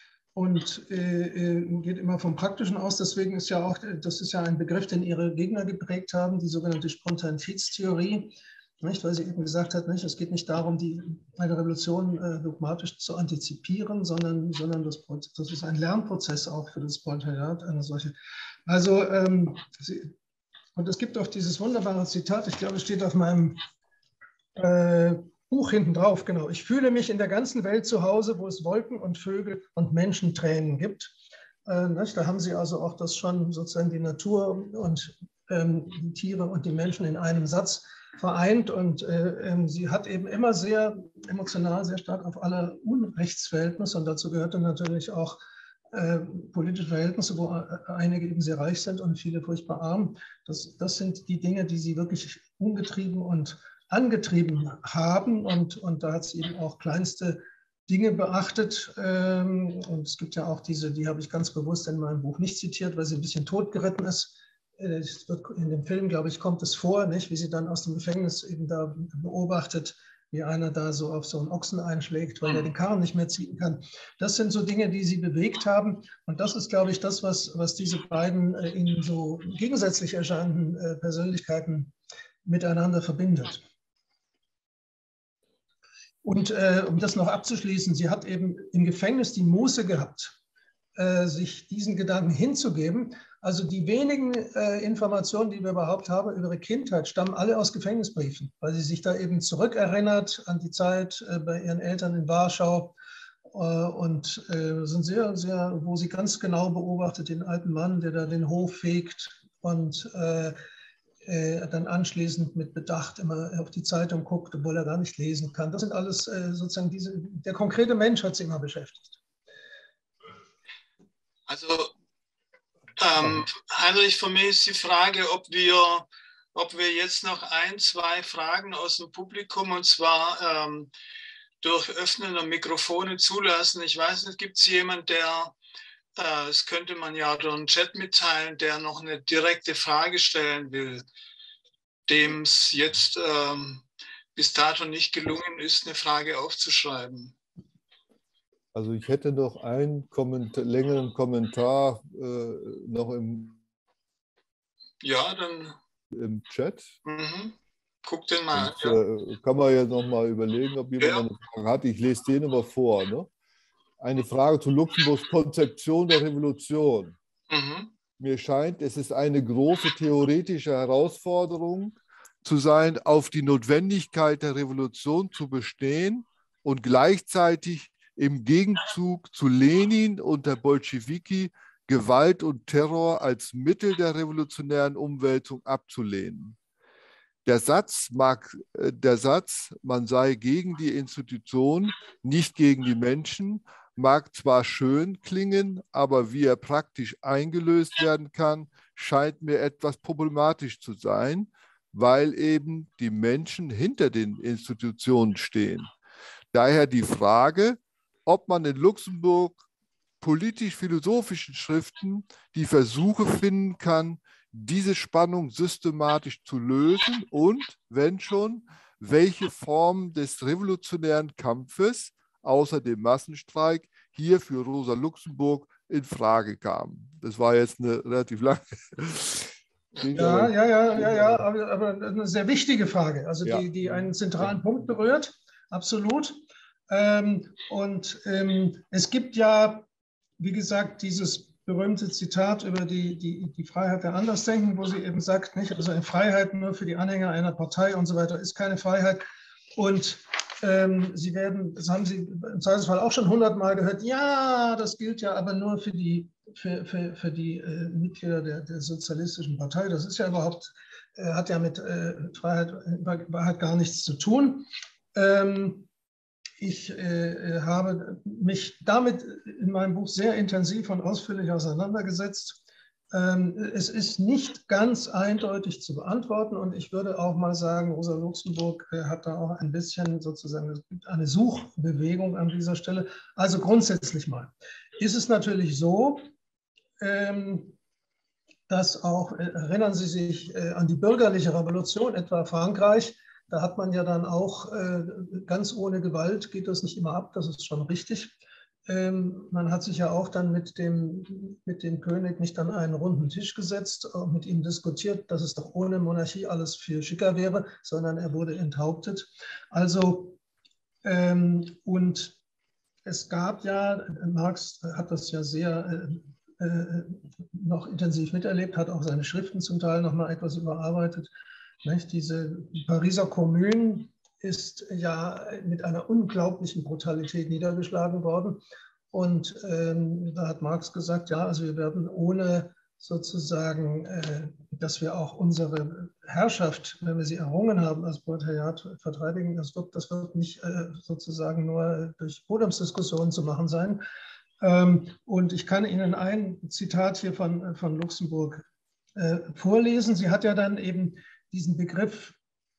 und äh, geht immer vom Praktischen aus. Deswegen ist ja auch, das ist ja ein Begriff, den ihre Gegner geprägt haben, die sogenannte Spontanitätstheorie, nicht? Weil sie eben gesagt hat, nicht, es geht nicht darum, die, eine Revolution äh, dogmatisch zu antizipieren, sondern, sondern das, das ist ein Lernprozess auch für das Spontanat, eine solche. Also, ähm, sie, und es gibt auch dieses wunderbare Zitat, ich glaube, es steht auf meinem Äh, Buch hinten drauf, genau. Ich fühle mich in der ganzen Welt zu Hause, wo es Wolken und Vögel und Menschentränen gibt. Äh, nicht? Da haben Sie also auch das schon sozusagen die Natur und ähm, die Tiere und die Menschen in einem Satz vereint. Und äh, ähm, sie hat eben immer sehr emotional, sehr stark auf alle Unrechtsverhältnisse, und dazu gehörte natürlich auch äh, politische Verhältnisse, wo einige eben sehr reich sind und viele furchtbar arm. Das, das sind die Dinge, die sie wirklich umgetrieben und angetrieben haben, und, und da hat sie eben auch kleinste Dinge beachtet. Und es gibt ja auch diese, die habe ich ganz bewusst in meinem Buch nicht zitiert, weil sie ein bisschen totgeritten ist. In dem Film, glaube ich, kommt es vor, nicht, wie sie dann aus dem Gefängnis eben da beobachtet, wie einer da so auf so einen Ochsen einschlägt, weil er den Karren nicht mehr ziehen kann. Das sind so Dinge, die sie bewegt haben. Und das ist, glaube ich, das, was, was diese beiden in so gegensätzlich erscheinenden Persönlichkeiten miteinander verbindet. Und äh, um das noch abzuschließen, sie hat eben im Gefängnis die Muße gehabt, äh, sich diesen Gedanken hinzugeben. Also die wenigen äh, Informationen, die wir überhaupt haben über ihre Kindheit, stammen alle aus Gefängnisbriefen, weil sie sich da eben zurückerinnert an die Zeit äh, bei ihren Eltern in Warschau äh, und äh, sind sehr, sehr, wo sie ganz genau beobachtet, den alten Mann, der da den Hof fegt und äh, dann anschließend mit Bedacht immer auf die Zeitung guckt, obwohl er gar nicht lesen kann. Das sind alles äh, sozusagen diese, der konkrete Mensch hat sie immer beschäftigt. Also ähm, Heinrich, für mich ist die Frage, ob wir, ob wir jetzt noch ein, zwei Fragen aus dem Publikum, und zwar ähm, durch Öffnen der Mikrofone zulassen. Ich weiß nicht, gibt es jemanden, der, äh, das könnte man ja durch den Chat mitteilen, der noch eine direkte Frage stellen will, dem es jetzt ähm, bis dato nicht gelungen ist, eine Frage aufzuschreiben. Also ich hätte noch einen Kommentar, längeren Kommentar äh, noch im, ja, dann, im Chat. Mhm. Guck den mal Und, an. äh, kann man ja noch mal überlegen, ob jemand Ja. noch eine Frage hat. Ich lese den immer vor. Ne? Eine Frage zu Luxemburgs Konzeption der Revolution. Mhm. Mir scheint, es ist eine große theoretische Herausforderung zu sein, auf die Notwendigkeit der Revolution zu bestehen und gleichzeitig im Gegenzug zu Lenin und der Bolschewiki Gewalt und Terror als Mittel der revolutionären Umwälzung abzulehnen. Der Satz, mag, der Satz, man sei gegen die Institution, nicht gegen die Menschen, mag zwar schön klingen, aber wie er praktisch eingelöst werden kann, scheint mir etwas problematisch zu sein, weil eben die Menschen hinter den Institutionen stehen. Daher die Frage, ob man in Luxemburg politisch-philosophischen Schriften die Versuche finden kann, diese Spannung systematisch zu lösen und, wenn schon, welche Formen des revolutionären Kampfes außer dem Massenstreik hier für Rosa Luxemburg in Frage kamen. Das war jetzt eine relativ lange. Ja, ja, ja, ja, ja, aber, aber eine sehr wichtige Frage, also ja. die, die einen zentralen Punkt berührt, absolut. Ähm, und ähm, es gibt ja, wie gesagt, dieses berühmte Zitat über die, die, die Freiheit der Andersdenken, wo sie eben sagt, nicht, also eine Freiheit nur für die Anhänger einer Partei und so weiter ist keine Freiheit. Und ähm, Sie werden, das haben Sie im Zweifelsfall auch schon hundertmal gehört, ja, das gilt ja aber nur für die, für, für, für die äh, Mitglieder der, der Sozialistischen Partei. Das ist ja überhaupt, äh, hat ja mit äh, Freiheit, Wahrheit gar nichts zu tun. Ähm, Ich äh, habe mich damit in meinem Buch sehr intensiv und ausführlich auseinandergesetzt. Ähm, es ist nicht ganz eindeutig zu beantworten und ich würde auch mal sagen, Rosa Luxemburg äh, hat da auch ein bisschen sozusagen eine Suchbewegung an dieser Stelle. Also grundsätzlich mal ist es natürlich so, ähm, dass auch, äh, erinnern Sie sich äh, an die bürgerliche Revolution, etwa Frankreich. Da hat man ja dann auch äh, ganz ohne Gewalt, geht das nicht immer ab, das ist schon richtig. Ähm, man hat sich ja auch dann mit dem, mit dem König nicht an einen runden Tisch gesetzt, auch mit ihm diskutiert, dass es doch ohne Monarchie alles viel schicker wäre, sondern er wurde enthauptet. Also, ähm, und es gab ja, Marx hat das ja sehr äh, noch intensiv miterlebt, hat auch seine Schriften zum Teil noch mal etwas überarbeitet. Nicht? Diese Pariser Kommune ist ja mit einer unglaublichen Brutalität niedergeschlagen worden. Und ähm, da hat Marx gesagt, ja, also wir werden ohne sozusagen, äh, dass wir auch unsere Herrschaft, wenn wir sie errungen haben, als Proletariat verteidigen, das wird, das wird nicht äh, sozusagen nur durch Podiumsdiskussionen zu machen sein. Ähm, und ich kann Ihnen ein Zitat hier von, von Luxemburg äh, vorlesen. Sie hat ja dann eben diesen Begriff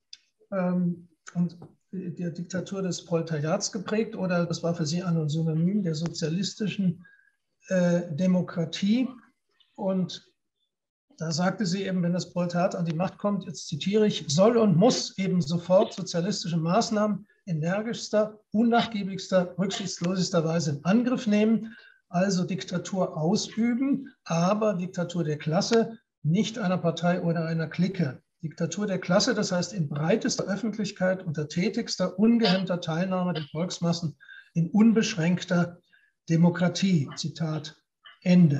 ähm, und der Diktatur des Proletariats geprägt, oder das war für sie ein Synonym der sozialistischen äh, Demokratie. Und da sagte sie eben, wenn das Proletariat an die Macht kommt, jetzt zitiere ich, soll und muss eben sofort sozialistische Maßnahmen energischster, unnachgiebigster, rücksichtslosester Weise in Angriff nehmen, also Diktatur ausüben, aber Diktatur der Klasse, nicht einer Partei oder einer Clique. Diktatur der Klasse, das heißt in breitester Öffentlichkeit unter tätigster, ungehemmter Teilnahme der Volksmassen in unbeschränkter Demokratie. Zitat Ende.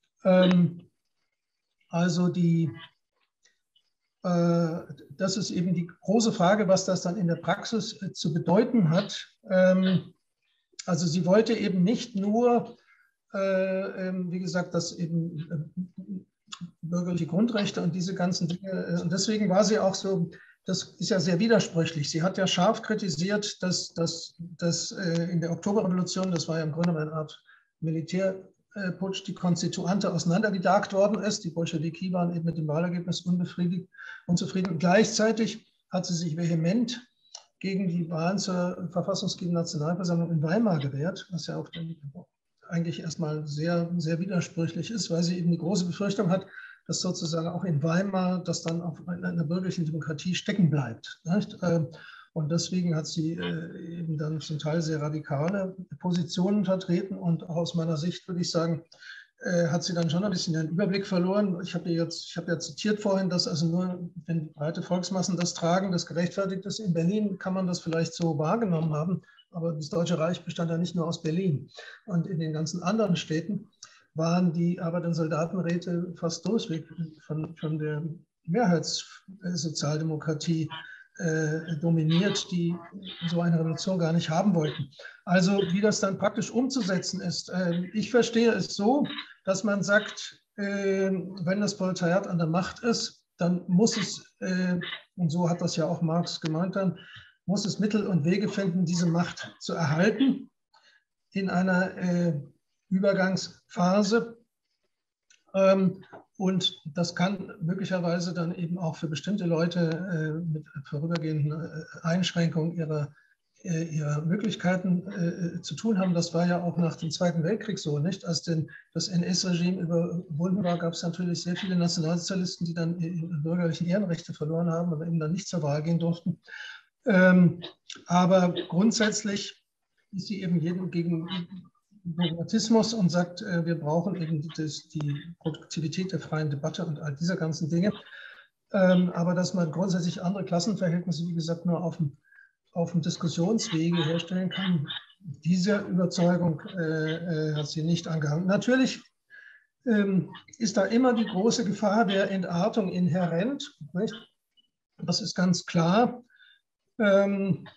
Ähm, also die, äh, das ist eben die große Frage, was das dann in der Praxis äh, zu bedeuten hat. Ähm, also sie wollte eben nicht nur, äh, äh, wie gesagt, dass eben äh, bürgerliche Grundrechte und diese ganzen Dinge. Und deswegen war sie auch so, das ist ja sehr widersprüchlich. Sie hat ja scharf kritisiert, dass, dass, dass in der Oktoberrevolution, das war ja im Grunde eine Art Militärputsch, die Konstituante auseinandergejagt worden ist. Die Bolschewiki waren eben mit dem Wahlergebnis unbefriedigt, unzufrieden. Und gleichzeitig hat sie sich vehement gegen die Wahlen zur verfassungsgebenden Nationalversammlung in Weimar gewehrt, was ja auch eigentlich erstmal sehr, sehr widersprüchlich ist, weil sie eben die große Befürchtung hat, dass sozusagen auch in Weimar das dann auf einer bürgerlichen Demokratie stecken bleibt. Nicht? Und deswegen hat sie äh, eben dann zum Teil sehr radikale Positionen vertreten. Und auch aus meiner Sicht würde ich sagen, äh, hat sie dann schon ein bisschen den Überblick verloren. Ich habe jetzt, ich habe ja zitiert vorhin, dass also nur, wenn breite Volksmassen das tragen, das gerechtfertigt ist. In Berlin kann man das vielleicht so wahrgenommen haben. Aber das Deutsche Reich bestand ja nicht nur aus Berlin. Und in den ganzen anderen Städten waren die Arbeiter- und Soldatenräte fast durchweg von, von der Mehrheitssozialdemokratie äh, dominiert, die so eine Revolution gar nicht haben wollten. Also wie das dann praktisch umzusetzen ist. Äh, ich verstehe es so, dass man sagt, äh, wenn das Proletariat an der Macht ist, dann muss es, äh, und so hat das ja auch Marx gemeint dann, muss es Mittel und Wege finden, diese Macht zu erhalten in einer äh, Übergangsphase. Ähm, und das kann möglicherweise dann eben auch für bestimmte Leute äh, mit vorübergehenden äh, Einschränkungen ihrer, äh, ihrer Möglichkeiten äh, zu tun haben. Das war ja auch nach dem Zweiten Weltkrieg so, nicht? Als denn das N S-Regime überwunden war, gab es natürlich sehr viele Nationalsozialisten, die dann ihre bürgerlichen Ehrenrechte verloren haben und eben dann nicht zur Wahl gehen durften. Ähm, aber grundsätzlich ist sie eben jedem gegen Dogmatismus und sagt, äh, wir brauchen eben das, die Produktivität der freien Debatte und all dieser ganzen Dinge. Ähm, aber dass man grundsätzlich andere Klassenverhältnisse, wie gesagt, nur auf dem, auf dem Diskussionswege herstellen kann, diese Überzeugung äh, äh, hat sie nicht angehangen. Natürlich ähm, ist da immer die große Gefahr der Entartung inhärent, nicht? Das ist ganz klar. Ähm,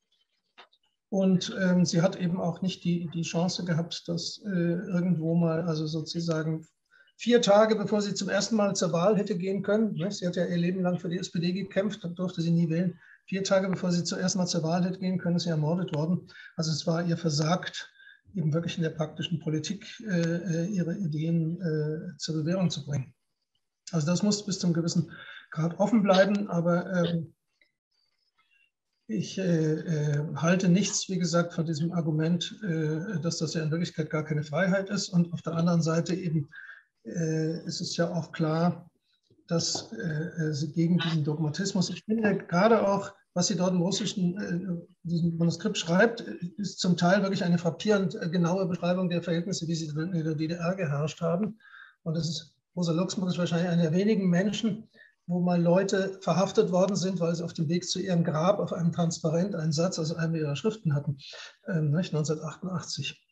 Und ähm, sie hat eben auch nicht die, die Chance gehabt, dass äh, irgendwo mal, also sozusagen vier Tage bevor sie zum ersten Mal zur Wahl hätte gehen können, ne? Sie hat ja ihr Leben lang für die S P D gekämpft, dann durfte sie nie wählen. Vier Tage bevor sie zum ersten Mal zur Wahl hätte gehen können, ist sie ermordet worden. Also es war ihr versagt, eben wirklich in der praktischen Politik äh, ihre Ideen äh, zur Bewährung zu bringen. Also das muss bis zum gewissen Grad offen bleiben, aber ähm, Ich äh, äh, halte nichts, wie gesagt, von diesem Argument, äh, dass das ja in Wirklichkeit gar keine Freiheit ist. Und auf der anderen Seite eben äh, ist es ja auch klar, dass äh, sie gegen diesen Dogmatismus, ich finde gerade auch, was sie dort im Russischen, äh, diesem Manuskript schreibt, ist zum Teil wirklich eine frappierend äh, genaue Beschreibung der Verhältnisse, wie sie in der D D R geherrscht haben. Und das ist, Rosa Luxemburg ist wahrscheinlich einer der wenigen Menschen, wo mal Leute verhaftet worden sind, weil sie auf dem Weg zu ihrem Grab auf einem Transparent einen Satz aus einer ihrer Schriften hatten, äh, neunzehnhundertachtundachtzig.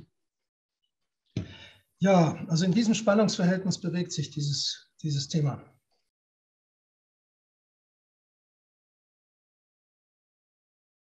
Ja, also in diesem Spannungsverhältnis bewegt sich dieses, dieses Thema.